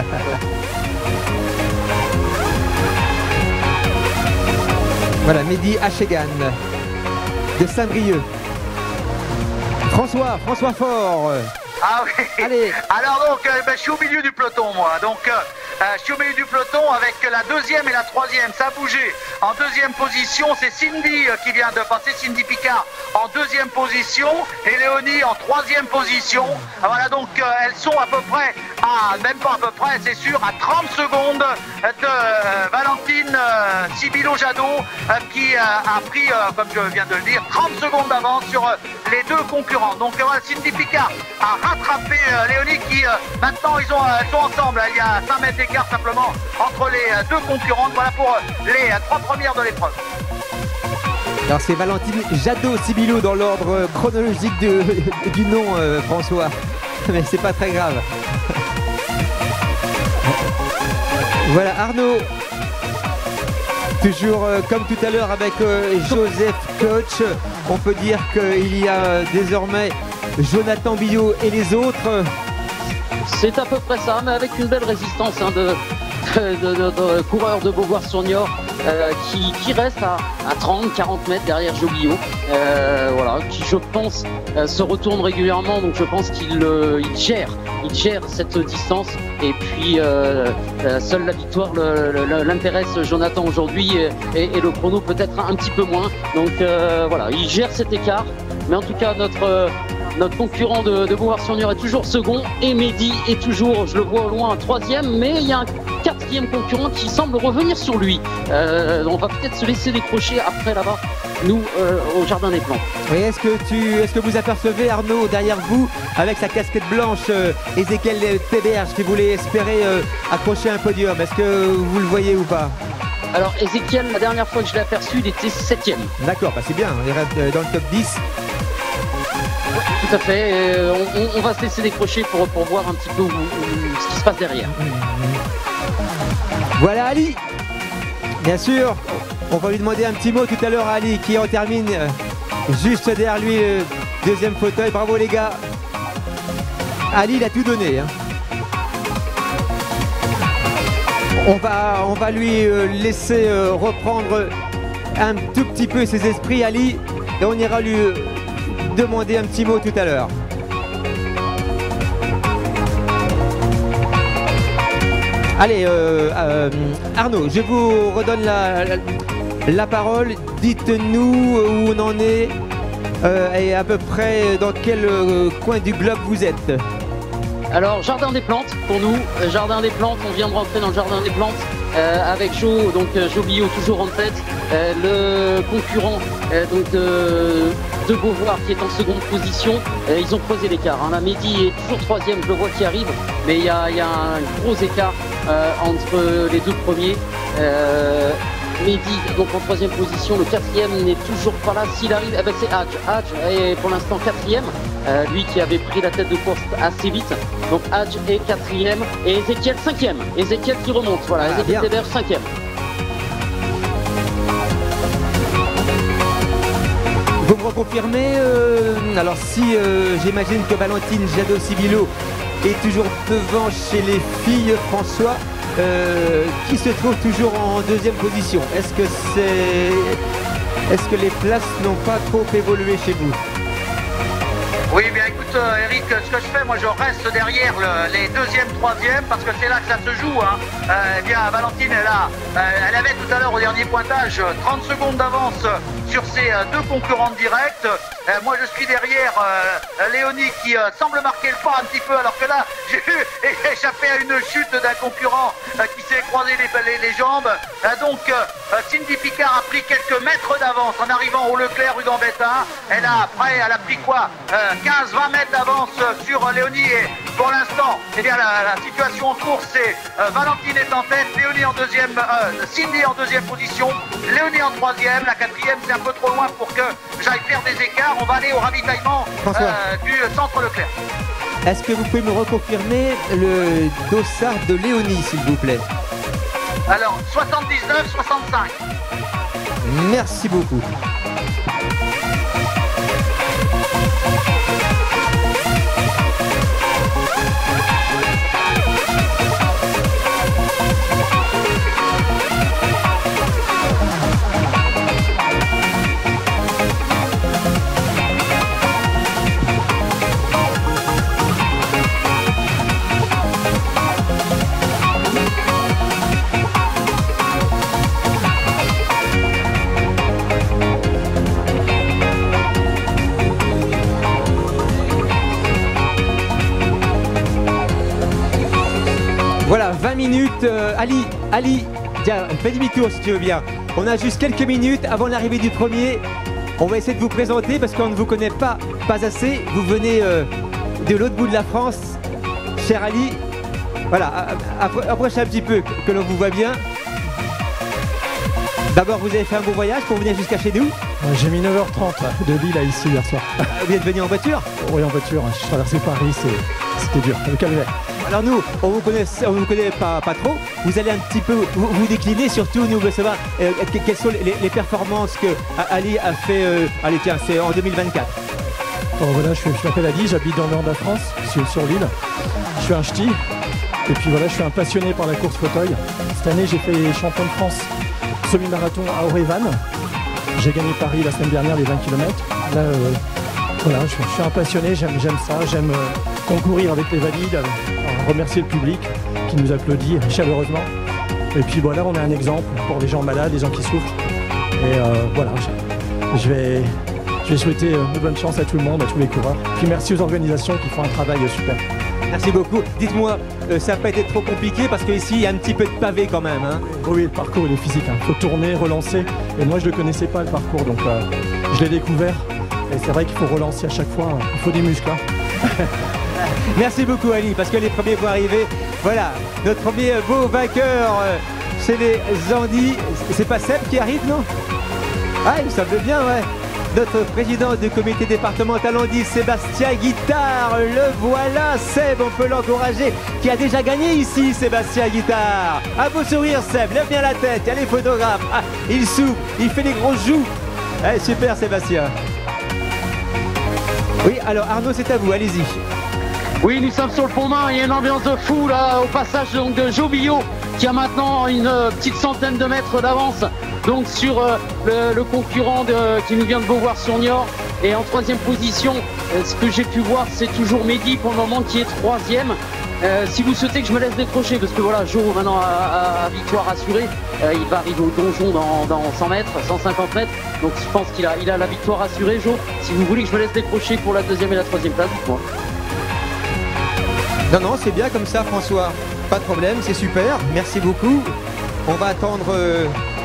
Voilà, Mehdi Hachegan de Saint-Brieuc. François, François Fort. Ah oui. Allez. Alors donc, euh, ben, je suis au milieu du peloton moi. Donc, euh, je suis au milieu du peloton avec la deuxième et la troisième. Ça a bougé. En deuxième position, c'est Cindy euh, qui vient de passer. Cindy Picard en deuxième position et Léonie en troisième position. Voilà, donc euh, elles sont à peu près, à, même pas à peu près, c'est sûr, à trente secondes de euh, Valentine euh, Sibilo Jadot euh, qui euh, a pris, euh, comme je viens de le dire, trente secondes d'avance sur euh, les deux concurrents. Donc euh, voilà, Cindy Picard a rattrapé euh, Léonie qui euh, maintenant ils, ont, euh, ils sont ensemble. Il y a cinq mètres d'écart simplement entre les euh, deux concurrentes. Voilà pour euh, les euh, trois premières de l'épreuve. Alors c'est Valentine Jadot Sibilo dans l'ordre chronologique de, du nom, euh, François. Mais c'est pas très grave. Voilà Arnaud. Toujours euh, comme tout à l'heure avec euh, Joseph Coach. On peut dire qu'il y a euh, désormais Jonathan Billot et les autres. C'est à peu près ça, mais avec une belle résistance hein, de, de, de, de coureurs de Beauvoir-sur-Niort euh, qui, qui reste à, à trente quarante mètres derrière Jobio. Euh, voilà, qui je pense euh, se retourne régulièrement, donc je pense qu'il euh, il gère, il gère cette distance. Et puis euh, euh, seule la victoire l'intéresse Jonathan aujourd'hui et, et, et le chrono peut-être un, un petit peu moins. Donc euh, voilà, il gère cet écart, mais en tout cas notre euh, Notre concurrent de, de Beauvoir-sur-Niort est toujours second et Mehdi est toujours, je le vois au loin, un troisième, mais il y a un quatrième concurrent qui semble revenir sur lui. Euh, on va peut-être se laisser décrocher après là-bas, nous, euh, au Jardin des Plantes. Oui, est-ce que, tu, est-ce que vous apercevez Arnaud derrière vous, avec sa casquette blanche, euh, Ezekiel Théberge qui voulait espérer euh, accrocher un podium? Est-ce que vous le voyez ou pas? Alors Ezekiel, la dernière fois que je l'ai aperçu, il était septième. D'accord, bah c'est bien, il reste dans le top dix. Tout à fait, euh, on, on va se laisser décrocher pour, pour voir un petit peu où, où, ce qui se passe derrière. Voilà Ali. Bien sûr, on va lui demander un petit mot tout à l'heure à Ali qui en termine juste derrière lui le deuxième fauteuil. Bravo les gars. Ali il a tout donné. Hein. On va, on va lui laisser reprendre un tout petit peu ses esprits Ali et on ira lui demander un petit mot tout à l'heure. Allez, euh, euh, Arnaud, je vous redonne la, la, la parole. Dites-nous où on en est euh, et à peu près dans quel euh, coin du globe vous êtes. Alors, Jardin des Plantes pour nous. Jardin des Plantes, on vient de rentrer dans le Jardin des Plantes euh, avec Joe, donc Joe Billot toujours en tête. Euh, le concurrent euh, donc de, de Beauvoir qui est en seconde position. Euh, ils ont creusé l'écart. Hein. La Mehdi est toujours troisième, je le vois qui arrive, mais il y a, y a un gros écart euh, entre les deux premiers. Euh, Mehdi donc en troisième position, le quatrième n'est toujours pas là. S'il arrive, eh ben c'est Hadj. Hadj est pour l'instant quatrième, euh, lui qui avait pris la tête de course assez vite. Donc Hadj est quatrième et Ezekiel cinquième. Ezekiel qui remonte, voilà, ah, Ezekiel Théberge cinquième. Vous me reconfirmez euh, alors si euh, j'imagine que Valentine Jadot Sibilo est toujours devant chez les filles, François, euh, qui se trouve toujours en deuxième position. Est-ce que c'est, est-ce que les places n'ont pas trop évolué chez vous? Oui, bien écoute euh, Eric, ce que je fais, moi je reste derrière le- les deuxième, troisième, parce que c'est là que ça se joue. Hein. Euh, eh bien, Valentine, elle, a, euh, elle avait tout à l'heure au dernier pointage euh, trente secondes d'avance sur ses euh, deux concurrentes directes. Euh, moi je suis derrière euh, Léonie qui euh, semble marquer le pas un petit peu, alors que là j'ai eu échappé à une chute d'un concurrent euh, qui s'est croisé les, les, les jambes. Euh, donc euh, Cindy Picard a pris quelques mètres d'avance en arrivant au Leclerc rue Gambetta. Elle a après, elle a pris quoi euh, quinze vingt mètres d'avance sur euh, Léonie, et pour l'instant, eh bien la, la situation en course c'est euh, Valentine est en tête, Léonie en deuxième, euh, Cindy en deuxième position, Léonie en troisième, la quatrième c'est un peu trop loin pour que j'aille faire des écarts. On va aller au ravitaillement euh, du centre Leclerc. Est-ce que vous pouvez me reconfirmer le dossard de Léonie, s'il vous plaît? Alors, soixante-dix-neuf soixante-cinq. Merci beaucoup. Voilà, vingt minutes. euh, Ali, Ali, tiens, fais demi-tour si tu veux bien. On a juste quelques minutes avant l'arrivée du premier. On va essayer de vous présenter parce qu'on ne vous connaît pas, pas assez. Vous venez euh, de l'autre bout de la France, cher Ali. Voilà, approchez un petit peu, que, que l'on vous voit bien. D'abord, vous avez fait un bon voyage pour venir jusqu'à chez nous. J'ai mis neuf heures trente de Lille à ici hier soir. Vous êtes venu en voiture? Oui, en voiture. Je traversais Paris, c'était dur, le calvaire. Alors nous, on vous connaît, on vous connaît pas, pas trop. Vous allez un petit peu vous, vous décliner. Surtout, nous voulons savoir euh, quelles sont les, les performances que Ali a fait. Euh, allez, tiens, c'est en deux mille vingt-quatre. Alors voilà, je, je m'appelle Ali, j'habite dans le nord de la France, sur, sur l'île. Je suis un ch'ti. Et puis voilà, je suis un passionné par la course fauteuil. Cette année, j'ai fait champion de France semi-marathon à Orevan. J'ai gagné Paris la semaine dernière, les vingt kilomètres. Là, euh, voilà, je, je suis un passionné, j'aime ça, j'aime euh, concourir avec les valides, euh, remercier le public qui nous applaudit chaleureusement. Et puis voilà, on est un exemple pour les gens malades, les gens qui souffrent. Et euh, voilà, je, je, vais, je vais souhaiter euh, de bonne chance à tout le monde, à tous les coureurs. Puis merci aux organisations qui font un travail euh, super. Merci beaucoup. Dites-moi, euh, ça n'a pas été trop compliqué parce qu'ici, il y a un petit peu de pavé quand même. Hein. Oui, le parcours, il est physique. Il faut tourner, relancer. Et moi, je ne le connaissais pas, le parcours. Donc, euh, je l'ai découvert. Et c'est vrai qu'il faut relancer à chaque fois. Il faut des muscles. Hein. Merci beaucoup, Ali, parce que les premiers vont arriver. Voilà, notre premier beau vainqueur, euh, c'est les Andy. C'est pas Seb qui arrive, non? Ah, il me semble bien, ouais. Notre président du comité départemental Andy, Sébastien Guittard, le voilà, Seb, on peut l'encourager, qui a déjà gagné ici, Sébastien Guittard. À vos sourires, Seb, lève bien la tête, il y a les photographes. Ah, il souffle, il fait les grosses joues. Eh, super, Sébastien. Oui, alors Arnaud, c'est à vous, allez-y. Oui, nous sommes sur le Pont-Main, il y a une ambiance de fou là, au passage donc, de Joe Billot, qui a maintenant une euh, petite centaine de mètres d'avance donc sur euh, le, le concurrent de, qui nous vient de Beauvoir-sur-Niort. Et en troisième position, euh, ce que j'ai pu voir, c'est toujours Mehdi pour le moment qui est troisième. Euh, si vous souhaitez que je me laisse décrocher, parce que voilà, Joe maintenant a, a, a victoire assurée, euh, il va arriver au donjon dans, dans cent mètres, cent cinquante mètres, donc je pense qu'il a, il a la victoire assurée, Joe. Si vous voulez que je me laisse décrocher pour la deuxième et la troisième place, dites-moi. Non, non, c'est bien comme ça, François. Pas de problème, c'est super. Merci beaucoup. On va attendre euh,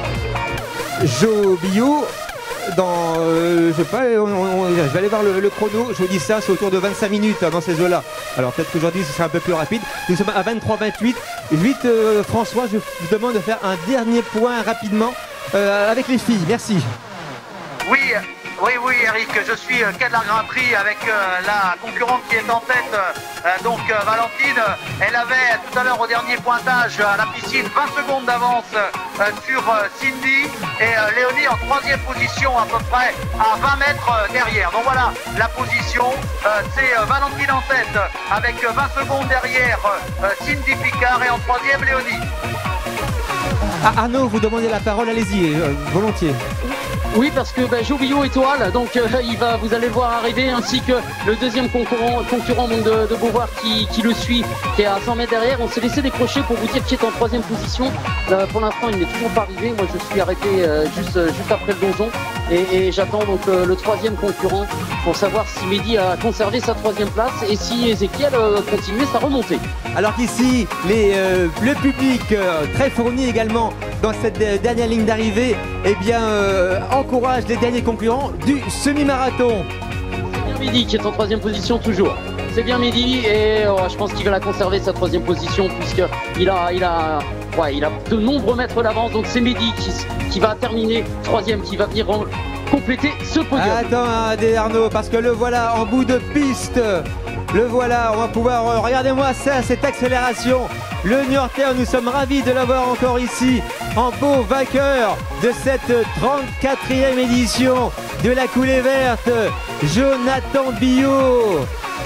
Jo Billot dans, euh, je sais pas, on, on, je vais aller voir le, le chrono. Je vous dis ça, c'est autour de vingt-cinq minutes hein, dans ces eaux-là. Alors peut-être qu'aujourd'hui, ce sera un peu plus rapide. Nous sommes à vingt-trois vingt-huit. Vite, euh, François, je vous demande de faire un dernier point rapidement euh, avec les filles. Merci. Oui, oui, oui, Eric, je suis euh, quai de la Gratterie avec euh, la concurrente qui est en tête, euh, donc euh, Valentine. Elle avait tout à l'heure au dernier pointage à la piscine vingt secondes d'avance euh, sur euh, Cindy et euh, Léonie en troisième position à peu près à vingt mètres euh, derrière. Donc voilà la position, euh, c'est euh, Valentine en tête avec euh, vingt secondes derrière euh, Cindy Picard et en troisième Léonie. Ah, Arnaud, vous demandez la parole, allez-y, euh, volontiers. Oui, parce que bah, Jobillot est toile, donc euh, il va, vous allez le voir arriver, ainsi que le deuxième concurrent, concurrent donc, de, de Beauvoir qui, qui le suit, qui est à cent mètres derrière. On s'est laissé décrocher pour vous dire qu'il est en troisième position. Euh, pour l'instant, il n'est toujours pas arrivé. Moi, je suis arrêté euh, juste, euh, juste après le donjon et, et j'attends donc euh, le troisième concurrent pour savoir si Mehdi a conservé sa troisième place et si Ezekiel euh, continue sa remontée. Alors qu'ici, les, euh, le public euh, très fourni également dans cette euh, dernière ligne d'arrivée, eh bien, euh, encourage les derniers concurrents du semi-marathon. C'est bien Mehdi qui est en troisième position toujours. C'est bien Mehdi et oh, je pense qu'il va la conserver sa troisième position puisqu'il a, il a, ouais, il a de nombreux mètres d'avance. Donc c'est Mehdi qui, qui va terminer troisième, qui va venir en, compléter ce podium. Attends, Adé Arnaud, parce que le voilà en bout de piste. Le voilà, on va pouvoir, euh, regardez-moi ça, cette accélération. Le Niortais, nous sommes ravis de l'avoir encore ici, en beau vainqueur de cette trente-quatrième édition de la coulée verte, Jonathan Billot.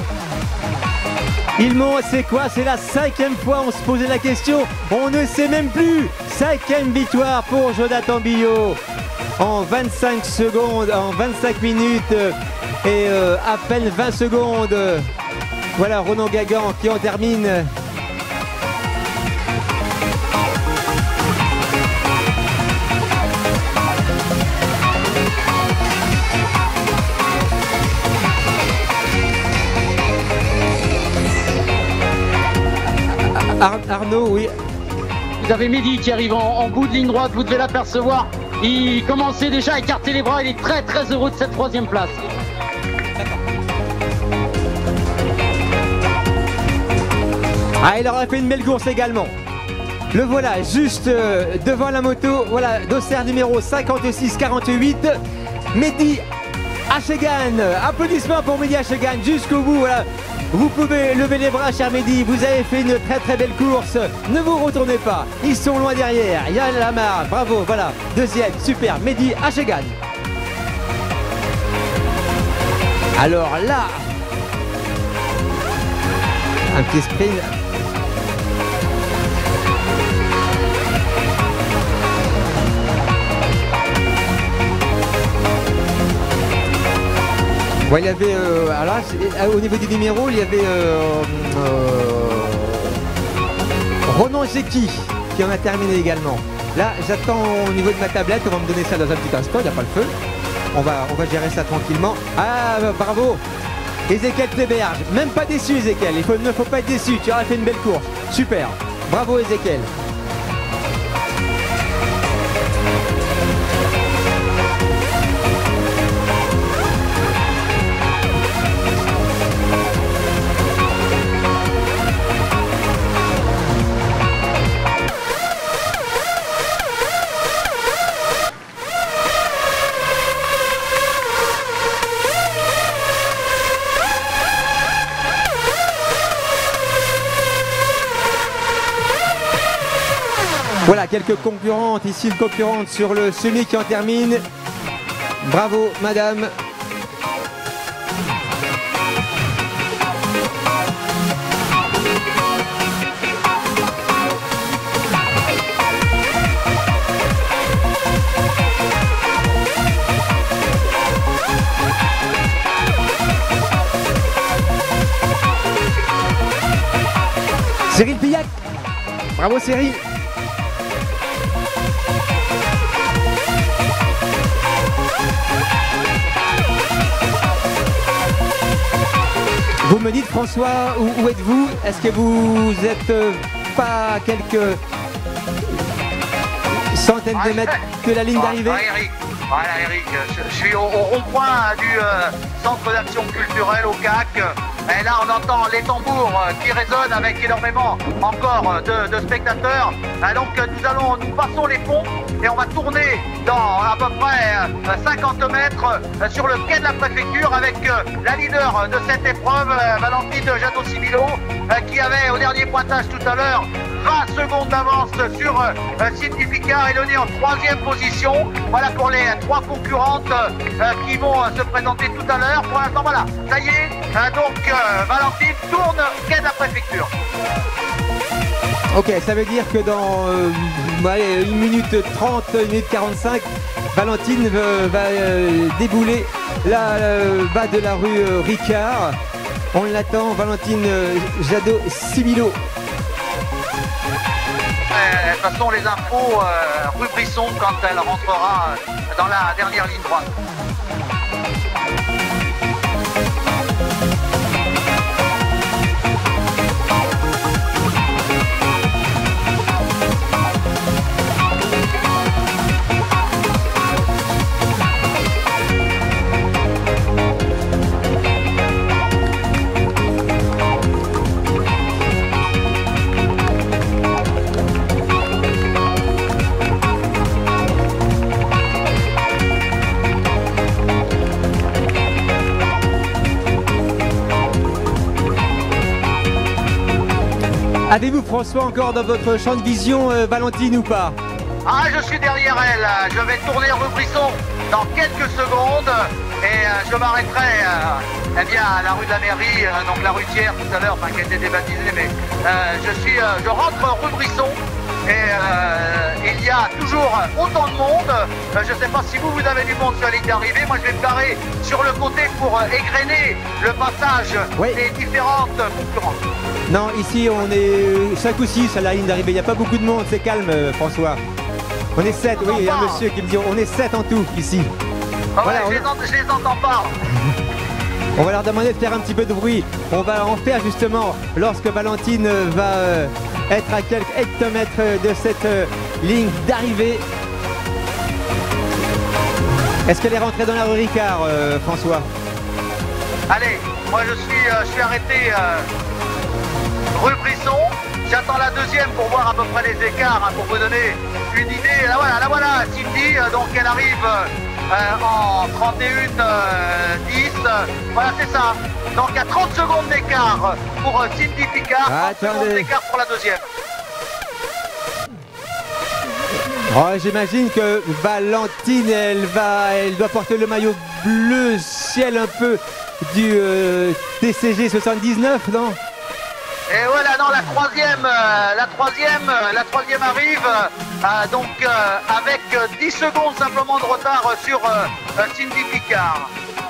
Il monte, c'est quoi? C'est la cinquième fois, on se posait la question, on ne sait même plus. Cinquième victoire pour Jonathan Billot en vingt-cinq secondes, en vingt-cinq minutes et euh, à peine vingt secondes. Voilà Ronan Guingamp qui en termine. Ar Arnaud, oui. Vous avez Mehdi qui arrive en, en bout de ligne droite, vous devez l'apercevoir. Il commençait déjà à écarter les bras, il est très très heureux de cette troisième place. Ah, il aurait fait une belle course également. Le voilà, juste euh, devant la moto. Voilà, dossard numéro cinquante-six quarante-huit. Mehdi Hachegan. Applaudissements pour Mehdi Hachegan jusqu'au bout. Voilà. Vous pouvez lever les bras, cher Mehdi. Vous avez fait une très très belle course. Ne vous retournez pas. Ils sont loin derrière. Yann Lamar, bravo. Voilà, deuxième, super. Mehdi Hachegan. Alors là, un petit sprint. Ouais, il y avait, euh, alors là, au niveau du numéro, il y avait euh, euh, Ronan Zeki qui en a terminé également. Là, j'attends au niveau de ma tablette, on va me donner ça dans un petit instant, il n'y a pas le feu. On va, on va gérer ça tranquillement. Ah, bravo Ezekiel Kleberge, même pas déçu Ezekiel, il faut, ne faut pas être déçu, tu auras fait une belle course. Super, bravo Ezekiel. Voilà, quelques concurrentes, ici une concurrente sur le semi qui en termine. Bravo, madame. Cyril Pillac. Bravo, Cyril. Vous me dites, François, où, où êtes-vous? Est-ce que vous êtes euh, pas à quelques centaines de mètres de la ligne d'arrivée? Voilà, Eric. Voilà, Eric. Je, je suis au, au rond-point du, euh, centre d'action culturelle au C A C. Et là, on entend les tambours qui résonnent avec énormément encore de, de spectateurs. Et donc, nous allons, nous passons les ponts et on va tourner dans à peu près cinquante mètres sur le quai de la préfecture avec la leader de cette épreuve, Valentine Jadot-Sibilo, qui avait au dernier pointage tout à l'heure vingt secondes d'avance sur euh, Cindy Picard. Elodie en troisième position. Voilà pour les trois concurrentes euh, qui vont euh, se présenter tout à l'heure. Pour l'instant, voilà, ça y est. Euh, donc, euh, Valentine tourne quai de la préfecture. Ok, ça veut dire que dans euh, allez, une minute trente, une minute quarante-cinq, Valentine euh, va euh, débouler là, euh, bas de la rue euh, Ricard. On l'attend, Valentine euh, Jadot-Sibilo. De toute façon, les infos euh, rue Brisson quand elle rentrera dans la dernière ligne droite. Avez-vous François encore dans votre champ de vision euh, Valentine ou pas? Ah, je suis derrière elle. Je vais tourner rue Brisson dans quelques secondes et euh, je m'arrêterai euh, eh bien, à la rue de la mairie, euh, donc la rue Thiers tout à l'heure, enfin qui a été débaptisée, mais euh, je suis, euh, je rentre rue Brisson et euh, il y a toujours autant de monde. Euh, je ne sais pas si vous, vous avez du monde sur la ligne d'arrivée. Moi, je vais me garer sur le côté pour euh, égrener le passage oui. des différentes concurrentes. Non, ici on est cinq ou six à la ligne d'arrivée, il n'y a pas beaucoup de monde, c'est calme euh, François. On est sept, oui, il y a un monsieur qui me dit on est sept en tout ici. Ah voilà, ouais, on... je, les entends, je les entends pas. On va leur demander de faire un petit peu de bruit. On va en faire justement lorsque Valentine va euh, être à quelques hectomètres de cette euh, ligne d'arrivée. Est-ce qu'elle est rentrée dans la rue Ricard, euh, François? Allez, moi je suis, euh, je suis arrêté euh, rue Brisson. J'attends la deuxième pour voir à peu près les écarts, hein, pour vous donner une idée. Là voilà, là voilà, Cindy, euh, donc elle arrive euh, en trente et une dix. Euh, voilà, c'est ça. Donc à trente secondes d'écart pour euh, Cindy Picard, ah, trente secondes d'écart pour la deuxième. Oh, j'imagine que Valentine, elle va, elle doit porter le maillot bleu ciel un peu du euh, T C G soixante-dix-neuf, non? Et voilà, non, la troisième, euh, la troisième, euh, la troisième arrive, euh, donc euh, avec dix secondes simplement de retard sur euh, Cindy Picard.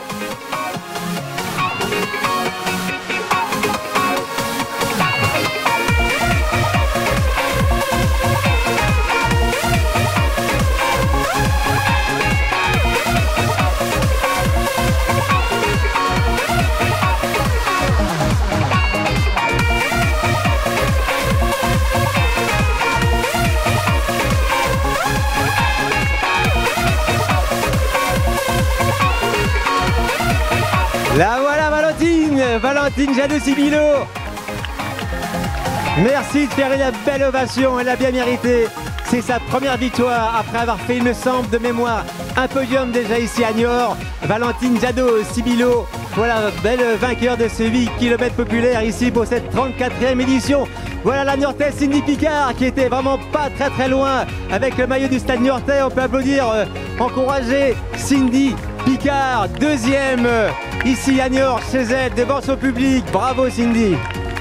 La voilà Valentine, Valentine Jadot-Sibilo. Merci de faire une belle ovation, elle a bien mérité. C'est sa première victoire après avoir fait, il me semble, de mémoire, un podium déjà ici à Niort. Valentine Jadot-Sibilo, voilà, belle vainqueur de ce huit kilomètres populaire ici pour cette trente-quatrième édition. Voilà la Niortaise Cindy Picard qui était vraiment pas très très loin avec le maillot du Stade Niortais. On peut applaudir, euh, encourager Cindy Picard, deuxième euh, ici à Niort chez elle, devant son public. Bravo Cindy.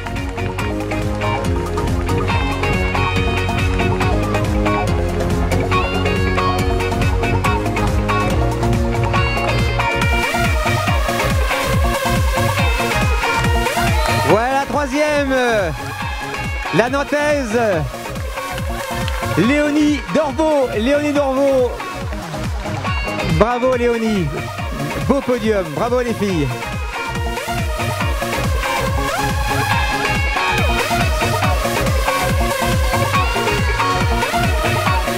Voilà la troisième, euh, la Nantaise Léonie Dorveau. Léonie Dorveau. Bravo Léonie. Beau podium. Bravo les filles.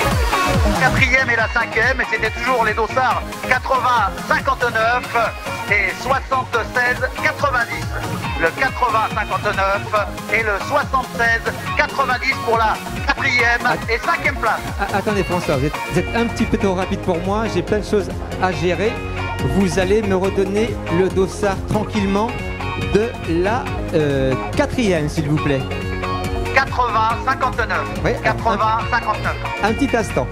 Quatrième et la cinquième, et c'était toujours les dossards quatre-vingts cinquante-neuf. et soixante-seize quatre-vingt-dix. Le quatre-vingts cinquante-neuf et le soixante-seize quatre-vingt-dix pour la quatrième et cinquième place. Ah, attendez François, vous êtes, vous êtes un petit peu trop rapide pour moi, j'ai plein de choses à gérer. Vous allez me redonner le dossard tranquillement de la euh, quatrième, s'il vous plaît. quatre-vingts cinquante-neuf. Oui, quatre-vingts cinquante-neuf. Un petit instant.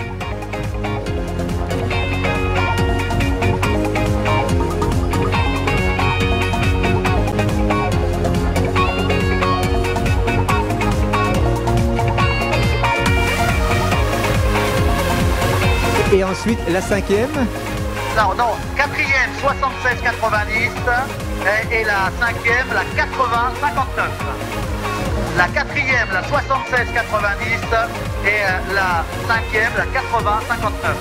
Et ensuite la cinquième. Non, non, quatrième soixante-seize quatre-vingt-dix et, et la cinquième la quatre-vingts cinquante-neuf. La quatrième la soixante-seize quatre-vingt-dix et euh, la cinquième la quatre-vingts cinquante-neuf.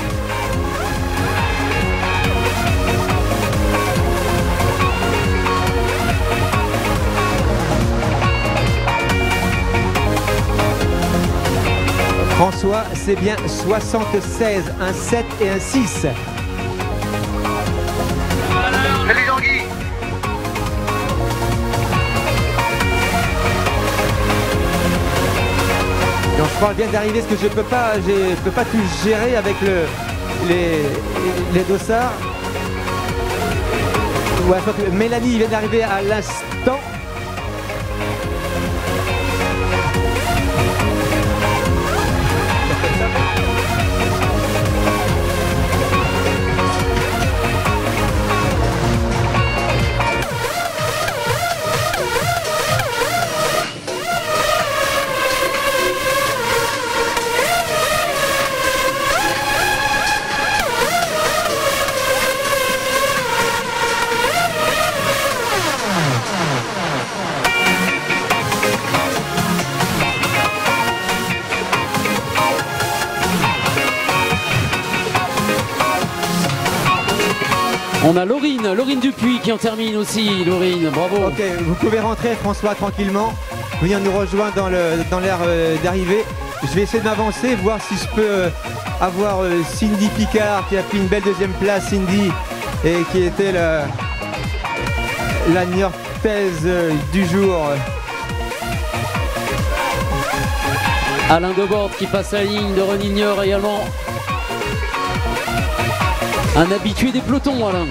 François, c'est bien soixante-seize, un sept et un six. Salut Jean-Guy. Donc je parle bien d'arriver parce que je peux pas, je peux pas tout gérer avec le, les, les dossards. Ouais, je crois que Mélanie vient d'arriver à l'instant. On a Laurine, Laurine Dupuis qui en termine aussi. Laurine, bravo. Ok, vous pouvez rentrer François tranquillement, venir nous rejoindre dans le dans l'air euh, d'arrivée. Je vais essayer de m'avancer, voir si je peux euh, avoir euh, Cindy Picard qui a pris une belle deuxième place, Cindy, et qui était la, la Niortaise euh, du jour. Alain Debord qui passe la ligne de René Niort également. Un habitué des pelotons, Alain.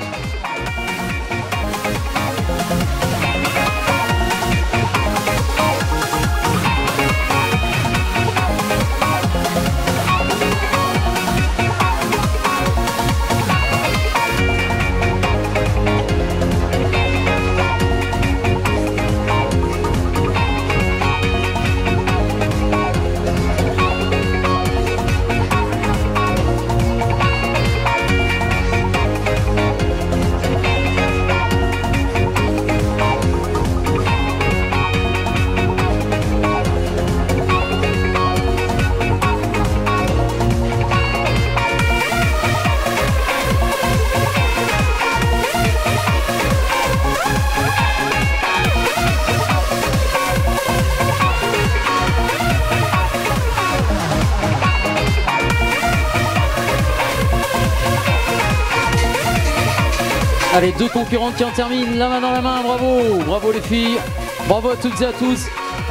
Allez, deux concurrentes qui en terminent, la main dans la main, bravo, bravo les filles, bravo à toutes et à tous.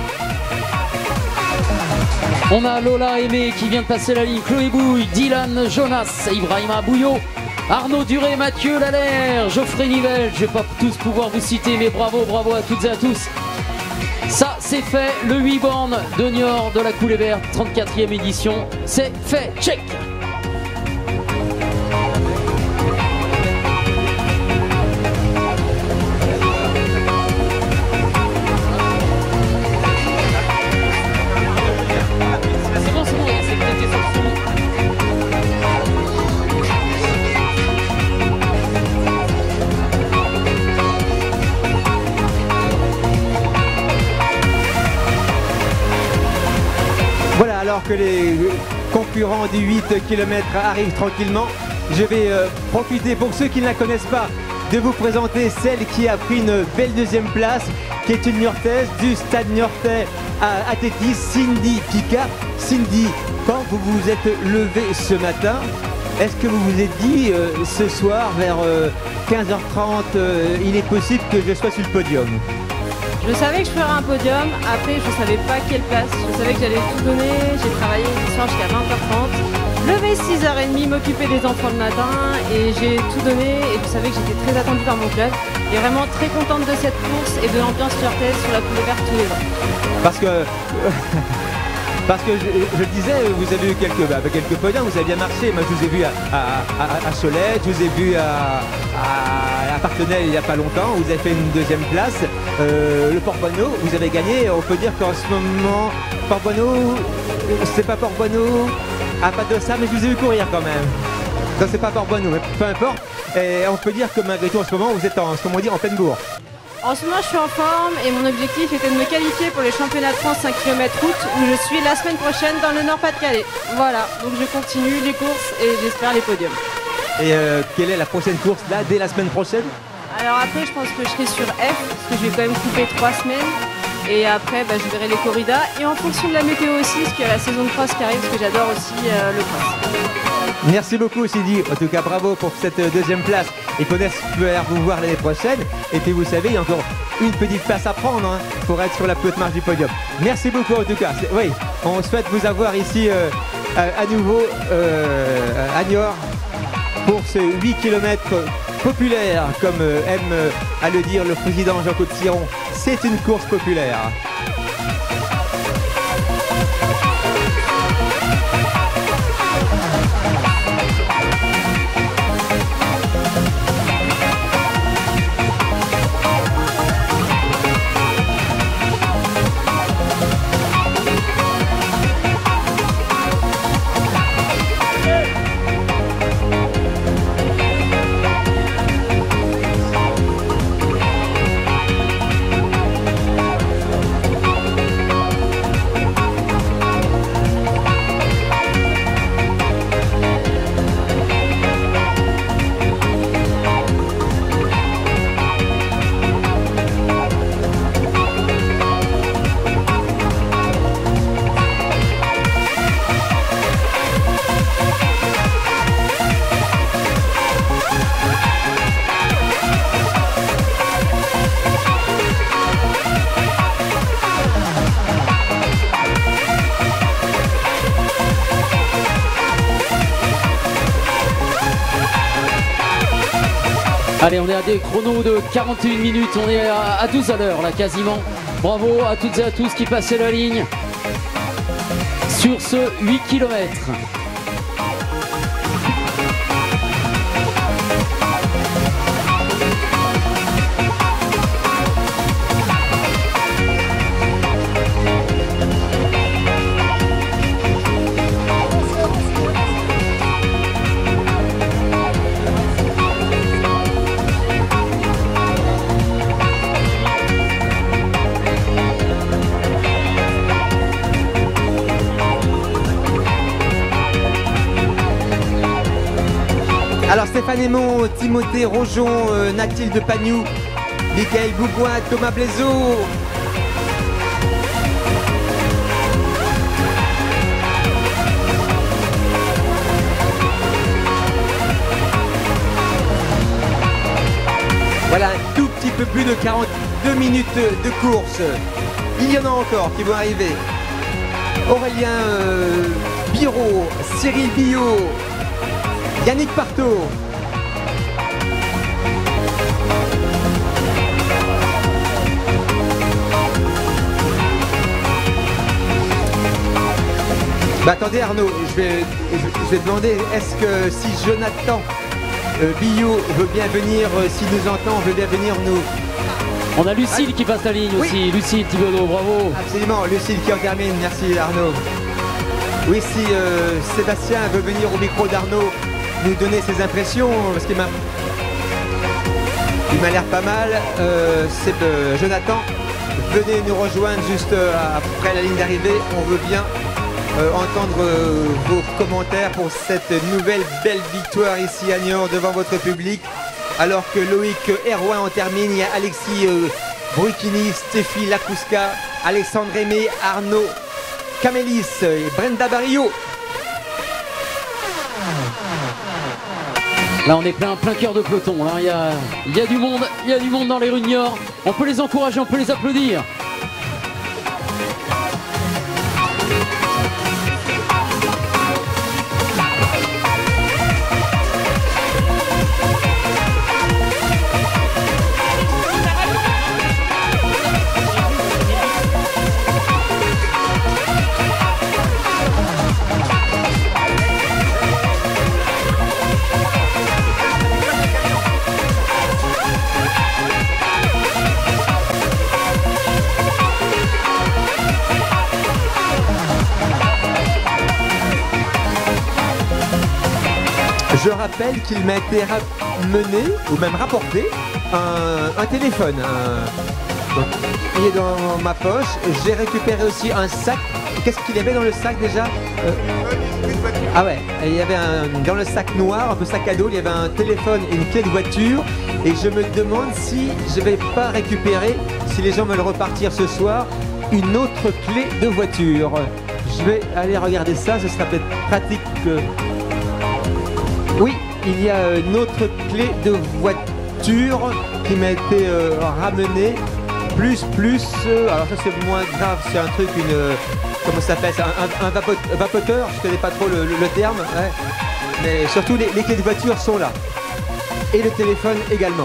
On a Lola Aimé qui vient de passer la ligne, Chloé Bouille, Dylan Jonas, Ibrahima Bouillot, Arnaud Duré, Mathieu Lallaire, Geoffrey Nivelle, je vais pas tous pouvoir vous citer, mais bravo, bravo à toutes et à tous. Ça, c'est fait, le huit bornes de Niort de la Coulée Verte, trente-quatrième édition, c'est fait, check. Voilà, alors que les concurrents du huit kilomètres arrivent tranquillement, je vais euh, profiter, pour ceux qui ne la connaissent pas, de vous présenter celle qui a pris une belle deuxième place, qui est une Niortaise du Stade Niortais à athlétisme, Cindy Picard. Cindy, quand vous vous êtes levé ce matin, est-ce que vous vous êtes dit euh, ce soir vers euh, quinze heures trente, euh, il est possible que je sois sur le podium? Je savais que je ferais un podium, après je savais pas quelle place, je savais que j'allais tout donner, j'ai travaillé ce soir jusqu'à vingt heures trente, levé six heures trente, m'occuper des enfants le matin et j'ai tout donné et je savais que j'étais très attendue par mon club et vraiment très contente de cette course et de l'ambiance niortaise sur la coulée verte tous les ans. Parce que, parce que je, je disais, vous avez eu quelques, bah, quelques podiums, vous avez bien marché. Moi, je vous ai vu à, à, à, à Cholet, je vous ai vu à, à, à Partenay il n'y a pas longtemps. Vous avez fait une deuxième place. Euh, le Port-Bonneau, vous avez gagné. On peut dire qu'en ce moment, Port-Bonneau, c'est pas Port-Bonneau, à pas de ça, mais je vous ai vu courir quand même. Donc c'est pas Port-Bonneau, mais peu importe. Et on peut dire que malgré tout, en ce moment, vous êtes en, comme on dit, en pleine bourre. En ce moment, je suis en forme et mon objectif était de me qualifier pour les championnats de France cinq kilomètres route où je suis la semaine prochaine dans le Nord-Pas-de-Calais. Voilà, donc je continue les courses et j'espère les podiums. Et euh, quelle est la prochaine course là, dès la semaine prochaine? Alors après, je pense que je serai sur F parce que je vais quand même couper trois semaines. Et après, bah, je verrai les corridas et en fonction de la météo aussi, parce qu'il y a la saison de cross qui arrive, parce que j'adore aussi euh, le cross. Merci beaucoup Sidi, en tout cas bravo pour cette deuxième place et qu'on espère vous voir l'année prochaine. Et puis vous savez, il y a encore une petite place à prendre hein, pour être sur la plus haute marche du podium. Merci beaucoup en tout cas. Oui, on souhaite vous avoir ici euh, à, à nouveau euh, à Niort pour ce huit kilomètres populaire, comme euh, aime euh, à le dire le président Jean-Claude Siron. C'est une course populaire. Allez, on est à des chronos de quarante et une minutes, on est à douze à l'heure là quasiment. Bravo à toutes et à tous qui passaient la ligne sur ce huit kilomètres. Alors Stéphane Aymon, Timothée Rojon, euh, Nathilde Pagnou, Michael Boubois, Thomas Blaiseau. Voilà, un tout petit peu plus de quarante-deux minutes de course. Il y en a encore qui vont arriver. Aurélien euh, Biro, Cyril Billot, Yannick Partot. Bah attendez Arnaud, je vais, je vais demander, est-ce que si Jonathan euh, Billot veut bien venir, euh, s'il nous entend, veut bien venir nous... On a Lucille qui passe la ligne oui. aussi, Lucille Thibaudot, bravo. Absolument, Lucille qui en termine, merci Arnaud. Oui, si euh, Sébastien veut venir au micro d'Arnaud nous donner ses impressions, parce qu'il m'a il m'a l'air pas mal. Euh, c'est euh, Jonathan, venez nous rejoindre juste euh, après la ligne d'arrivée. On veut bien euh, entendre euh, vos commentaires pour cette nouvelle belle victoire ici à Niort devant votre public. Alors que Loïc Herouin en termine, il y a Alexis euh, Bruchini, Stéphie Lacouska, Alexandre Aimé, Arnaud Camélis et Brenda Barrio. Là, on est plein, plein cœur de peloton. Là, il y a, il y a du monde, il y a du monde dans les rues de Niort. On peut les encourager, on peut les applaudir. Je rappelle qu'il m'a été mené ou même rapporté un, un téléphone. un- Donc, il est dans ma poche. J'ai récupéré aussi un sac. Qu'est-ce qu'il y avait dans le sac déjà Euh, Ah ouais, il y avait un, dans le sac noir, un peu sac à dos, il y avait un téléphone et une clé de voiture. Et je me demande si je vais pas récupérer, si les gens veulent repartir ce soir, une autre clé de voiture. Je vais aller regarder ça, ce sera peut-être pratique. que- Oui, il y a une autre clé de voiture qui m'a été euh, ramenée. Plus, plus, euh, alors ça c'est moins grave, c'est un truc, une... euh, comment ça s'appelle ça, un, un, un vapo- vapoteur, je connais pas trop le, le- le terme. Ouais. Mais surtout les, les clés de voiture sont là. Et le téléphone également.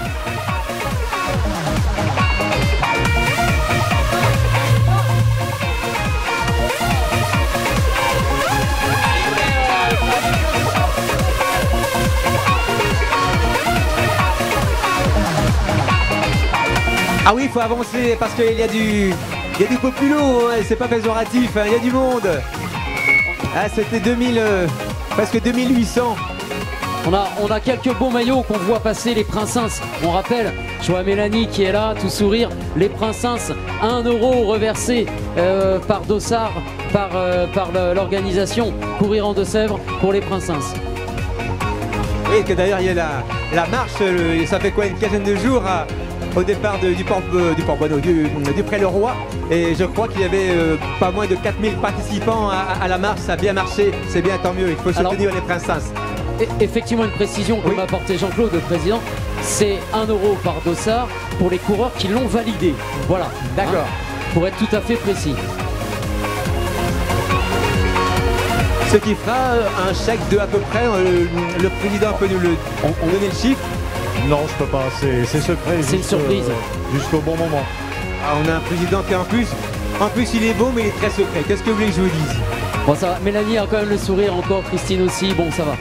Ah oui, il faut avancer parce qu'il y a du, il y a du populo, hein, c'est pas péjoratif, hein, il y a du monde. Ah, c'était deux mille, euh, presque deux mille huit cents. On a, on a quelques beaux maillots qu'on voit passer, les Princesses. On rappelle, je vois Mélanie qui est là, tout sourire. Les Princesses, un euro reversé euh, par Dossard, par, euh, par le- l'organisation Courir en Deux-Sèvres pour les Princesses. Oui, que d'ailleurs il y a la, la marche, le- ça fait quoi, une quinzaine de jours à- au départ de- du port, euh, du port Bonneau, du, du Pré-le-Roi. Et je crois qu'il y avait euh, pas moins de quatre mille participants à, à- à la marche, ça a bien marché, c'est bien, tant mieux, il faut soutenir Alors- les princesses. Et effectivement, une précision que m'a apporté Jean-Claude, le président, c'est un euro par dossard pour les coureurs qui l'ont validé. Voilà. D'accord. Hein, pour être tout à fait précis. Ce qui fera euh, un chèque de à peu près, euh, le président peut nous le, on, on donner le chiffre. Non, je peux pas, c'est c'est secret. C'est une juste, surprise. euh, Jusqu'au bon moment. Ah, on a un président qui en plus, en plus il est beau mais il est très secret. Qu'est-ce que vous voulez que je vous dise? Bon, ça va. Mélanie a quand même le sourire encore, Christine aussi. Bon, ça va.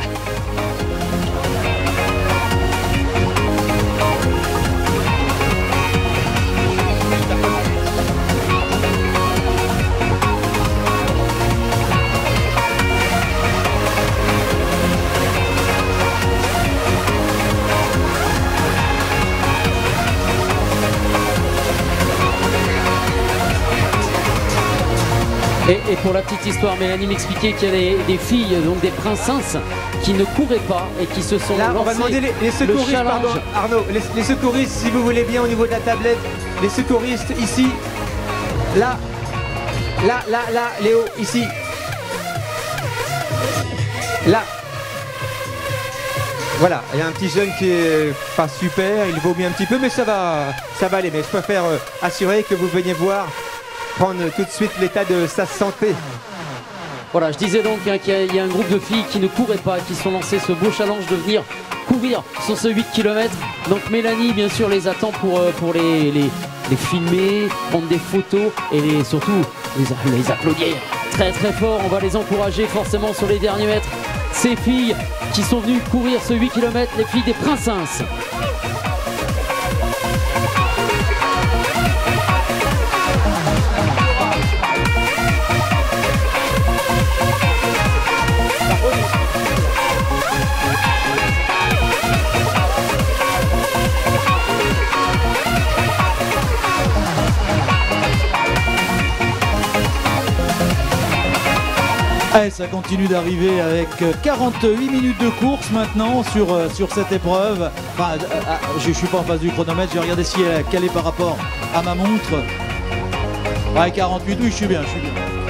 Et, et pour la petite histoire, Mélanie m'expliquait qu'il y a des, des filles, donc des princesses, qui ne couraient pas et qui se sont Là, on va lancées demander les, les le secouristes, challenge. pardon, Arnaud, les, les secouristes, si vous voulez bien, au niveau de la tablette, les secouristes ici, là, là, là, là, Léo, ici, là. Voilà, il y a un petit jeune qui est pas super, il vomit un petit peu, mais ça va, ça va aller. Mais je préfère euh, assurer que vous veniez voir, prendre tout de suite l'état de sa santé. Voilà, je disais donc hein, qu'il y a- il y a un groupe de filles qui ne couraient pas, qui sont lancées ce beau challenge de venir courir sur ce huit kilomètres. Donc Mélanie, bien sûr, les attend pour, euh, pour les, les, les filmer, prendre des photos et les- surtout les, les applaudir très très fort. On va les encourager forcément sur les derniers mètres. Ces filles qui sont venues courir ce huit kilomètres, les filles des princesses. Allez, ça continue d'arriver avec euh, quarante-huit minutes de course maintenant sur, euh, sur cette épreuve. Enfin, euh, euh, je ne suis pas en face du chronomètre, j'ai regardé si elle est calée par rapport à ma montre. Ouais, quarante-huit, oui, je suis bien, je suis bien.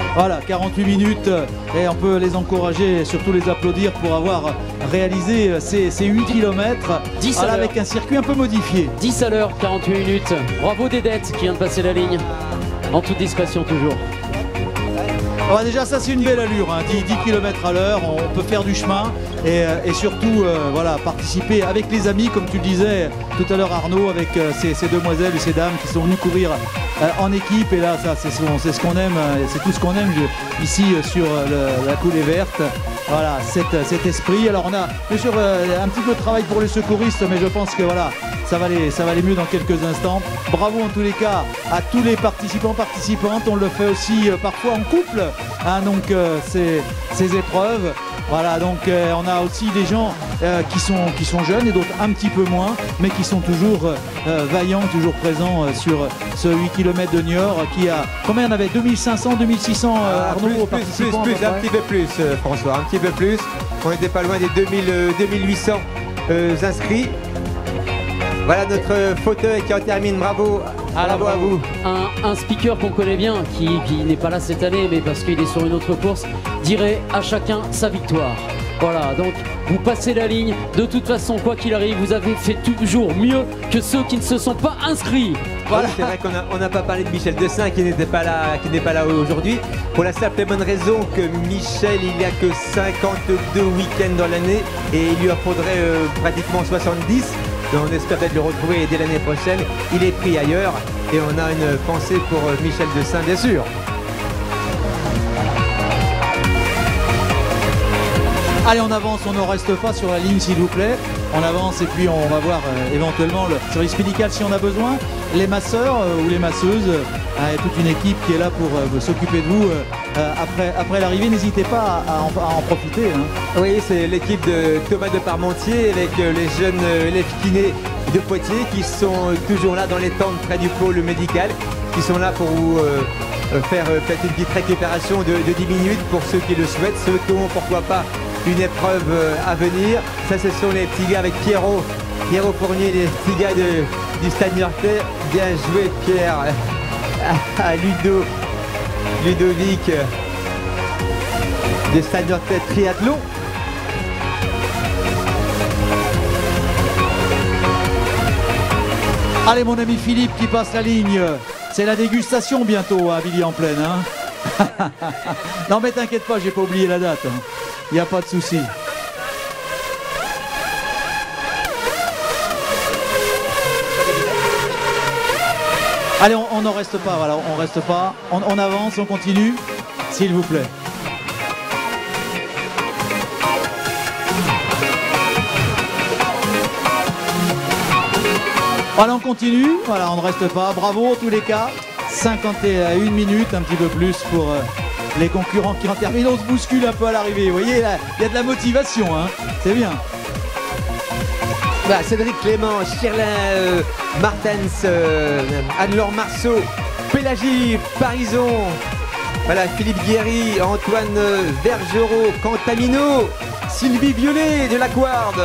Voilà, quarante-huit minutes et on peut les encourager et surtout les applaudir pour avoir réalisé ces, ces huit kilomètres dix à voilà, l'heure. avec un circuit un peu modifié. dix à l'heure, quarante-huit minutes. Bravo Dédette qui vient de passer la ligne. En toute discrétion toujours. Alors déjà ça c'est une belle allure, hein. dix kilomètres à l'heure, on peut faire du chemin et, et surtout euh, voilà, participer avec les amis comme tu le disais tout à l'heure Arnaud, avec euh, ces, ces demoiselles et ces dames qui sont venues courir euh, en équipe, et là ça c'est ce, c'est ce qu'on aime, euh, c'est tout ce qu'on aime je, ici euh, sur euh, le, la coulée verte. Voilà, cet, cet esprit. Alors on a bien sûr euh, un petit peu de travail pour les secouristes, mais je pense que voilà, ça va aller, ça va aller mieux dans quelques instants. Bravo en tous les cas à tous les participants, participantes. On le fait aussi euh, parfois en couple, hein, donc euh, ces, ces épreuves. Voilà, donc euh, on a aussi des gens euh, qui, sont, qui sont jeunes et d'autres un petit peu moins, mais qui sont toujours euh, vaillants, toujours présents euh, sur ce huit kilomètres de Niort qui a, combien on avait, deux mille cinq cents, deux mille six cents euh, Ah, Arnaud plus, plus, participants plus, à peu plus, un près. petit peu plus euh, François, un petit peu plus. On n'était pas loin des deux mille, euh, deux mille huit cents euh, inscrits. Voilà notre fauteuil qui en termine, bravo, bravo à vous. Un, un speaker qu'on connaît bien, qui, qui n'est pas là cette année, mais parce qu'il est sur une autre course, dirait à chacun sa victoire. Voilà, donc vous passez la ligne. De toute façon, quoi qu'il arrive, vous avez fait toujours mieux que ceux qui ne se sont pas inscrits. Voilà. Oui, c'est vrai qu'on n'a on n'a pas parlé de Michel Dessin qui n'était pas là, qui n'est pas là aujourd'hui. Pour la simple et bonne raison que Michel, il n'y a que cinquante-deux week-ends dans l'année et il lui en faudrait euh, pratiquement soixante-dix. Donc on espère peut-être le retrouver dès l'année prochaine. Il est pris ailleurs et on a une pensée pour euh, Michel Dessin, bien sûr. Allez, on avance, on ne reste pas sur la ligne s'il vous plaît. On avance et puis on va voir euh, éventuellement le service médical si on a besoin. Les masseurs euh, ou les masseuses, euh, toute une équipe qui est là pour euh, s'occuper de vous euh, euh, après, après l'arrivée. N'hésitez pas à, à, en, à en profiter. Hein. Oui, c'est l'équipe de Thomas de Parmentier avec euh, les jeunes euh, élèves kinés de Poitiers qui sont toujours là dans les tentes près du pôle médical, qui sont là pour vous euh, euh, faire euh, peut-être une petite récupération de, de dix minutes pour ceux qui le souhaitent, ceux qui ont pourquoi pas une épreuve euh, à venir. Ça, ce sont les petits gars avec Pierrot, Pierrot Fournier, les petits gars de, du Stade Niortais. Bien joué Pierre, à, à Ludo, Ludovic euh, du Stade Niortais Triathlon. Allez mon ami Philippe qui passe la ligne. C'est la dégustation bientôt à Villiers-en-Plaine. Hein. Non mais t'inquiète pas, j'ai pas oublié la date. Hein. Il n'y a pas de souci. Allez, on n'en reste pas, voilà, on reste pas. On, on avance, on continue, s'il vous plaît. Voilà, on continue, voilà, on ne reste pas. Bravo en tous les cas. cinquante et une minutes, un petit peu plus pour euh, les concurrents qui en terminent. On se bouscule un peu à l'arrivée. Vous voyez, là, il y a de la motivation, hein. C'est bien. Bah, Cédric Clément, Chirlin euh, Martens, euh, Anne-Laure Marceau, Pélagie Parison, voilà, Philippe Guéry, Antoine euh, Vergerot, Cantamino, Sylvie Violet de la Couarde.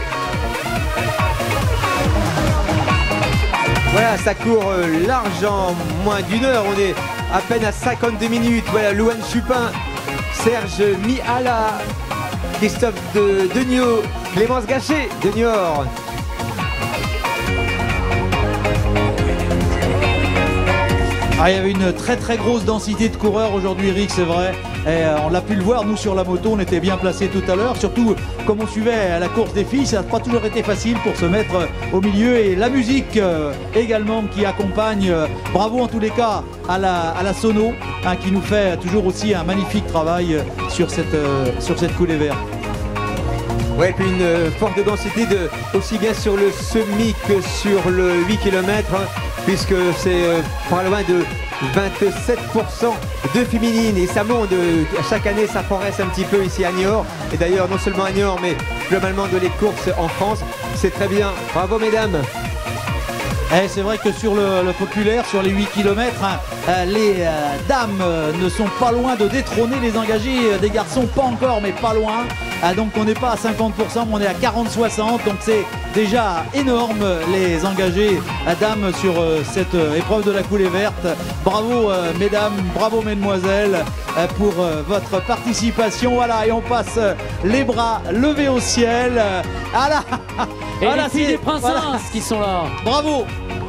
Voilà, ça court euh, large en moins d'une heure. On est à peine à cinquante-deux minutes. Voilà, Louane Chupin, Serge Mihala, Christophe de Degnaud, Clémence Gachet de Niort. Ah, il y avait une très très grosse densité de coureurs aujourd'hui, Eric, c'est vrai. Et euh, on l'a pu le voir, nous sur la moto, on était bien placés tout à l'heure. Surtout, comme on suivait la course des filles, ça n'a pas toujours été facile pour se mettre euh, au milieu. Et la musique euh, également qui accompagne. Euh, bravo en tous les cas à la, à la Sono, hein, qui nous fait toujours aussi un magnifique travail euh, sur cette, euh, sur cette coulée verte. Ouais, puis une euh, forte densité de, aussi bien sur le semi que sur le huit kilomètres, hein, puisque c'est euh, pas loin de vingt-sept pour cent de féminines et ça monte, euh, chaque année ça progresse un petit peu ici à Niort, et d'ailleurs non seulement à Niort mais globalement de les courses en France, c'est très bien, bravo mesdames. Eh, c'est vrai que sur le, le populaire, sur les huit kilomètres, hein, euh, les euh, dames euh, ne sont pas loin de détrôner les engagés euh, des garçons, pas encore, mais pas loin. Ah, donc on n'est pas à cinquante pour cent, mais on est à quarante soixante, donc c'est déjà énorme les engagés à dames sur euh, cette euh, épreuve de la coulée verte. Bravo euh, mesdames, bravo mesdemoiselles euh, pour euh, votre participation. Voilà, et on passe euh, les bras levés au ciel. Euh, voilà. Et Voilà, les filles c'est- des princesses voilà. qui sont là. Bravo.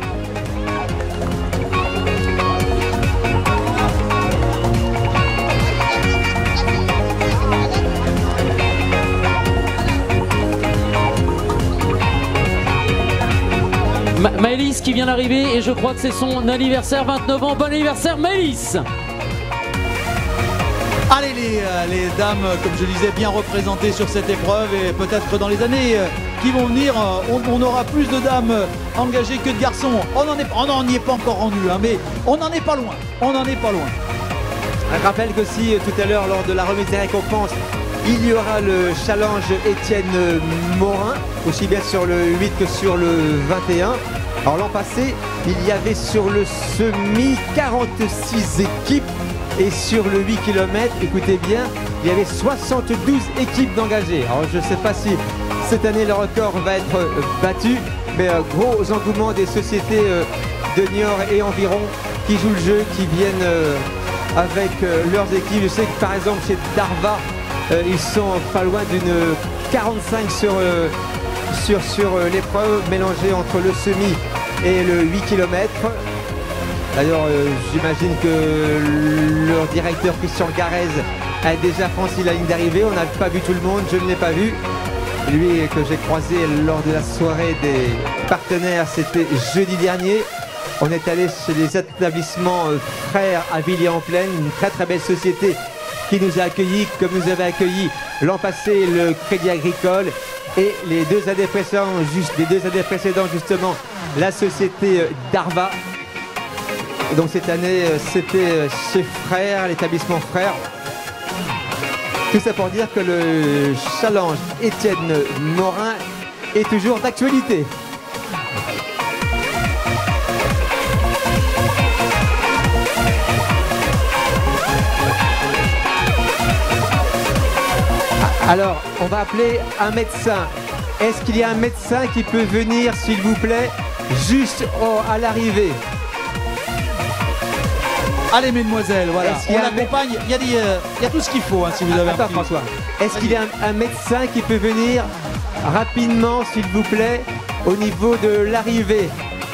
Ma- Maëlys qui vient d'arriver et je crois que c'est son anniversaire, vingt-neuf ans. Bon anniversaire Maëlys. Allez les, euh, les dames, euh, comme je disais, bien représentées sur cette épreuve et peut-être dans les années euh, qui vont venir, euh, on, on aura plus de dames euh, engagées que de garçons. On n'en est, on n'en y est pas encore rendu, hein, mais on n'en est pas loin. On n'en est pas loin. Je rappelle qu'aussi euh, tout à l'heure lors de la remise des récompenses, il y aura le challenge Étienne Morin, aussi bien sur le huit que sur le vingt et un. Alors l'an passé, il y avait sur le semi quarante-six équipes et sur le huit kilomètres, écoutez bien, il y avait soixante-douze équipes d'engagés. Alors je ne sais pas si cette année le record va être euh, battu, mais euh, gros engouement des sociétés euh, de Niort et environ qui jouent le jeu, qui viennent euh, avec euh, leurs équipes. Je sais que par exemple chez Darva, euh, ils sont pas loin d'une quarante-cinq sur, euh, sur, sur euh, l'épreuve mélangée entre le semi et le huit kilomètres. D'ailleurs, euh, j'imagine que leur directeur Christian Garez a déjà franchi la ligne d'arrivée. On n'a pas vu tout le monde, je ne l'ai pas vu. Lui que j'ai croisé lors de la soirée des partenaires, c'était jeudi dernier. On est allé chez les établissements euh, Frères à Villiers-en-Plaine, une très très belle société qui nous a accueillis, comme nous avait accueillis l'an passé le Crédit Agricole et les deux années précédentes, juste, les deux années précédentes justement, la société euh, Darva. Et donc cette année, euh, c'était euh, chez Frères, l'établissement Frères. Tout ça pour dire que le challenge Étienne Morin est toujours d'actualité. Alors, on va appeler un médecin. Est-ce qu'il y a un médecin qui peut venir, s'il vous plaît, juste au- à l'arrivée? Allez mesdemoiselles, voilà, Est-ce qu'il y on a un mé- l'accompagne, il y, a des, euh, il y a tout ce qu'il faut hein, si vous avez Attends un petit- François, est-ce qu'il y a un, un médecin qui peut venir rapidement, s'il vous plaît, au niveau de l'arrivée?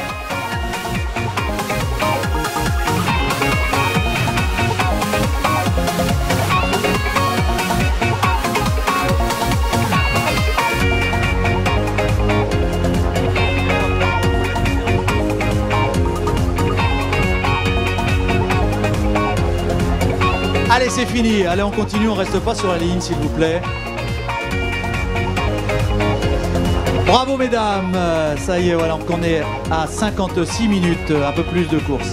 Allez, c'est fini. Allez, on continue. On reste pas sur la ligne, s'il vous plaît. Bravo, mesdames. Euh, Ça y est, voilà, donc on est à cinquante-six minutes, euh, un peu plus de course.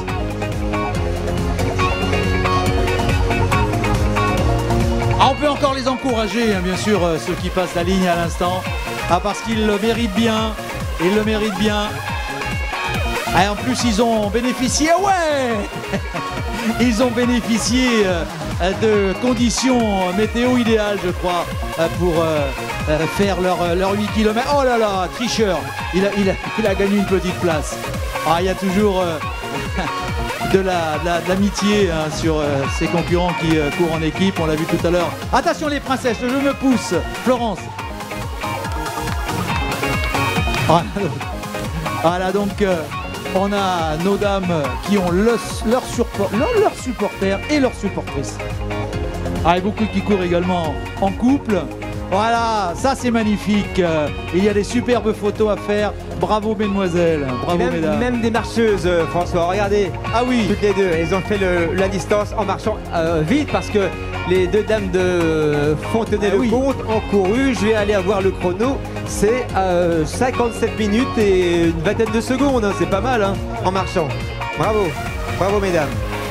Ah, on peut encore les encourager, hein, bien sûr, euh, ceux qui passent la ligne à l'instant. Ah, parce qu'ils le méritent bien. Ils le méritent bien. Et en plus, ils ont bénéficié, ouais Ils ont bénéficié euh, de conditions météo idéales, je crois, euh, pour euh, euh, faire leur, euh, leur huit kilomètres. Oh là là, tricheur, il a, il a, il a gagné une petite place. Ah, il y a toujours euh, de la- de la- de l'amitié hein, sur euh, ces concurrents qui euh, courent en équipe, on l'a vu tout à l'heure. Attention les princesses, le jeu me pousse. Florence. Voilà, voilà donc... euh, on a nos dames qui ont le- leurs surpo- leur- leurs supporters et leurs supportrices. Ah, et beaucoup qui courent également en couple. Voilà, ça c'est magnifique. Euh, Il y a des superbes photos à faire. Bravo mesdemoiselles, bravo même, mesdames. même des marcheuses, euh, François, regardez. Ah oui. Toutes les deux, elles ont fait le- la distance en marchant euh, vite parce que les deux dames de Fontenay-le-Comte ont couru. Je vais aller avoir le chrono. C'est euh, cinquante-sept minutes et une vingtaine de secondes. hein. C'est pas mal hein, en marchant. Bravo, bravo mesdames.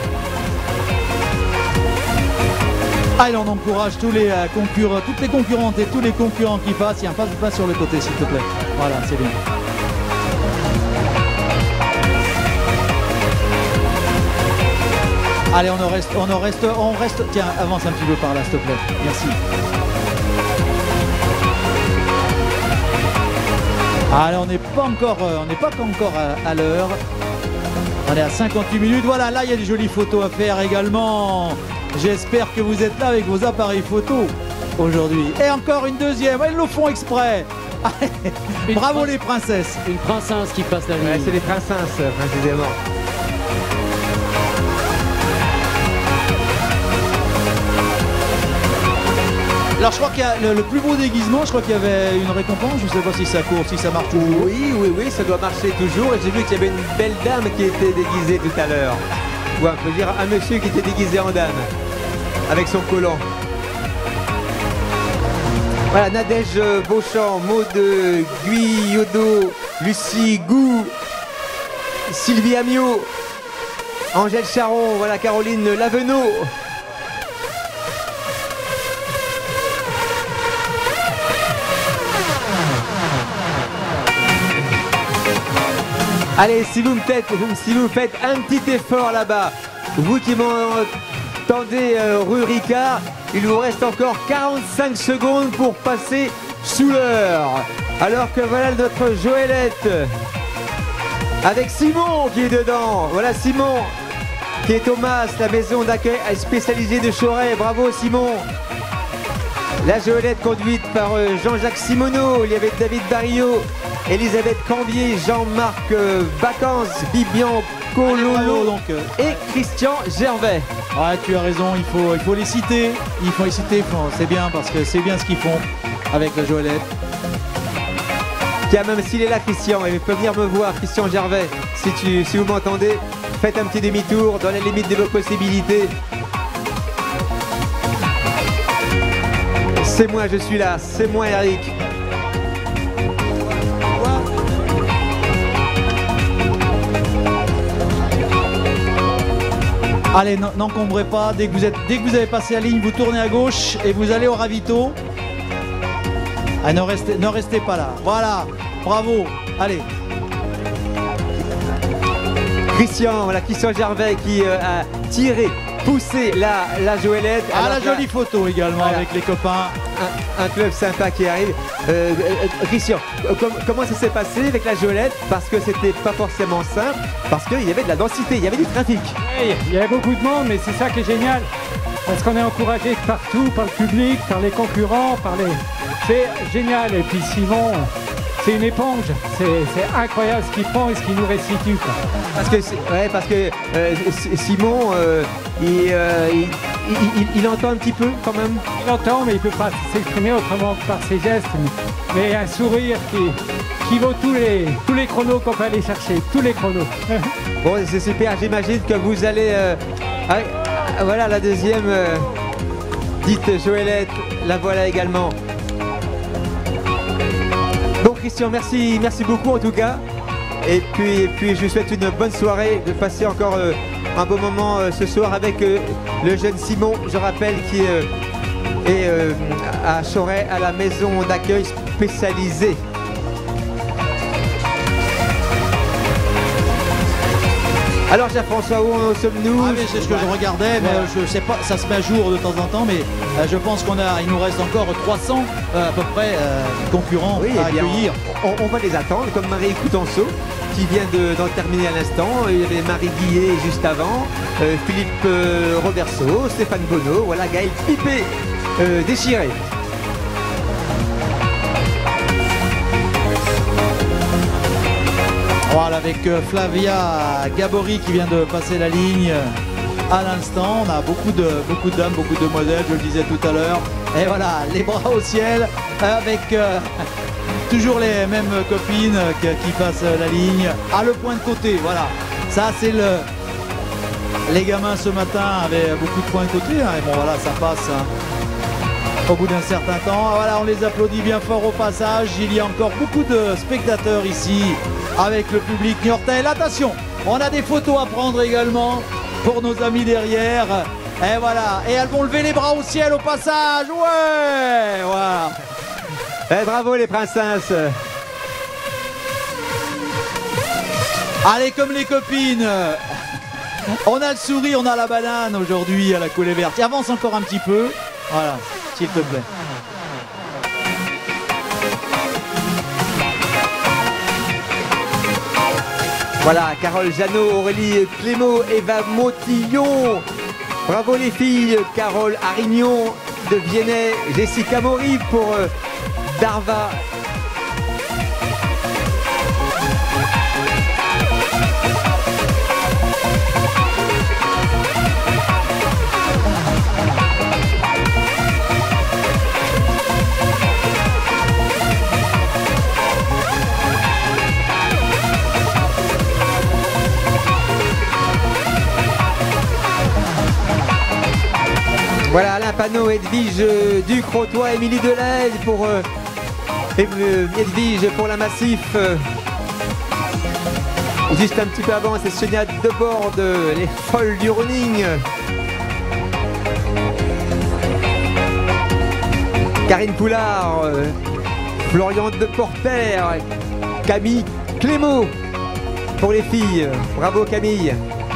Ah, et on encourage tous les euh, concurrents, toutes les concurrentes et tous les concurrents qui passent. Il y a un passe-passe sur le côté, s'il te plaît. Voilà, c'est bien. Allez, on en reste, on en reste, on reste. Tiens, avance un petit peu par là, s'il te plaît. Merci. Allez, on n'est pas encore, euh, on n'est pas encore à, à l'heure. On est à cinquante-huit minutes. Voilà, là, il y a des jolies photos à faire également. J'espère que vous êtes là avec vos appareils photo aujourd'hui. Et encore une deuxième. Elles le font exprès. Bravo les princesses. Une princesse qui passe la ligne. Ouais, c'est les princesses, précisément. Alors je crois qu'il y a le, le plus beau déguisement, je crois qu'il y avait une récompense, je ne sais pas si ça court, si ça marche toujours. Oui, oui, oui, ça doit marcher toujours. Et j'ai vu qu'il y avait une belle dame qui était déguisée tout à l'heure. Ou on peut dire un monsieur qui était déguisé en dame, avec son collant. Voilà, Nadège Beauchamp, Maud Guyodot, Lucie Gou, Sylvie Amiot, Angèle Charon, voilà Caroline Lavenot. Allez, si vous me faites, si vous faites un petit effort là-bas, vous qui m'entendez euh, rue Ricard, il vous reste encore quarante-cinq secondes pour passer sous l'heure. Alors que voilà notre Joëlette avec Simon qui est dedans. Voilà Simon qui est Thomas, la maison d'accueil spécialisée de Choret. Bravo Simon. La Joëlette conduite par euh, Jean-Jacques Simoneau. Il y avait David Barillot, Elisabeth Cambier, Jean-Marc euh, Vacances, Bibian Cololo donc, euh, et Christian Gervais. Ouais, tu as raison, il faut, il faut les citer. Il faut les citer, c'est bien parce que c'est bien ce qu'ils font avec la Joëlette. Tiens, même s'il est là, Christian, il peut venir me voir, Christian Gervais. Si, tu, si vous m'entendez, faites un petit demi-tour dans les limites de vos possibilités. C'est moi, je suis là, c'est moi, Eric. Allez, n'encombrez pas, dès que, vous êtes, dès que vous avez passé la ligne, vous tournez à gauche et vous allez au ravito. Ah, ne, restez, ne restez pas là. Voilà, bravo. Allez. Christian, voilà, Christian Gervais qui euh, a tiré, poussé la, la Joëlette. Ah, la jolie photo également voilà. Avec les copains. Un, un club sympa qui arrive. Euh, euh, Christian, com comment ça s'est passé avec la Joëlette? Parce que c'était pas forcément simple, parce qu'il y avait de la densité, il y avait du trafic. Oui, il y avait beaucoup de monde, mais c'est ça qui est génial. Parce qu'on est encouragé partout, par le public, par les concurrents, par les... C'est génial. Et puis Simon, c'est une éponge. C'est incroyable ce qu'il prend et ce qu'il nous restitue. Quoi. Parce que, ouais, parce que euh, Simon, euh, il, euh, il, il, il entend un petit peu quand même. Il entend, mais il ne peut pas s'exprimer autrement que par ses gestes. Mais un sourire qui, qui vaut tous les, tous les chronos qu'on peut aller chercher. Tous les chronos. Bon, c'est super. J'imagine que vous allez... Euh, ah, voilà la deuxième. Euh, dite Joëlette. La voilà également. Bon Christian, merci, merci beaucoup en tout cas. Et puis, et puis je vous souhaite une bonne soirée, de passer encore euh, un beau moment euh, ce soir avec euh, le jeune Simon, je rappelle, qui euh, est euh, à Choret, à la maison d'accueil spécialisée. Alors Jean-François, où sommes-nous? Ah, c'est ce que je regardais, mais voilà. Je sais pas, ça se met à jour de temps en temps, mais euh, je pense qu'on a, il nous reste encore trois cents euh, à peu près euh, concurrents oui, à eh bien, accueillir. On, on va les attendre, comme Marie Coutenceau, qui vient d'en de, terminer à l'instant. Il y avait Marie Guillet juste avant, euh, Philippe euh, Roberceau, Stéphane Bonneau, voilà Gaël Pipé, euh, déchiré. Voilà, avec Flavia Gabory qui vient de passer la ligne à l'instant. On a beaucoup de, beaucoup de dames, beaucoup de demoiselles, je le disais tout à l'heure. Et voilà, les bras au ciel avec euh, toujours les mêmes copines qui, qui passent la ligne à le point de côté. Voilà, ça c'est le... Les gamins ce matin avaient beaucoup de points de côté. Hein, et bon voilà, ça passe hein, au bout d'un certain temps. Voilà, on les applaudit bien fort au passage. Il y a encore beaucoup de spectateurs ici avec le public niortais. Attention, on a des photos à prendre également pour nos amis derrière. Et voilà, et elles vont lever les bras au ciel au passage. Ouais, voilà. Et bravo les princesses. Allez, comme les copines. On a le sourire, on a la banane aujourd'hui à la coulée verte. Avance encore un petit peu. Voilà, s'il te plaît. Voilà, Carole Jeannot, Aurélie Clément, Eva Montillon. Bravo les filles, Carole Arignon de Viennet, Jessica Maury pour euh, Darva. Voilà, Alain Panot, Edwige euh, Ducrotois, Émilie Delaide pour euh, Edwige pour la Massif. Euh, juste un petit peu avant, c'est Sonia Debord, euh, les folles du running. Karine Poulard, euh, Florian Deporter, Camille Clément pour les filles. Bravo Camille.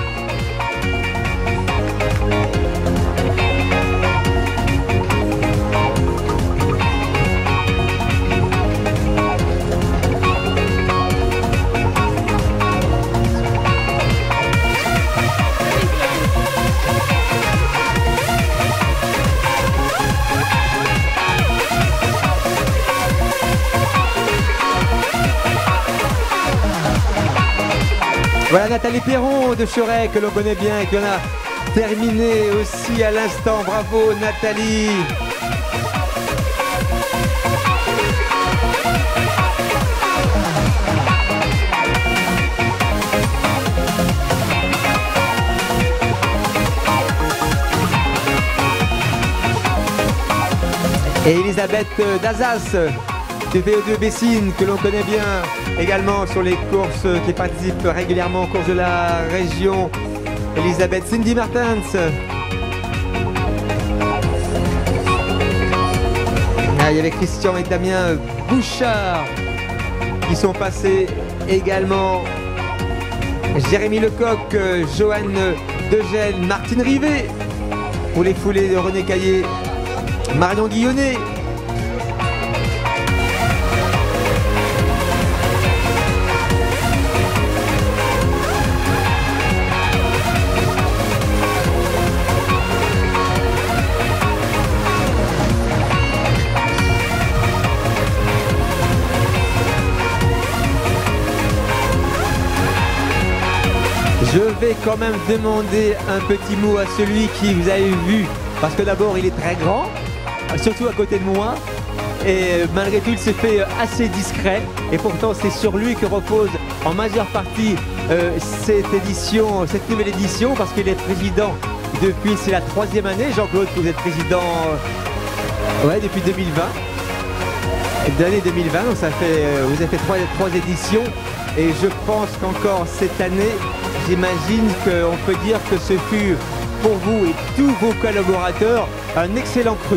Voilà Nathalie Perron de Choret que l'on connaît bien et qu'on a terminé aussi à l'instant. Bravo Nathalie. Et Elisabeth Dazas de V O deux Bessines que l'on connaît bien également sur les courses, qui participe régulièrement aux courses de la région. Elisabeth Cindy Martens. Ah, il y avait Christian et Damien Bouchard qui sont passés également. Jérémy Lecoq, Joanne Degène, Martine Rivet pour les foulées de René Caillé, Marion Guillonnet. Je vais quand même demander un petit mot à celui qui vous avez vu, parce que d'abord il est très grand, surtout à côté de moi, et malgré tout il s'est fait assez discret, et pourtant c'est sur lui que repose en majeure partie euh, cette édition, cette nouvelle édition, parce qu'il est président depuis, c'est la troisième année. Jean-Claude, vous êtes président euh, ouais, depuis deux mille vingt, de l'année deux mille vingt, donc ça fait, euh, vous avez fait trois, trois éditions, et je pense qu'encore cette année, j'imagine qu'on peut dire que ce fut pour vous et tous vos collaborateurs un excellent cru.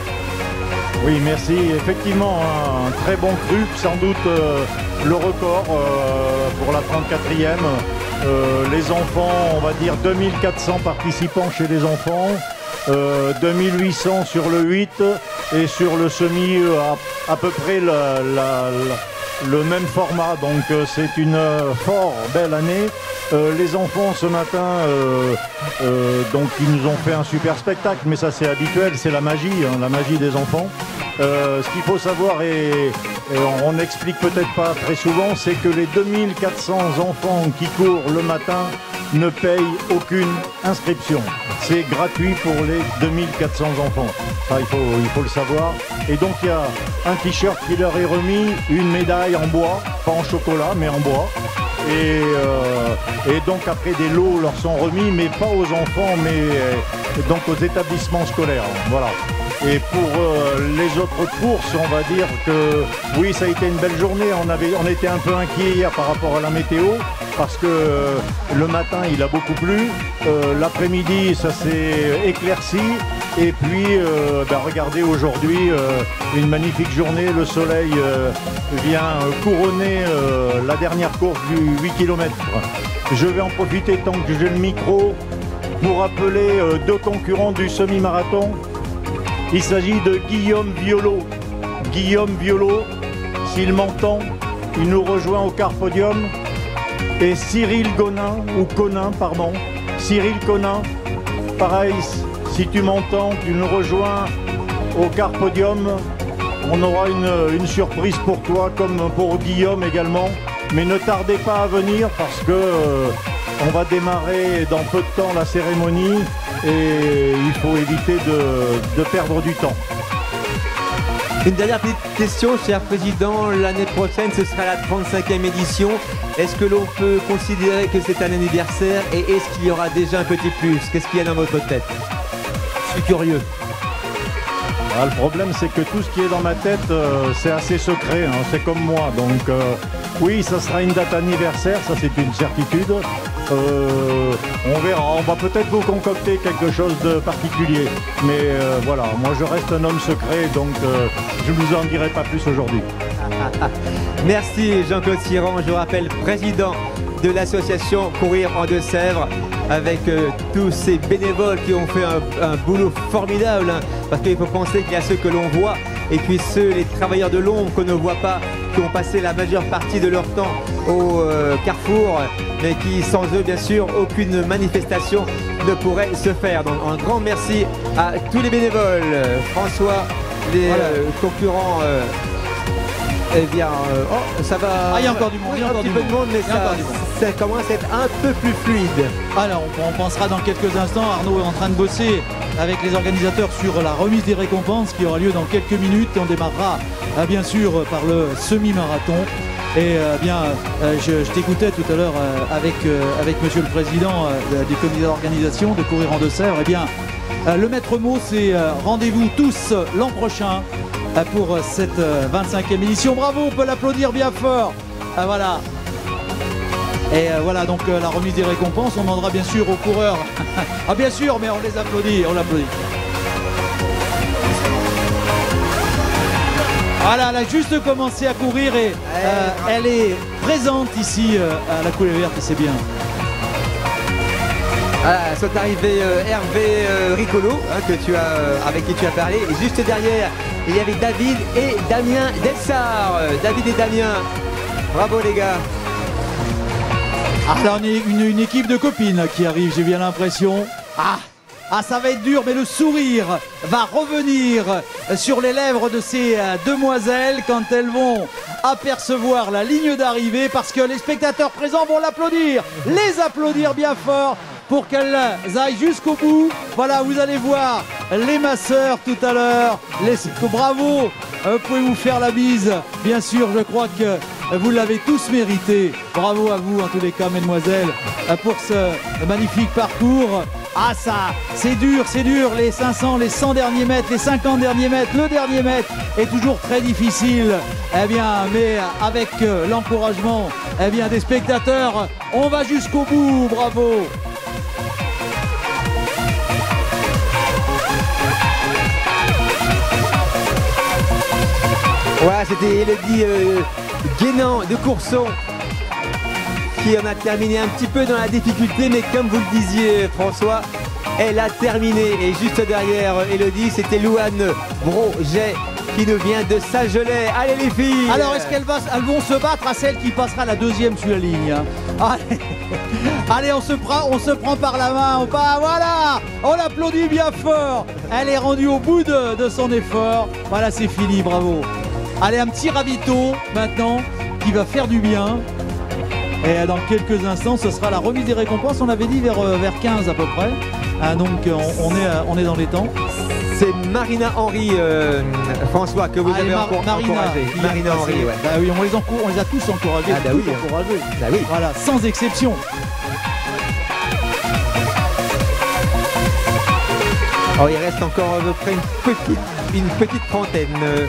Oui, merci. Effectivement, un très bon cru, sans doute euh, le record euh, pour la trente-quatrième. Euh, les enfants, on va dire deux mille quatre cents participants chez les enfants, euh, deux mille huit cents sur le huit et sur le semi à, à peu près la, la, la, le même format. Donc euh, c'est une euh, fort belle année. Euh, les enfants ce matin, euh, euh, donc ils nous ont fait un super spectacle, mais ça c'est habituel, c'est la magie, hein, la magie des enfants. Euh, ce qu'il faut savoir, et, et on n'explique peut-être pas très souvent, c'est que les deux mille quatre cents enfants qui courent le matin ne payent aucune inscription. C'est gratuit pour les deux mille quatre cents enfants. Ça, il faut, il faut le savoir. Et donc il y a un t-shirt qui leur est remis, une médaille en bois, pas en chocolat, mais en bois. Et, euh, et donc après des lots leur sont remis, mais pas aux enfants, mais euh, donc aux établissements scolaires. Voilà. Et pour euh, les autres courses, on va dire que oui, ça a été une belle journée. On, avait, on était un peu inquiets hier par rapport à la météo, parce que euh, le matin il a beaucoup plu, euh, l'après-midi ça s'est éclairci, et puis euh, ben, regardez aujourd'hui, euh, une magnifique journée, le soleil euh, vient couronner euh, la dernière course du huit kilomètres. Je vais en profiter tant que j'ai le micro pour appeler euh, deux concurrents du semi-marathon. Il s'agit de Guillaume Violo. Guillaume Violo, s'il m'entend, il nous rejoint au quart podium. Et Cyril Gonin, ou Conin, pardon, Cyril Conin, pareil, si tu m'entends, tu nous rejoins au quart podium. On aura une, une surprise pour toi, comme pour Guillaume également. Mais ne tardez pas à venir parce que euh, on va démarrer dans peu de temps la cérémonie et il faut éviter de, de perdre du temps. Une dernière petite question, cher président. L'année prochaine, ce sera la trente-cinquième édition. Est-ce que l'on peut considérer que c'est un anniversaire et est-ce qu'il y aura déjà un petit plus? Qu'est-ce qu'il y a dans votre tête? Je suis curieux. Ah, le problème, c'est que tout ce qui est dans ma tête, euh, c'est assez secret. Hein, c'est comme moi. Donc, euh, oui, ça sera une date anniversaire, ça c'est une certitude. Euh, on verra. On va peut-être vous concocter quelque chose de particulier. Mais euh, voilà, moi je reste un homme secret, donc euh, je ne vous en dirai pas plus aujourd'hui. Merci Jean-Claude Siran, je rappelle président de l'association Courir en Deux-Sèvres, avec euh, tous ces bénévoles qui ont fait un, un boulot formidable, hein, parce qu'il faut penser qu'il y a ceux que l'on voit et puis ceux, les travailleurs de l'ombre qu'on ne voit pas, qui ont passé la majeure partie de leur temps au euh, carrefour, mais qui sans eux bien sûr aucune manifestation ne pourrait se faire. Donc un grand merci à tous les bénévoles. François, les Voilà. euh, concurrents. Euh, Eh bien, euh, oh, ça va. Ah, il y a encore du monde, Oui, il y a un encore petit du peu monde. de monde, mais Il y a ça, encore du monde. ça commence à être un peu plus fluide. Alors, on, on pensera dans quelques instants. Arnaud est en train de bosser avec les organisateurs sur la remise des récompenses qui aura lieu dans quelques minutes. On démarrera, euh, bien sûr, par le semi-marathon. Et euh, bien, euh, je, je t'écoutais tout à l'heure euh, avec, euh, avec Monsieur le Président euh, du comité d'organisation de Courir en Deux-Sèvres. Eh bien, euh, le maître mot, c'est euh, rendez-vous tous euh, l'an prochain euh, pour euh, cette euh, vingt-cinquième édition. Bravo, on peut l'applaudir bien fort. Ah, voilà. Et euh, voilà donc euh, la remise des récompenses. On demandera bien sûr aux coureurs. Ah bien sûr, mais on les applaudit, on l'applaudit. Voilà, elle a juste commencé à courir et euh, elle est présente ici euh, à la coulée verte et c'est bien. Voilà, sont arrivés euh, Hervé euh, Ricolo, hein, que tu as, euh, avec qui tu as parlé. Et juste derrière, il y avait David et Damien Delsart. Euh, David et Damien, bravo les gars. Ah là on est une, une équipe de copines là, qui arrive, j'ai bien l'impression. Ah Ah, ça va être dur, mais le sourire va revenir sur les lèvres de ces euh, demoiselles quand elles vont apercevoir la ligne d'arrivée parce que les spectateurs présents vont l'applaudir, les applaudir bien fort pour qu'elles aillent jusqu'au bout. Voilà, vous allez voir les masseurs tout à l'heure. Les... Bravo, euh, vous pouvez vous faire la bise. Bien sûr, je crois que vous l'avez tous mérité. Bravo à vous en tous les cas, mesdemoiselles, pour ce magnifique parcours. Ah ça, c'est dur, c'est dur, les cinq cents, les cent derniers mètres, les cinquante derniers mètres, le dernier mètre est toujours très difficile. Eh bien, mais avec euh, l'encouragement eh bien, des spectateurs, on va jusqu'au bout, bravo. Voilà, c'était Elodie euh, Guénan de Courson qui en a terminé un petit peu dans la difficulté, mais comme vous le disiez François, elle a terminé. Et juste derrière Elodie, c'était Louane Broget qui nous vient de Saint-Gelais. Allez les filles! Alors est-ce qu'elles va, elles vont se battre à celle qui passera la deuxième sur la ligne, hein? Allez, allez on, se prend, on se prend par la main, on part, voilà, on applaudit bien fort. Elle est rendue au bout de, de son effort. Voilà, c'est fini, bravo. Allez, un petit ravito maintenant qui va faire du bien. Et dans quelques instants, ce sera la remise des récompenses. On avait dit vers, vers quinze à peu près. Ah, donc on, on, est, on est dans les temps. C'est Marina Henry, euh, François, que vous ah, avez Mar encore Marina, encouragé. Marina Henry, ouais. Bah oui, on les, on les a tous encouragés. Ah bah tous oui, encouragés. Bah oui. Voilà, sans exception. Oh, il reste encore à peu près une petite, une petite trentaine. Euh,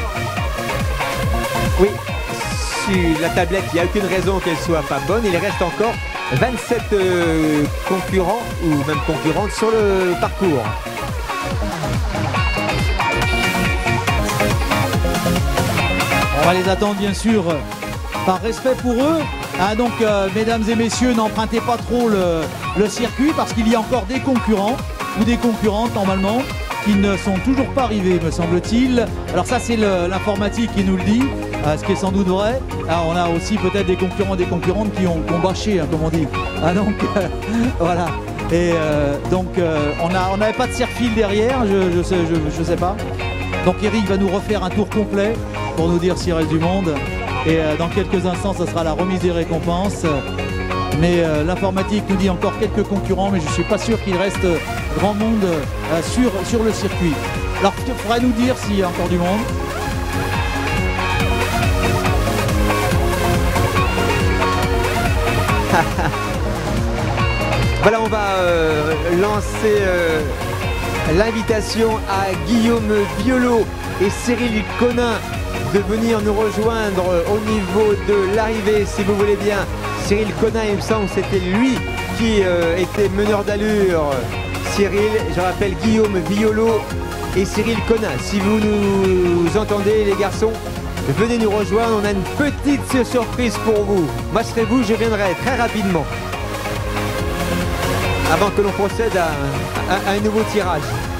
Oui, sur la tablette, il n'y a aucune raison qu'elle soit pas bonne. Il reste encore vingt-sept euh, concurrents ou même concurrentes sur le parcours. On va les attendre bien sûr par respect pour eux Ah, donc, euh, mesdames et messieurs, n'empruntez pas trop le, le circuit parce qu'il y a encore des concurrents ou des concurrentes normalement qui ne sont toujours pas arrivés, me semble-t-il. Alors ça, c'est le- l'informatique qui nous le dit, euh, ce qui est sans doute vrai. Alors, on a aussi peut-être des concurrents, des concurrentes qui ont, qui ont bâché, hein, comme on dit. Ah, donc, euh, voilà. Et euh, donc, euh, on a- on n'avait pas de cirque-fil derrière, je, je, sais, je, je sais pas. Donc, Eric va nous refaire un tour complet pour nous dire s'il reste du monde. Et euh, dans quelques instants, ce sera la remise des récompenses. Mais euh, l'informatique nous dit encore quelques concurrents, mais je ne suis pas sûr qu'il reste euh, grand monde euh, sur, sur le circuit. Alors, il faudra nous dire s'il y a encore du monde. Voilà, on va euh, lancer euh, l'invitation à Guillaume Violo et Cyril Conin de venir nous rejoindre au niveau de l'arrivée, si vous voulez bien. Cyril Conin, il me semble que c'était lui qui euh, était meneur d'allure. Cyril, je rappelle Guillaume Violo et Cyril Conin. Si vous nous entendez, les garçons, venez nous rejoindre. On a une petite surprise pour vous. Moi, serez vous, je viendrai très rapidement. Avant que l'on procède à, à- à un nouveau tirage.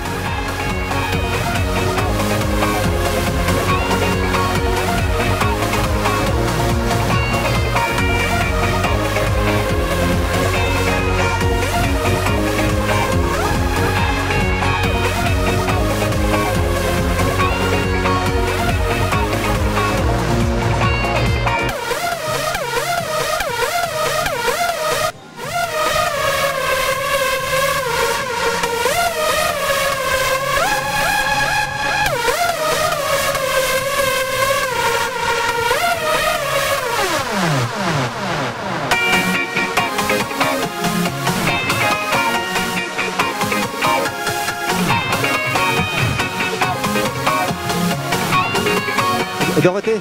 Dorothée.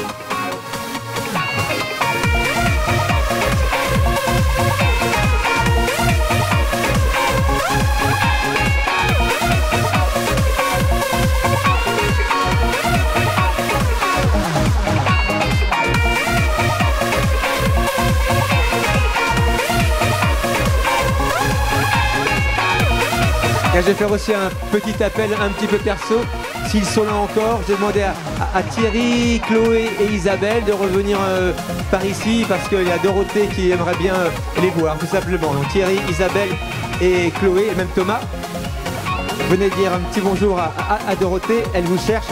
Et je vais faire aussi un petit appel un petit peu perso. S'ils sont là encore, j'ai demandé à, à- à Thierry, Chloé et Isabelle de revenir euh, par ici parce qu'il y a Dorothée qui aimerait bien euh, les voir, tout simplement. Donc Thierry, Isabelle et Chloé, et même Thomas. Venez dire un petit bonjour à, à- à Dorothée, elle vous cherche.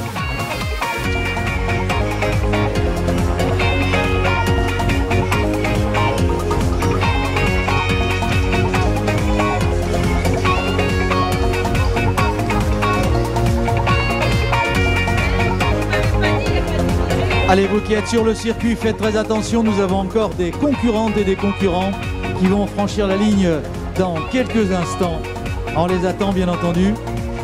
Allez, vous qui êtes sur le circuit, faites très attention, nous avons encore des concurrentes et des concurrents qui vont franchir la ligne dans quelques instants. On les attend bien entendu.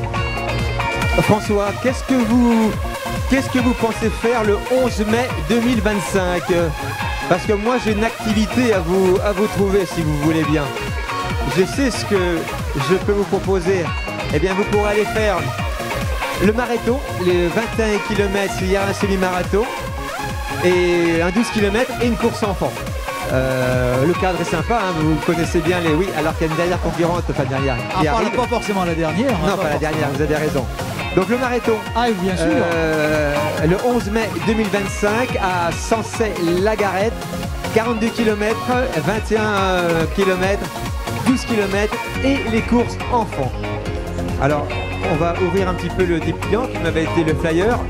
François, qu'est-ce que vous qu'est-ce que vous pensez faire le onze mai deux mille vingt-cinq? Parce que moi j'ai une activité à vous à vous trouver si vous voulez bien. Je sais ce que je peux vous proposer. Eh bien vous pourrez aller faire le marathon, les vingt et un kilomètres, il y a un semi-marathon et un douze kilomètres et une course enfant. Euh, le cadre est sympa, hein, vous connaissez bien les... Oui, alors qu'il y a une dernière concurrente, enfin dernière, Ah, qui pas, arrive. pas forcément la dernière. hein, Non, pas la forcément. dernière, vous avez raison. Donc le marathon. Ah, bien sûr. Euh, le onze mai deux mille vingt-cinq à Sensey-Lagarette, quarante-deux kilomètres, vingt et un kilomètres, douze kilomètres et les courses enfants. Alors, on va ouvrir un petit peu le dépliant qui m'avait été le flyer.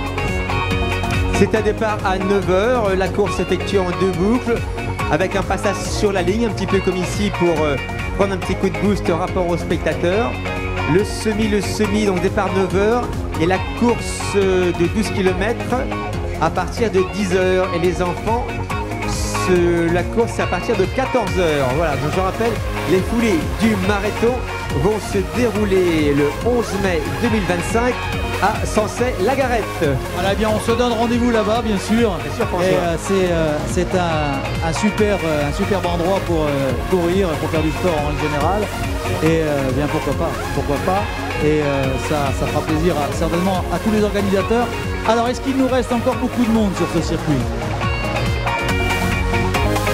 C'est un départ à neuf heures, la course s'effectue en deux boucles avec un passage sur la ligne, un petit peu comme ici pour euh, prendre un petit coup de boost par rapport aux spectateurs. Le semi, le semi, donc départ neuf heures et la course euh, de douze kilomètres à partir de dix heures et les enfants, ce- la course c'est à partir de quatorze heures. Voilà, donc je rappelle, les foulées du marathon vont se dérouler le onze mai deux mille vingt-cinq à Sensey-Lagarette. Voilà, eh bien, on se donne rendez-vous là-bas, bien sûr. Bien sûr, François. Et euh, c'est euh, c'est un, un super, euh, un superbe endroit pour euh, courir, pour faire du sport en règle générale. Et euh, bien, pourquoi pas, pourquoi pas. Et euh, ça, ça fera plaisir à- certainement à tous les organisateurs. Alors, est-ce qu'il nous reste encore beaucoup de monde sur ce circuit?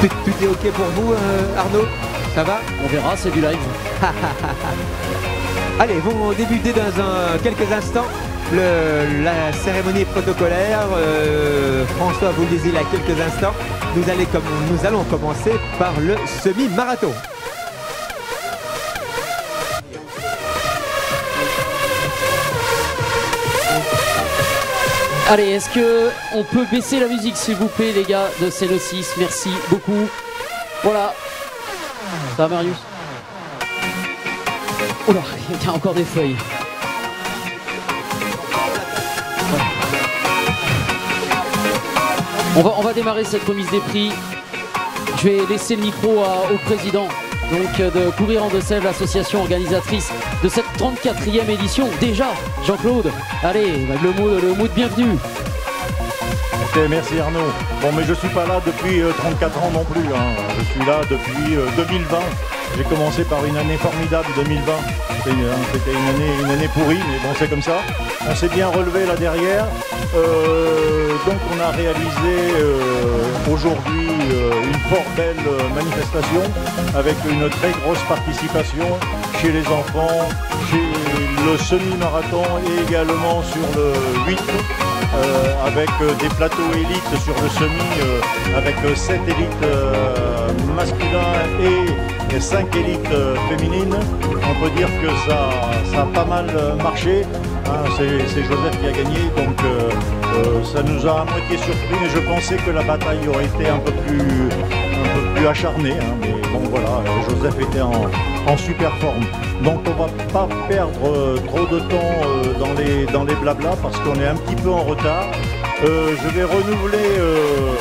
tout, tout est ok pour vous, euh, Arnaud? Ça va? On verra, c'est du live. Allez, vont débuter dans un, quelques instants le, la cérémonie protocolaire. Euh, François vous le disait il y a quelques instants. Nous, allez comme, nous allons commencer par le semi-marathon. Allez, est-ce que on peut baisser la musique s'il vous plaît les gars de C N O six? Merci beaucoup. Voilà. Ça va Marius? Oula, il y a encore des feuilles. Ouais. On va, on va démarrer cette remise des prix. Je vais laisser le micro à- au président donc, de Courir en Deux-Sèvres, l'association organisatrice de cette trente-quatrième édition. Déjà, Jean-Claude, allez, le mot, le mot de bienvenue. Ok, merci Arnaud. Bon, mais je suis pas là depuis euh, trente-quatre ans non plus, hein. Je suis là depuis euh, deux mille vingt. J'ai commencé par une année formidable, deux mille vingt. C'était une, c'était une année, une année pourrie, mais bon, c'est comme ça. On s'est bien relevé là derrière. Euh, donc on a réalisé euh, aujourd'hui euh, une fort belle euh, manifestation avec une très grosse participation chez les enfants, chez le semi-marathon et également sur le huit. Euh, avec euh, des plateaux élites sur le semi, euh, avec euh, sept élites euh, masculins et, et cinq élites euh, féminines. On peut dire que ça, ça a pas mal euh, marché. Hein, c'est, c'est Joseph qui a gagné, donc euh, euh, ça nous a à moitié surpris, mais je pensais que la bataille aurait été un peu plus, un peu plus acharnée. Hein, mais bon voilà, Joseph était en, en super forme. Donc on va pas perdre euh, trop de temps euh, dans les, dans les blablas parce qu'on est un petit peu en retard. Euh, je vais renouveler euh,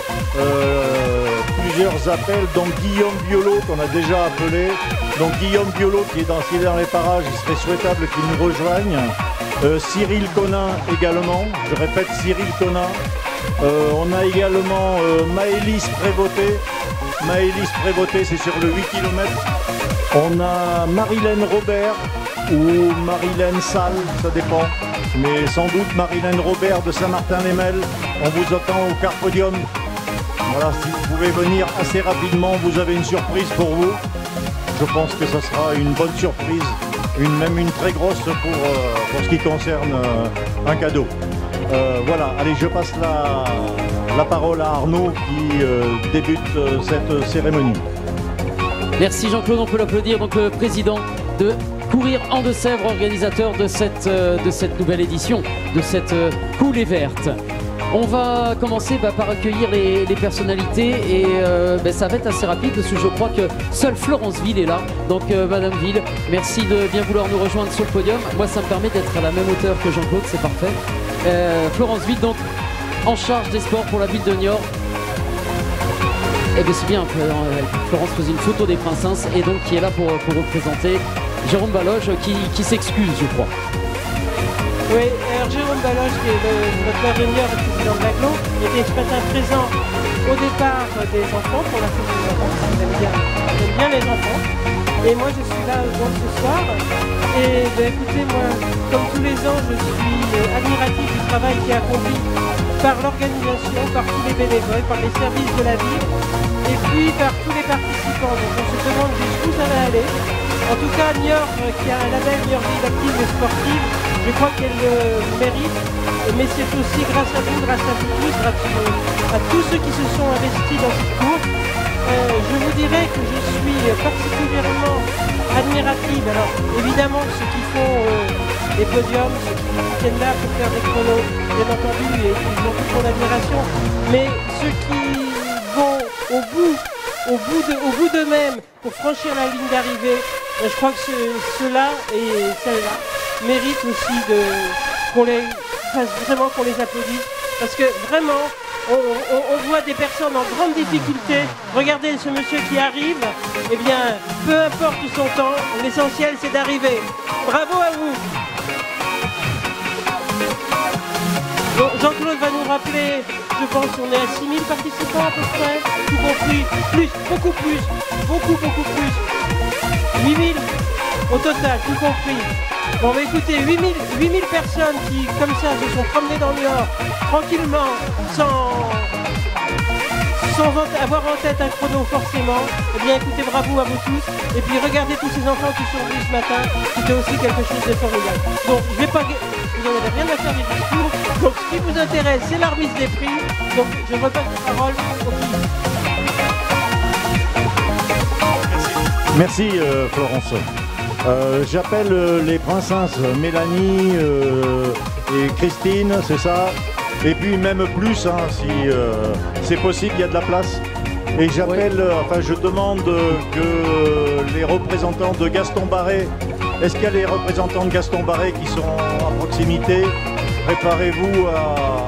euh, plusieurs appels. Donc Guillaume Biolo qu'on a déjà appelé. Donc Guillaume Biolo qui est dans, qui est dans les parages, il serait souhaitable qu'il nous rejoigne. Euh, Cyril Conin également, je répète Cyril Conin. Euh, on a également euh, Maëlys Prévoté. Maëlys Prévoté, c'est sur le huit kilomètres. On a Marilène Robert ou Marilène Salle, ça dépend. Mais sans doute Marilène Robert de Saint-Martin-les-Melles. On vous attend au car podium. Voilà, si vous pouvez venir assez rapidement, vous avez une surprise pour vous. Je pense que ça sera une bonne surprise, une, même une très grosse pour, euh, pour ce qui concerne euh, un cadeau. Euh, voilà, allez, je passe la, la parole à Arnaud qui euh, débute euh, cette cérémonie. Merci Jean-Claude, on peut l'applaudir, donc le président de Courir en Deux-Sèvres, organisateur de cette, euh, de cette nouvelle édition, de cette euh, coulée verte. On va commencer bah, par accueillir les, les personnalités et euh, bah, ça va être assez rapide parce que je crois que seule Florence Ville est là. Donc euh, Madame Ville, merci de bien vouloir nous rejoindre sur le podium. Moi ça me permet d'être à la même hauteur que Jean-Claude, c'est parfait. Euh, Florence Ville donc en charge des sports pour la ville de Niort. Eh bien c'est bien, Florence faisait une photo des princesses et donc qui est là pour, pour représenter Jérôme Baloge qui, qui s'excuse je crois. Oui, alors Jérôme Baloge, qui est le, notre maire de Niort et président de l'Aglo, était ce matin présent au départ des enfants pour la fête des enfants, parce qu'il aime bien, il aime bien les enfants. Et moi je suis là donc ce soir. Et ben, écoutez, moi, comme tous les ans, je suis admiratif du travail qui est accompli par l'organisation, par tous les bénévoles, par les services de la ville, et puis par tous les participants. Donc on se demande jusqu'où ça va aller. En tout cas, Niort, qui a un label Niort Ville active et sportive, je crois qu'elle le mérite, mais c'est aussi grâce à vous, grâce à vous tous, grâce à tous ceux qui se sont investis dans cette course. Euh, je vous dirais que je suis particulièrement admirative. Alors évidemment ceux qui font euh, les podiums, ceux qui viennent là pour faire des chronos, bien entendu, et ils ont toute mon admiration, mais ceux qui vont au bout, au bout de, au bout d'eux-mêmes pour franchir la ligne d'arrivée, ben, je crois que ce, ceux-là et celles-là méritent aussi de qu'on les fasse vraiment, qu'on les applaudisse, parce que vraiment on, on, on voit des personnes en grande difficulté. Regardez ce monsieur qui arrive, eh bien peu importe son temps, l'essentiel c'est d'arriver. Bravo à vous. Bon, Jean-Claude va nous rappeler, je pense qu'on est à six mille participants à peu près, tout compris, plus, beaucoup plus, beaucoup beaucoup plus, huit mille au total, tout compris. Bon bah écoutez, huit mille personnes qui, comme ça, se sont promenées dans le Nord, tranquillement, sans, sont en- avoir en tête un chrono forcément, eh bien écoutez, bravo à vous tous. Et puis regardez tous ces enfants qui sont venus ce matin, c'était aussi quelque chose de formidable. Bon, je vais pas... Vous n'en avez rien à faire des discours. Donc ce qui vous intéresse, c'est la remise des prix. Donc je repasse la parole aux filles. Merci euh, Florence. Euh, J'appelle euh, les princesses Mélanie euh, et Christine, c'est ça. Et puis même plus, hein, si euh, c'est possible, il y a de la place. Et j'appelle, euh, enfin je demande euh, que les représentants de Gaston Barré, est-ce qu'il y a les représentants de Gaston Barré qui sont à proximité? Préparez-vous à...